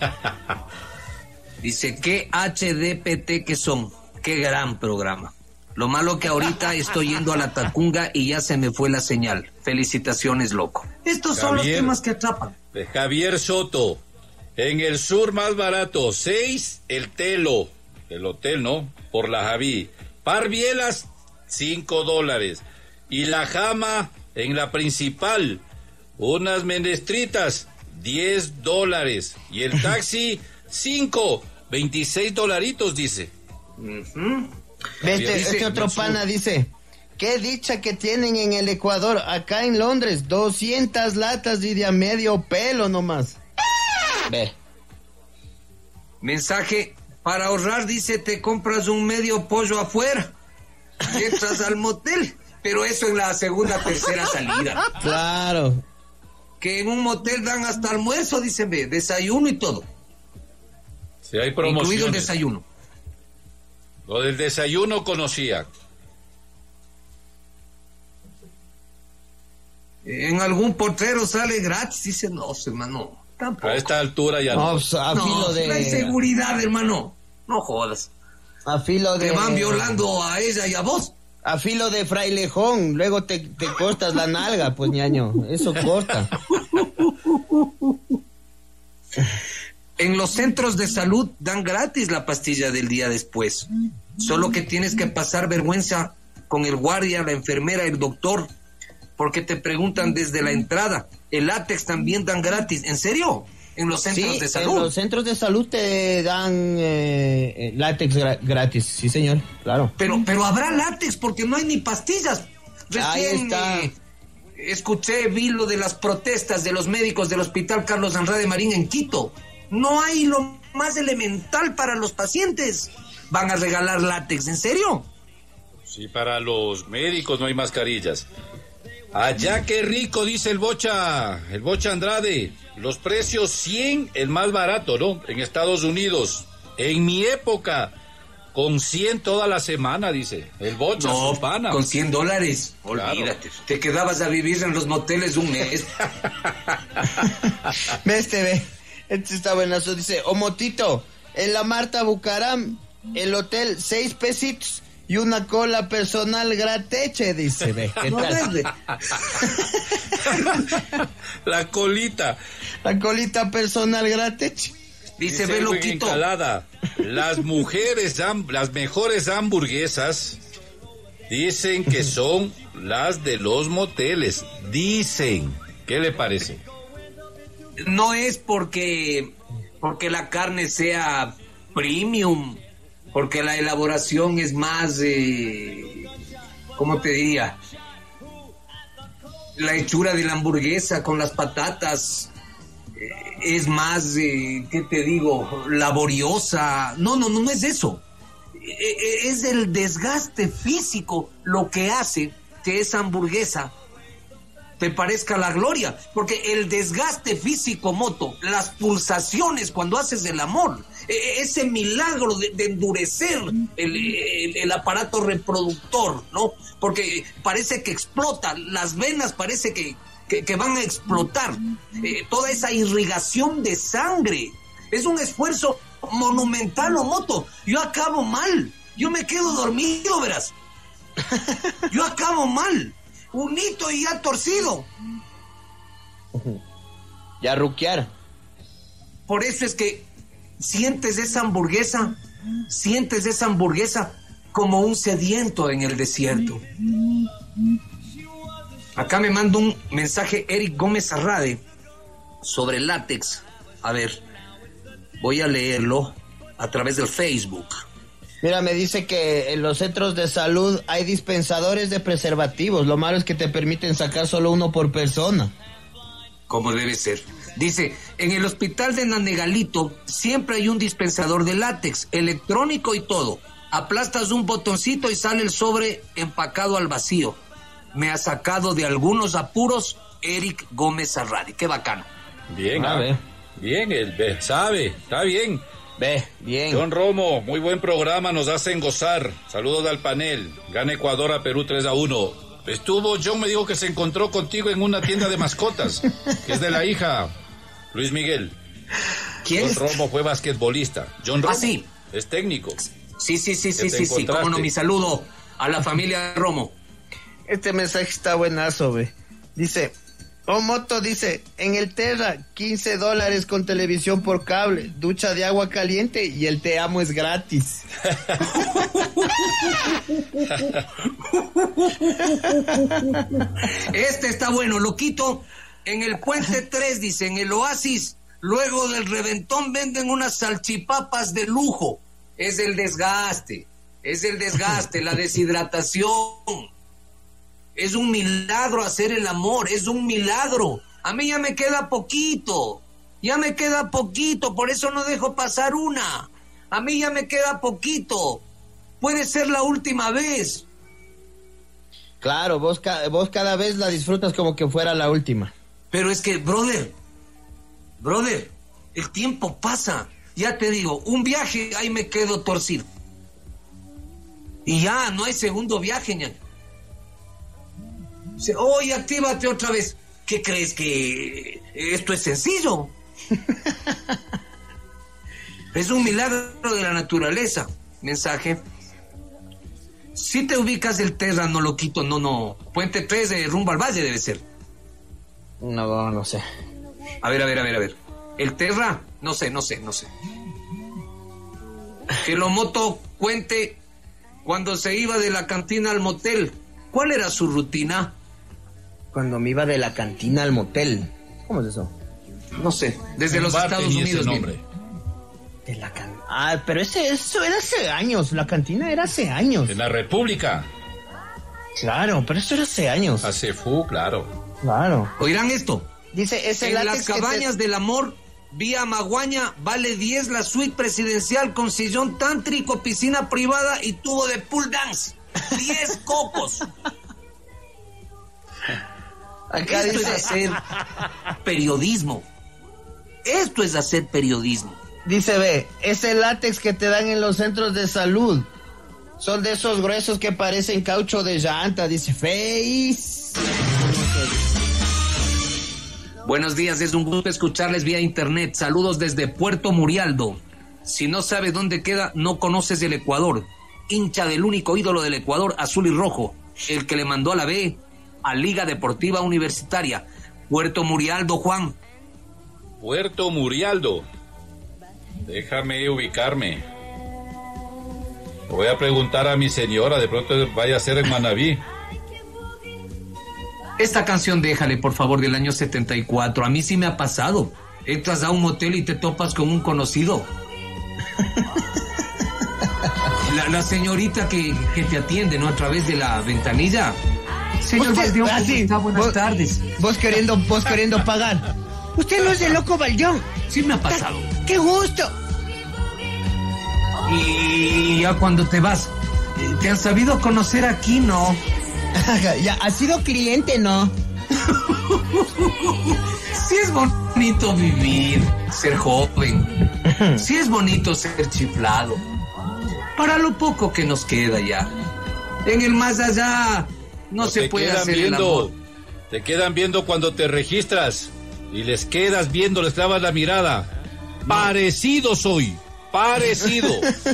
Speaker 3: Dice, ¿qué H D P T que son? Qué gran programa. Lo malo que ahorita estoy yendo a la Tacunga y ya se me fue la señal. Felicitaciones, loco. Estos son los
Speaker 6: Javier.
Speaker 3: temas que atrapan.
Speaker 6: De Javier Soto. En el sur más barato, seis el Telo, el hotel, ¿no? Por la Javí. Par bielas, cinco dólares. Y la Jama, en la principal, unas menestritas, diez dólares. Y el taxi, cinco, veintiséis dolaritos, dice.
Speaker 3: Uh-huh.
Speaker 5: Este,
Speaker 6: Dice,
Speaker 5: este otro
Speaker 6: del sur.
Speaker 5: pana dice, qué dicha que tienen en el Ecuador, acá en Londres, doscientas latas y de a medio pelo nomás. Ve.
Speaker 3: Mensaje, para ahorrar, dice, te compras un medio pollo afuera y entras al motel. Pero eso en la segunda, tercera salida.
Speaker 5: Claro.
Speaker 3: Que en un motel dan hasta almuerzo, dicen, ve, desayuno y todo.
Speaker 6: Si hay
Speaker 3: Incluido el
Speaker 6: promociones.
Speaker 3: desayuno.
Speaker 6: Lo del desayuno conocía.
Speaker 3: En algún portero sale gratis, dice, no, hermano, tampoco.
Speaker 6: A esta altura ya
Speaker 5: No,
Speaker 6: no.
Speaker 5: pues, a
Speaker 3: No,
Speaker 5: filo
Speaker 3: la
Speaker 5: de...
Speaker 3: inseguridad, hermano. No jodas.
Speaker 5: A filo de...
Speaker 3: Te van violando a ella y a vos.
Speaker 5: A filo de frailejón, luego te, te cortas la nalga, pues ñaño, eso corta.
Speaker 3: En los centros de salud dan gratis la pastilla del día después. Solo que tienes que pasar vergüenza con el guardia, la enfermera, el doctor, porque te preguntan desde la entrada. El látex también dan gratis. ¿En serio? En los centros
Speaker 5: Sí,
Speaker 3: de
Speaker 5: en
Speaker 3: salud.
Speaker 5: los centros de salud te dan eh, eh, látex gra- gratis, sí señor, claro.
Speaker 3: Pero, pero habrá látex porque no hay ni pastillas.
Speaker 5: Ahí
Speaker 3: Recién
Speaker 5: está.
Speaker 3: eh, escuché, vi lo de las protestas de los médicos del Hospital Carlos Andrade Marín en Quito. No hay lo más elemental para los pacientes. Van a regalar látex, ¿en serio?
Speaker 6: Sí, para los médicos no hay mascarillas. Allá qué rico, dice el Bocha, el Bocha Andrade. Los precios cien, el más barato, ¿no? En Estados Unidos. En mi época, Con cien toda la semana, dice. El bocha,
Speaker 3: No,
Speaker 6: su pana.
Speaker 3: con cien dólares.
Speaker 6: Claro.
Speaker 3: Olvídate. Te quedabas a vivir en los moteles un mes.
Speaker 5: Ve este, ve. Este está buenazo. Dice, o Motito, en la Marta Bucaram, el hotel, seis pesitos y una cola personal grateche, dice, ve. ¿Qué
Speaker 3: No,
Speaker 5: tal?
Speaker 3: verde.
Speaker 6: La colita.
Speaker 5: La colita personal grateche.
Speaker 3: Dice,
Speaker 6: Dice
Speaker 3: ve,
Speaker 6: Edwin
Speaker 3: loquito.
Speaker 6: Encalada, las mujeres, ham- las mejores hamburguesas dicen que son las de los moteles. Dicen. ¿Qué le parece?
Speaker 3: No es porque, porque la carne sea premium, porque la elaboración es más, eh, ¿cómo te diría? La hechura de la hamburguesa con las patatas eh, es más, eh, ¿qué te digo? Laboriosa. No, no, no, no es eso. Eh, es el desgaste físico lo que hace que esa hamburguesa te parezca la gloria, porque el desgaste físico, Moto, las pulsaciones cuando haces el amor, eh, ese milagro de, de endurecer el, el, el aparato reproductor, ¿no? Porque parece que explota, las venas parece que, que, que van a explotar, eh, toda esa irrigación de sangre, es un esfuerzo monumental, o Moto. Yo acabo mal, yo me quedo dormido, verás, yo acabo mal. Un hito y ya torcido.
Speaker 5: Ya ruquear.
Speaker 3: Por eso es que sientes esa hamburguesa, sientes esa hamburguesa como un sediento en el desierto. Acá me manda un mensaje Eric Gómez Arrade sobre látex. A ver, voy a leerlo a través del Facebook.
Speaker 5: Mira, me dice que en los centros de salud hay dispensadores de preservativos. Lo malo es que te permiten sacar solo uno por persona.
Speaker 3: Como debe ser. Dice, en el hospital de Nanegalito siempre hay un dispensador de látex, electrónico y todo. Aplastas un botoncito y sale el sobre empacado al vacío. Me ha sacado de algunos apuros Eric Gómez Arradi. Qué bacano.
Speaker 6: Bien,
Speaker 5: Ah,
Speaker 6: ah,
Speaker 5: ve.
Speaker 6: bien, él ve, sabe, está bien.
Speaker 5: Ve, bien.
Speaker 6: John Romo, muy buen programa, nos hacen gozar. Saludos al panel. Gana Ecuador a Perú tres a uno. Estuvo, John me dijo que se encontró contigo en una tienda de mascotas, que es de la hija, Luis Miguel.
Speaker 3: ¿Quién
Speaker 6: John
Speaker 3: es?
Speaker 6: Romo fue basquetbolista. John Romo
Speaker 3: Ah, sí.
Speaker 6: es técnico.
Speaker 3: Sí, sí, sí,
Speaker 6: Que
Speaker 3: sí,
Speaker 6: te
Speaker 3: sí, sí.
Speaker 6: encontraste.
Speaker 3: Cómo no, mi saludo a la familia Romo.
Speaker 5: Este mensaje está buenazo, ve. Dice, oh Moto, dice, en el Terra, quince dólares con televisión por cable, ducha de agua caliente y el te amo es gratis.
Speaker 3: Este está bueno, loquito. En el Puente tres, dice, en el Oasis, luego del reventón venden unas salchipapas de lujo. Es el desgaste, es el desgaste, la deshidratación. Es un milagro hacer el amor, es un milagro. A mí ya me queda poquito, ya me queda poquito, por eso no dejo pasar una. A mí ya me queda poquito, puede ser la última vez.
Speaker 5: Claro, vos, ca- vos cada vez la disfrutas como que fuera la última.
Speaker 3: Pero es que, brother, brother, el tiempo pasa. Ya te digo, un viaje, ahí me quedo torcido. Y ya, no hay segundo viaje, ñaño. Dice, oye, actívate otra vez. ¿Qué crees que esto es sencillo? Es un milagro de la naturaleza. Mensaje. Si te ubicas el Terra, no lo quito, no, no. Puente tres de rumbo al valle debe ser.
Speaker 5: No, no sé.
Speaker 3: A ver, a ver, a ver, a ver. El Terra, no sé, no sé, no sé. Que lo Moto cuente cuando se iba de la cantina al motel. ¿Cuál era su rutina?
Speaker 5: Cuando me iba de la cantina al motel. ¿Cómo es eso?
Speaker 3: No sé, desde
Speaker 6: Un
Speaker 3: los
Speaker 6: bar
Speaker 3: Estados
Speaker 6: tenía ese
Speaker 3: Unidos.
Speaker 6: nombre.
Speaker 3: viene.
Speaker 5: De la can... Ah, pero ese, eso era hace años. La cantina era hace años.
Speaker 6: En la República.
Speaker 5: Claro, pero eso era hace años.
Speaker 6: Hace fu, claro.
Speaker 5: Claro.
Speaker 3: Oirán esto.
Speaker 5: Dice, ese
Speaker 3: En
Speaker 5: látex
Speaker 3: las
Speaker 5: que te-
Speaker 3: cabañas del amor, vía Maguaña, vale diez la suite presidencial con sillón tántrico, piscina privada y tubo de pool dance. diez cocos.
Speaker 5: Acá
Speaker 3: Esto
Speaker 5: dice,
Speaker 3: es hacer periodismo. Esto es hacer periodismo.
Speaker 5: Dice, ve, ese látex que te dan en los centros de salud. Son de esos gruesos que parecen caucho de llanta. Dice, feis.
Speaker 3: Buenos días, es un gusto escucharles vía internet. Saludos desde Puerto Murialdo. Si no sabes dónde queda, no conoces el Ecuador. Hincha del único ídolo del Ecuador, azul y rojo. El que le mandó a la B, a Liga Deportiva Universitaria. Puerto Murialdo, Juan.
Speaker 6: Puerto Murialdo. Déjame ubicarme. Voy a preguntar a mi señora, de pronto vaya a ser en Manabí.
Speaker 3: Esta canción déjale, por favor, del año setenta y cuatro. A mí sí me ha pasado. Entras a un motel y te topas con un conocido. La, la señorita que, que te atiende, ¿no? A través de la ventanilla. Señor Valdión, ¿cómo está? Buenas
Speaker 5: vos,
Speaker 3: tardes.
Speaker 5: Vos queriendo, vos queriendo pagar. Usted no es el loco Valdión.
Speaker 3: Sí me ha pasado.
Speaker 5: ¡Qué gusto!
Speaker 3: Y ya cuando te vas, ¿te han sabido conocer aquí, no?
Speaker 5: Ya, ¿has sido cliente, no?
Speaker 3: Sí es bonito vivir, ser joven. Sí es bonito ser chiflado. Para lo poco que nos queda ya. En el más allá no, no se puede hacer
Speaker 6: viendo,
Speaker 3: el amor.
Speaker 6: Te quedan viendo cuando te registras y les quedas viendo, les clavas la mirada. No. Parecido soy, parecido.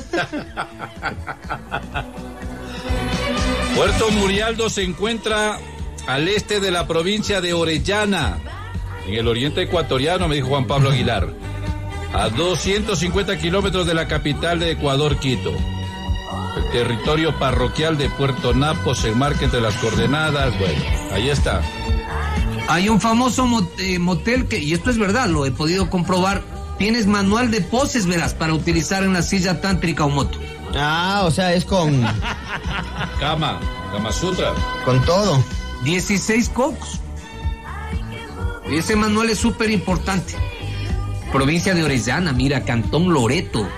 Speaker 6: Puerto Murialdo se encuentra al este de la provincia de Orellana, en el oriente ecuatoriano, me dijo Juan Pablo Aguilar, a doscientos cincuenta kilómetros de la capital de Ecuador, Quito. El territorio parroquial de Puerto Napo se enmarca entre las coordenadas. Bueno, ahí está.
Speaker 3: Hay un famoso mot eh, motel que, y esto es verdad, lo he podido comprobar, tienes manual de poses, verás, para utilizar en la silla tántrica o moto.
Speaker 5: Ah, o sea, es con...
Speaker 6: Cama, Kama Sutra.
Speaker 5: Con todo.
Speaker 3: dieciséis cocos. Ese manual es súper importante. Provincia de Orellana, mira, Cantón Loreto.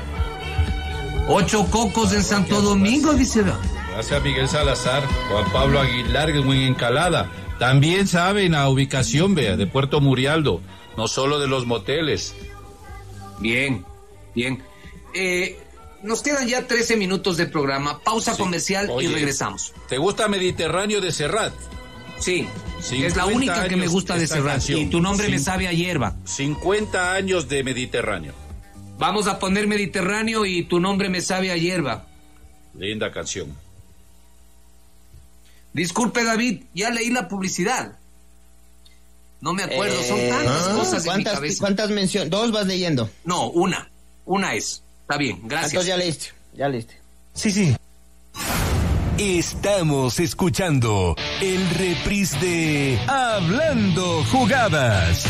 Speaker 3: Ocho cocos en Santo Domingo, dice.
Speaker 6: Gracias a Miguel Salazar, Juan Pablo Aguilar, que es muy encalada. También saben la ubicación, vea, de Puerto Murialdo, no solo de los moteles.
Speaker 3: Bien, bien. Eh, nos quedan ya trece minutos de programa. Pausa sí. comercial. Oye, y regresamos.
Speaker 6: ¿Te gusta Mediterráneo de Serrat?
Speaker 3: Sí, es la única que me gusta de Serrat. Canción. Y tu nombre Cin- me sabe a hierba.
Speaker 6: cincuenta años de Mediterráneo.
Speaker 3: Vamos a poner Mediterráneo y tu nombre me sabe a hierba.
Speaker 6: Linda canción.
Speaker 3: Disculpe, David, ya leí la publicidad. No me acuerdo, eh, son tantas ah, cosas en mi cabeza.
Speaker 5: ¿Cuántas menciones? ¿Dos vas leyendo?
Speaker 3: No, una. Una es. Está bien, gracias.
Speaker 5: Entonces ya leíste, ya leíste.
Speaker 1: Sí, sí. Estamos escuchando el reprise de Hablando Jugadas.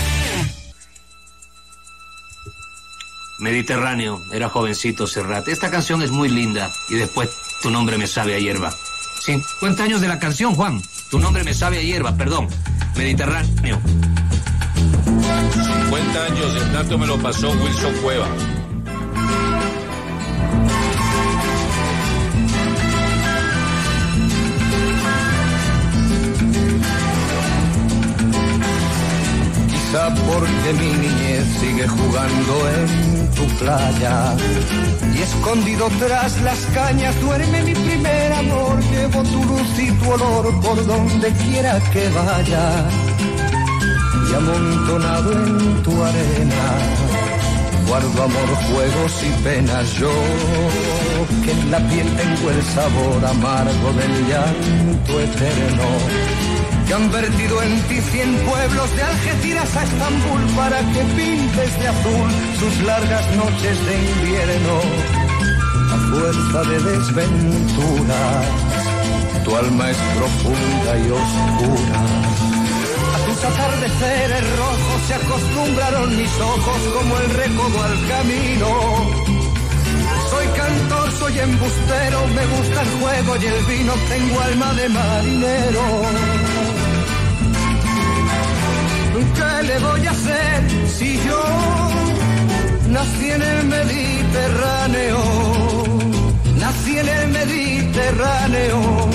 Speaker 3: Mediterráneo, era jovencito Serrat. Esta canción es muy linda y después tu nombre me sabe a hierba. cincuenta años de la canción, Juan. Tu nombre me sabe a hierba, perdón. Mediterráneo.
Speaker 6: cincuenta años, el dato me lo pasó Wilson Cueva.
Speaker 10: Quizá porque mi niñez sigue jugando en tu playa y escondido tras las cañas duerme mi primer amor. Llevo tu luz y tu olor por donde quiera que vaya y amontonado en tu arena guardo amor, juegos y penas. Yo que en la piel tengo el sabor amargo del llanto eterno, que han vertido en ti cien pueblos de Algeciras a Estambul para que pintes de azul sus largas noches de invierno. A fuerza de desventuras, tu alma es profunda y oscura. A tus atardeceres rojos se acostumbraron mis ojos como el recodo al camino. Soy cantor, soy embustero, me gusta el juego y el vino, tengo alma de marinero. ¿Qué le voy a hacer si yo nací en el Mediterráneo? Nací en el Mediterráneo.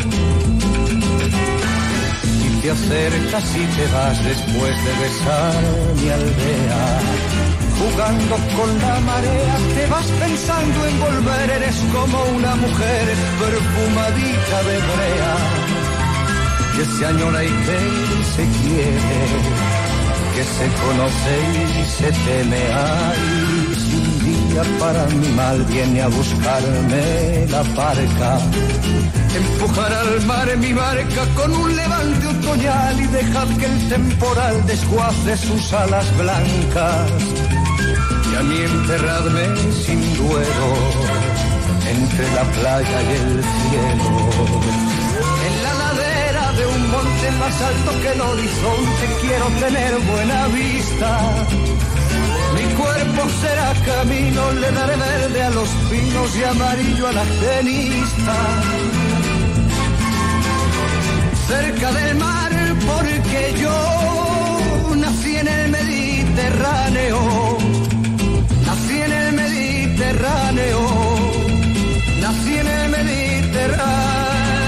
Speaker 10: Y te acercas y te vas después de besar mi aldea, jugando con la marea, te vas pensando en volver, eres como una mujer perfumadita de brea, que se añora y que se quiere, que se conoce y se teme. Ay, si un día para mi mal viene a buscarme la barca, empujar al mar en mi barca con un levante otoñal y dejar que el temporal desguace sus alas blancas, y a mí enterradme sin duelo entre la playa y el cielo. En la ladera de un monte más alto que el horizonte quiero tener buena vista. Mi cuerpo será camino, le daré verde a los pinos y amarillo a la tenista. Cerca del mar porque yo nací en el Mediterráneo, nací en el Mediterráneo, nací en el Mediterráneo.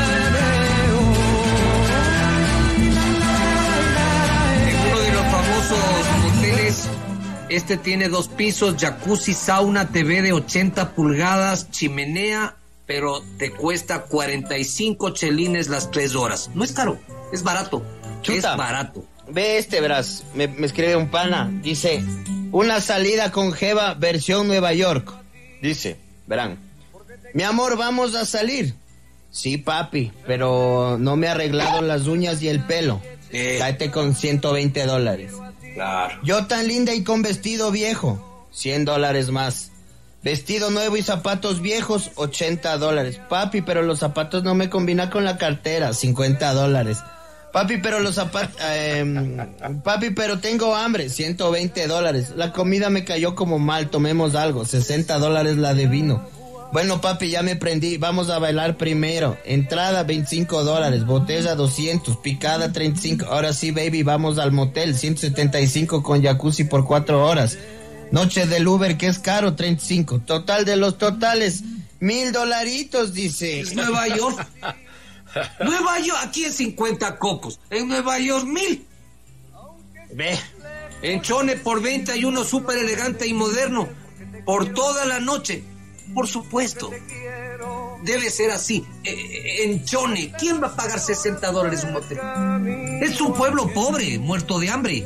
Speaker 3: Moteles, este tiene dos pisos, jacuzzi, sauna, T V de ochenta pulgadas, chimenea, pero te cuesta cuarenta y cinco chelines las tres horas. No es caro, es barato.
Speaker 5: Chuta,
Speaker 3: es barato.
Speaker 5: Ve este, verás, me, me escribe un pana, dice, una salida con Jeva versión Nueva York. Dice, verán, mi amor, vamos a salir. Sí, papi, pero no me he arreglado las uñas y el pelo. Eh. Cáete con ciento veinte dólares.
Speaker 3: Claro.
Speaker 5: Yo tan linda y con vestido viejo, cien dólares más. Vestido nuevo y zapatos viejos, ochenta dólares. Papi, pero los zapatos no me combinan con la cartera, cincuenta dólares. Papi, pero los zapatos... Eh, papi, pero tengo hambre, ciento veinte dólares. La comida me cayó como mal, tomemos algo, sesenta dólares la de vino. Bueno, papi, ya me prendí, vamos a bailar primero. Entrada, veinticinco dólares, botella, doscientos, picada, treinta y cinco. Ahora sí, baby, vamos al motel, ciento setenta y cinco con jacuzzi por cuatro horas. Noche del Uber, que es caro, treinta y cinco. Total de los totales, mil dolaritos, dice.
Speaker 3: Es Nueva York. Nueva York, aquí es cincuenta cocos. En Nueva York, mil.
Speaker 5: Ve.
Speaker 3: En Chone por veinte hay uno súper elegante y moderno. Por toda la noche. Por supuesto. Debe ser así. Eh, en Chone, ¿quién va a pagar sesenta dólares un motel? Es un pueblo pobre, muerto de hambre.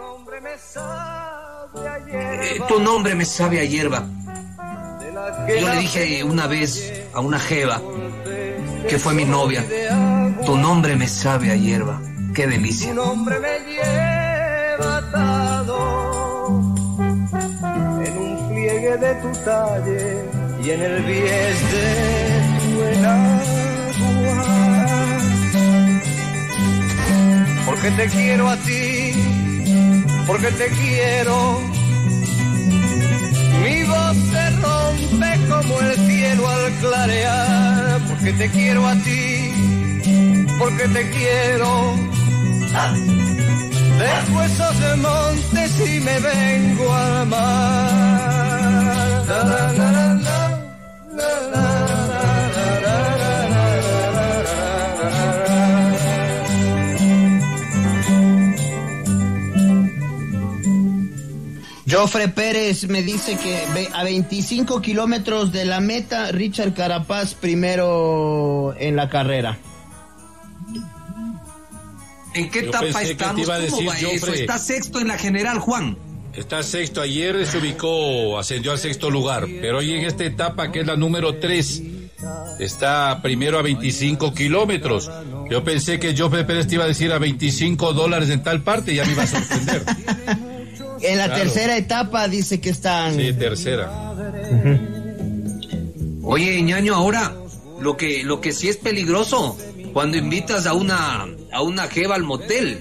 Speaker 3: Eh, tu nombre me sabe a hierba. Yo le dije una vez a una jeva que fue mi novia, tu nombre me sabe a hierba. Qué delicia.
Speaker 10: Tu nombre me lleva atado en un pliegue de tu talle y en el bies de tu enagua. Porque te quiero a ti, porque te quiero. Mi voz se rompe como el cielo al clarear, porque te quiero a ti, porque te quiero. Dejo esos montes y me vengo al mar. La, la, la, la, la, la, la.
Speaker 5: Jofre Pérez me dice que a veinticinco kilómetros de la meta, Richard Carapaz primero en la carrera.
Speaker 3: ¿En qué etapa estamos? ¿Cómo decir, va eso? Está sexto en la general, Juan.
Speaker 6: Está sexto, ayer se ubicó, ascendió al sexto lugar, pero hoy en esta etapa, que es la número tres, está primero a veinticinco kilómetros. Yo pensé que Jofre Pérez te iba a decir a veinticinco dólares en tal parte, y ya me iba a sorprender.
Speaker 5: En la
Speaker 6: Claro.
Speaker 5: tercera etapa dice que están...
Speaker 6: Sí, tercera.
Speaker 3: Uh-huh. Oye, ñaño, ahora lo que lo que sí es peligroso cuando invitas a una a una jeva al motel,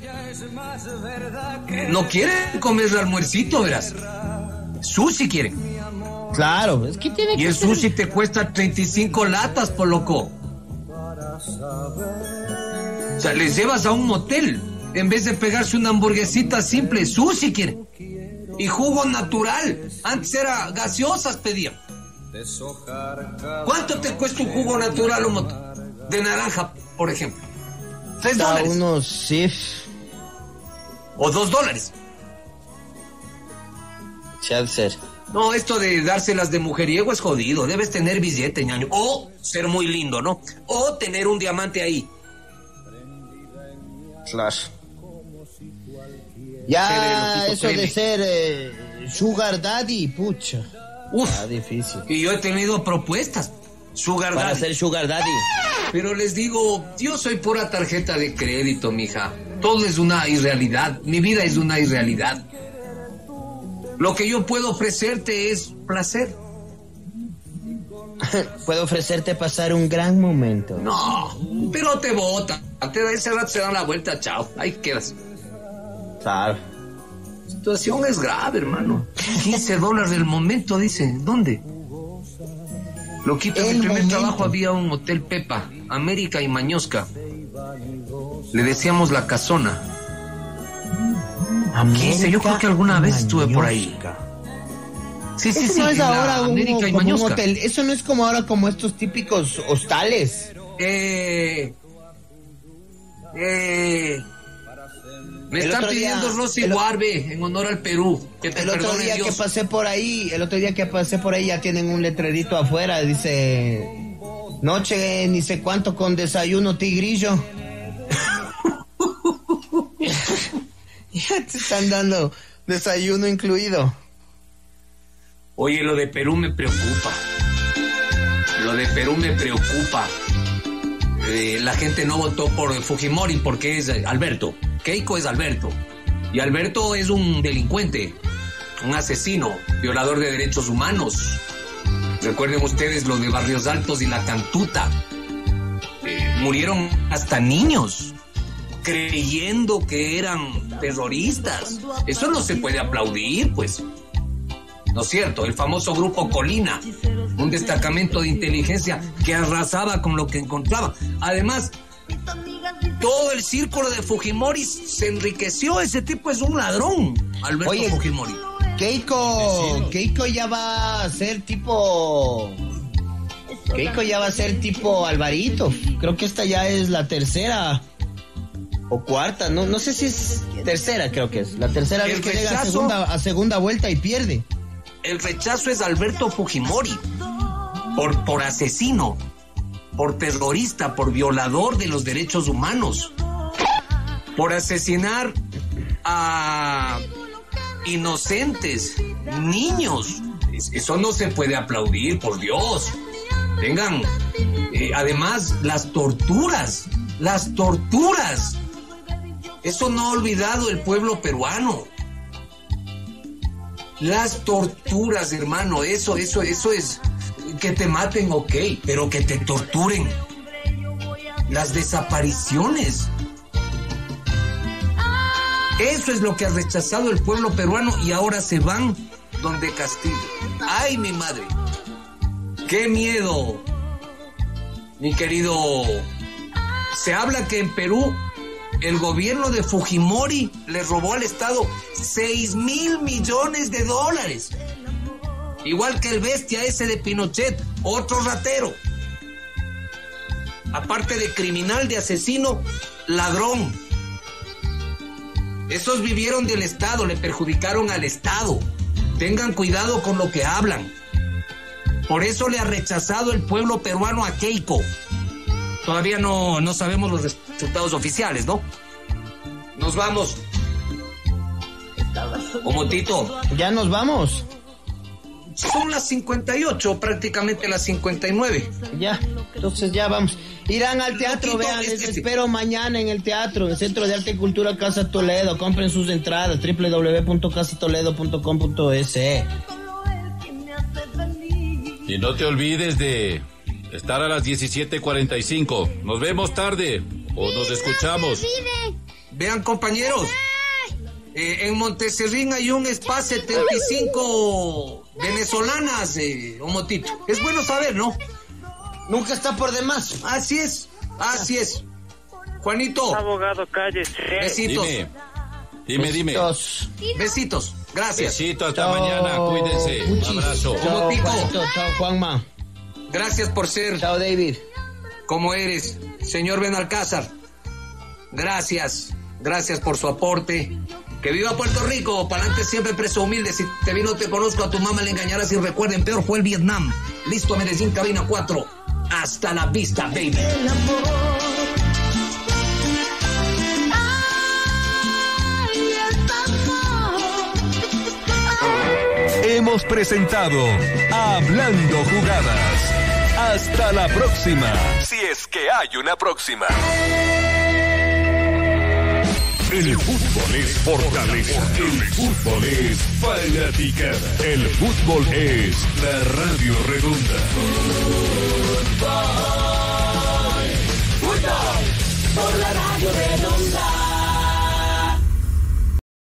Speaker 3: no quieren comer el almuercito, verás. Sushi quieren.
Speaker 5: Claro, es que tiene
Speaker 3: y
Speaker 5: que
Speaker 3: el
Speaker 5: ser...
Speaker 3: sushi te cuesta treinta y cinco latas, por loco. O sea, les llevas a un motel en vez de pegarse una hamburguesita simple. Sushi quieren. Y jugo natural. Antes era gaseosas, pedían. ¿Cuánto te cuesta un jugo natural un motel? De naranja, por ejemplo. Tres
Speaker 5: Está
Speaker 3: dólares.
Speaker 5: unos, sí.
Speaker 3: O dos dólares.
Speaker 5: Se ha de ser.
Speaker 3: No, esto de dárselas de mujeriego es jodido. Debes tener billete, ñaño. O ser muy lindo, ¿no? O tener un diamante ahí.
Speaker 5: Claro. Ya, eso de ser eh, sugar daddy, pucha.
Speaker 3: Uf,
Speaker 5: está difícil.
Speaker 3: Y yo he tenido propuestas. Sugar
Speaker 5: Para
Speaker 3: daddy.
Speaker 5: ser sugar daddy.
Speaker 3: Pero les digo, yo soy pura tarjeta de crédito, mija. Todo es una irrealidad. Mi vida es una irrealidad. Lo que yo puedo ofrecerte es placer.
Speaker 5: Puedo ofrecerte pasar un gran momento.
Speaker 3: No, pero te bota. Te ese rato se dan la vuelta, chao. Ahí quedas.
Speaker 5: Claro.
Speaker 3: La situación es grave, hermano. quince dólares del momento, dice. ¿Dónde? Lo quito. En mi primer
Speaker 5: momento.
Speaker 3: trabajo había un hotel Pepa, América y Mañosca. Le decíamos La Casona. quince, yo creo que alguna vez estuve por ahí. Sí, sí,
Speaker 5: eso
Speaker 3: sí.
Speaker 5: no es ahora un,
Speaker 3: América y
Speaker 5: como un
Speaker 3: Mañosca.
Speaker 5: hotel. Eso no es como ahora como estos típicos hostales.
Speaker 3: Eh... Eh... Me
Speaker 5: El
Speaker 3: están
Speaker 5: otro día-
Speaker 3: pidiendo Rosy
Speaker 5: el-
Speaker 3: Guarbe en honor al Perú. Que te
Speaker 5: El otro
Speaker 3: perdone
Speaker 5: día
Speaker 3: Dios.
Speaker 5: que pasé por ahí, el otro día que pasé por ahí ya tienen un letrerito afuera, dice noche ni sé cuánto con desayuno tigrillo. Ya te están dando desayuno incluido.
Speaker 3: Oye, lo de Perú me preocupa. Lo de Perú me preocupa. Eh, la gente no votó por Fujimori porque es Alberto. Keiko es Alberto. Y Alberto es un delincuente, un asesino, violador de derechos humanos. Recuerden ustedes lo de Barrios Altos y La Cantuta. Eh, murieron hasta niños creyendo que eran terroristas. Eso no se puede aplaudir, pues. ¿No es cierto? El famoso grupo Colina, un destacamento de inteligencia que arrasaba con lo que encontraba. Además, todo el círculo de Fujimori se enriqueció. Ese tipo es un ladrón, Alberto
Speaker 5: Oye,
Speaker 3: Fujimori.
Speaker 5: Keiko, Keiko ya va a ser tipo... Keiko ya va a ser tipo Alvarito. Creo que esta ya es la tercera o cuarta, no, no sé si es tercera, creo que es. La tercera
Speaker 3: El
Speaker 5: vez que llega a
Speaker 3: rechazo-
Speaker 5: segunda, a segunda vuelta y pierde.
Speaker 3: El rechazo es Alberto Fujimori por, por asesino, por terrorista, por violador de los derechos humanos, por asesinar a inocentes, niños. Es- Eso no se puede aplaudir, por Dios. Tengan, eh, además, las torturas, las torturas. Eso no ha olvidado el pueblo peruano. Las torturas, hermano, eso, eso, eso es... Que te maten, ok, pero que te torturen. Las desapariciones. Eso es lo que ha rechazado el pueblo peruano y ahora se van donde Castillo. ¡Ay, mi madre! ¡Qué miedo! Mi querido... Se habla que en Perú el gobierno de Fujimori le robó al Estado seis mil millones de dólares. Igual que el bestia ese de Pinochet, otro ratero. Aparte de criminal, de asesino, ladrón. Esos vivieron del Estado, le perjudicaron al Estado. Tengan cuidado con lo que hablan. Por eso le ha rechazado el pueblo peruano a Keiko. Todavía no, no sabemos los resultados oficiales, ¿no? Nos vamos. Omotito.
Speaker 5: Ya nos vamos.
Speaker 3: Son las cincuenta y ocho, prácticamente las cincuenta y nueve.
Speaker 5: Ya, entonces ya vamos. Irán al teatro,
Speaker 3: Loquito,
Speaker 5: vean, les
Speaker 3: este-
Speaker 5: espero mañana en el teatro, en el Centro de Arte y Cultura Casa Toledo. Compren sus entradas, doble u doble u doble u punto casa toledo punto com punto es.
Speaker 6: Y no te olvides de estar a las diecisiete cuarenta y cinco. Nos vemos tarde o nos escuchamos.
Speaker 3: Vean, compañeros, eh, en Monteserrín hay un spa setenta y cinco venezolanas, eh, Omotito. Es bueno saber, ¿no?
Speaker 5: Nunca está por demás.
Speaker 3: Así es, así es. Juanito,
Speaker 4: Abogado, cállese.
Speaker 3: besitos.
Speaker 6: Dime, dime, dime.
Speaker 5: Besitos.
Speaker 3: Besitos, gracias.
Speaker 6: Besito, hasta
Speaker 5: Chao,
Speaker 6: mañana, cuídense. Un
Speaker 5: Puchis.
Speaker 6: abrazo.
Speaker 5: Chao,
Speaker 3: Motico.
Speaker 5: Juanito. Chao, Juanma.
Speaker 3: Gracias por ser
Speaker 5: Chao, David.
Speaker 3: como eres, señor Benalcázar. Gracias, gracias por su aporte. Que viva Puerto Rico, pa'lante siempre preso humilde. Si te vi no te conozco, a tu mamá le engañarás y recuerden, peor fue el Vietnam. Listo, Medellín, cabina cuatro. Hasta la vista, baby.
Speaker 2: El amor. Ay, el amor.
Speaker 1: Hemos presentado Hablando Jugadas. Hasta la próxima. Si es que hay una próxima. El fútbol es fortaleza. El fútbol es fanaticada. El fútbol es la Radio Redonda.
Speaker 2: Fútbol, fútbol, por la Radio Redonda.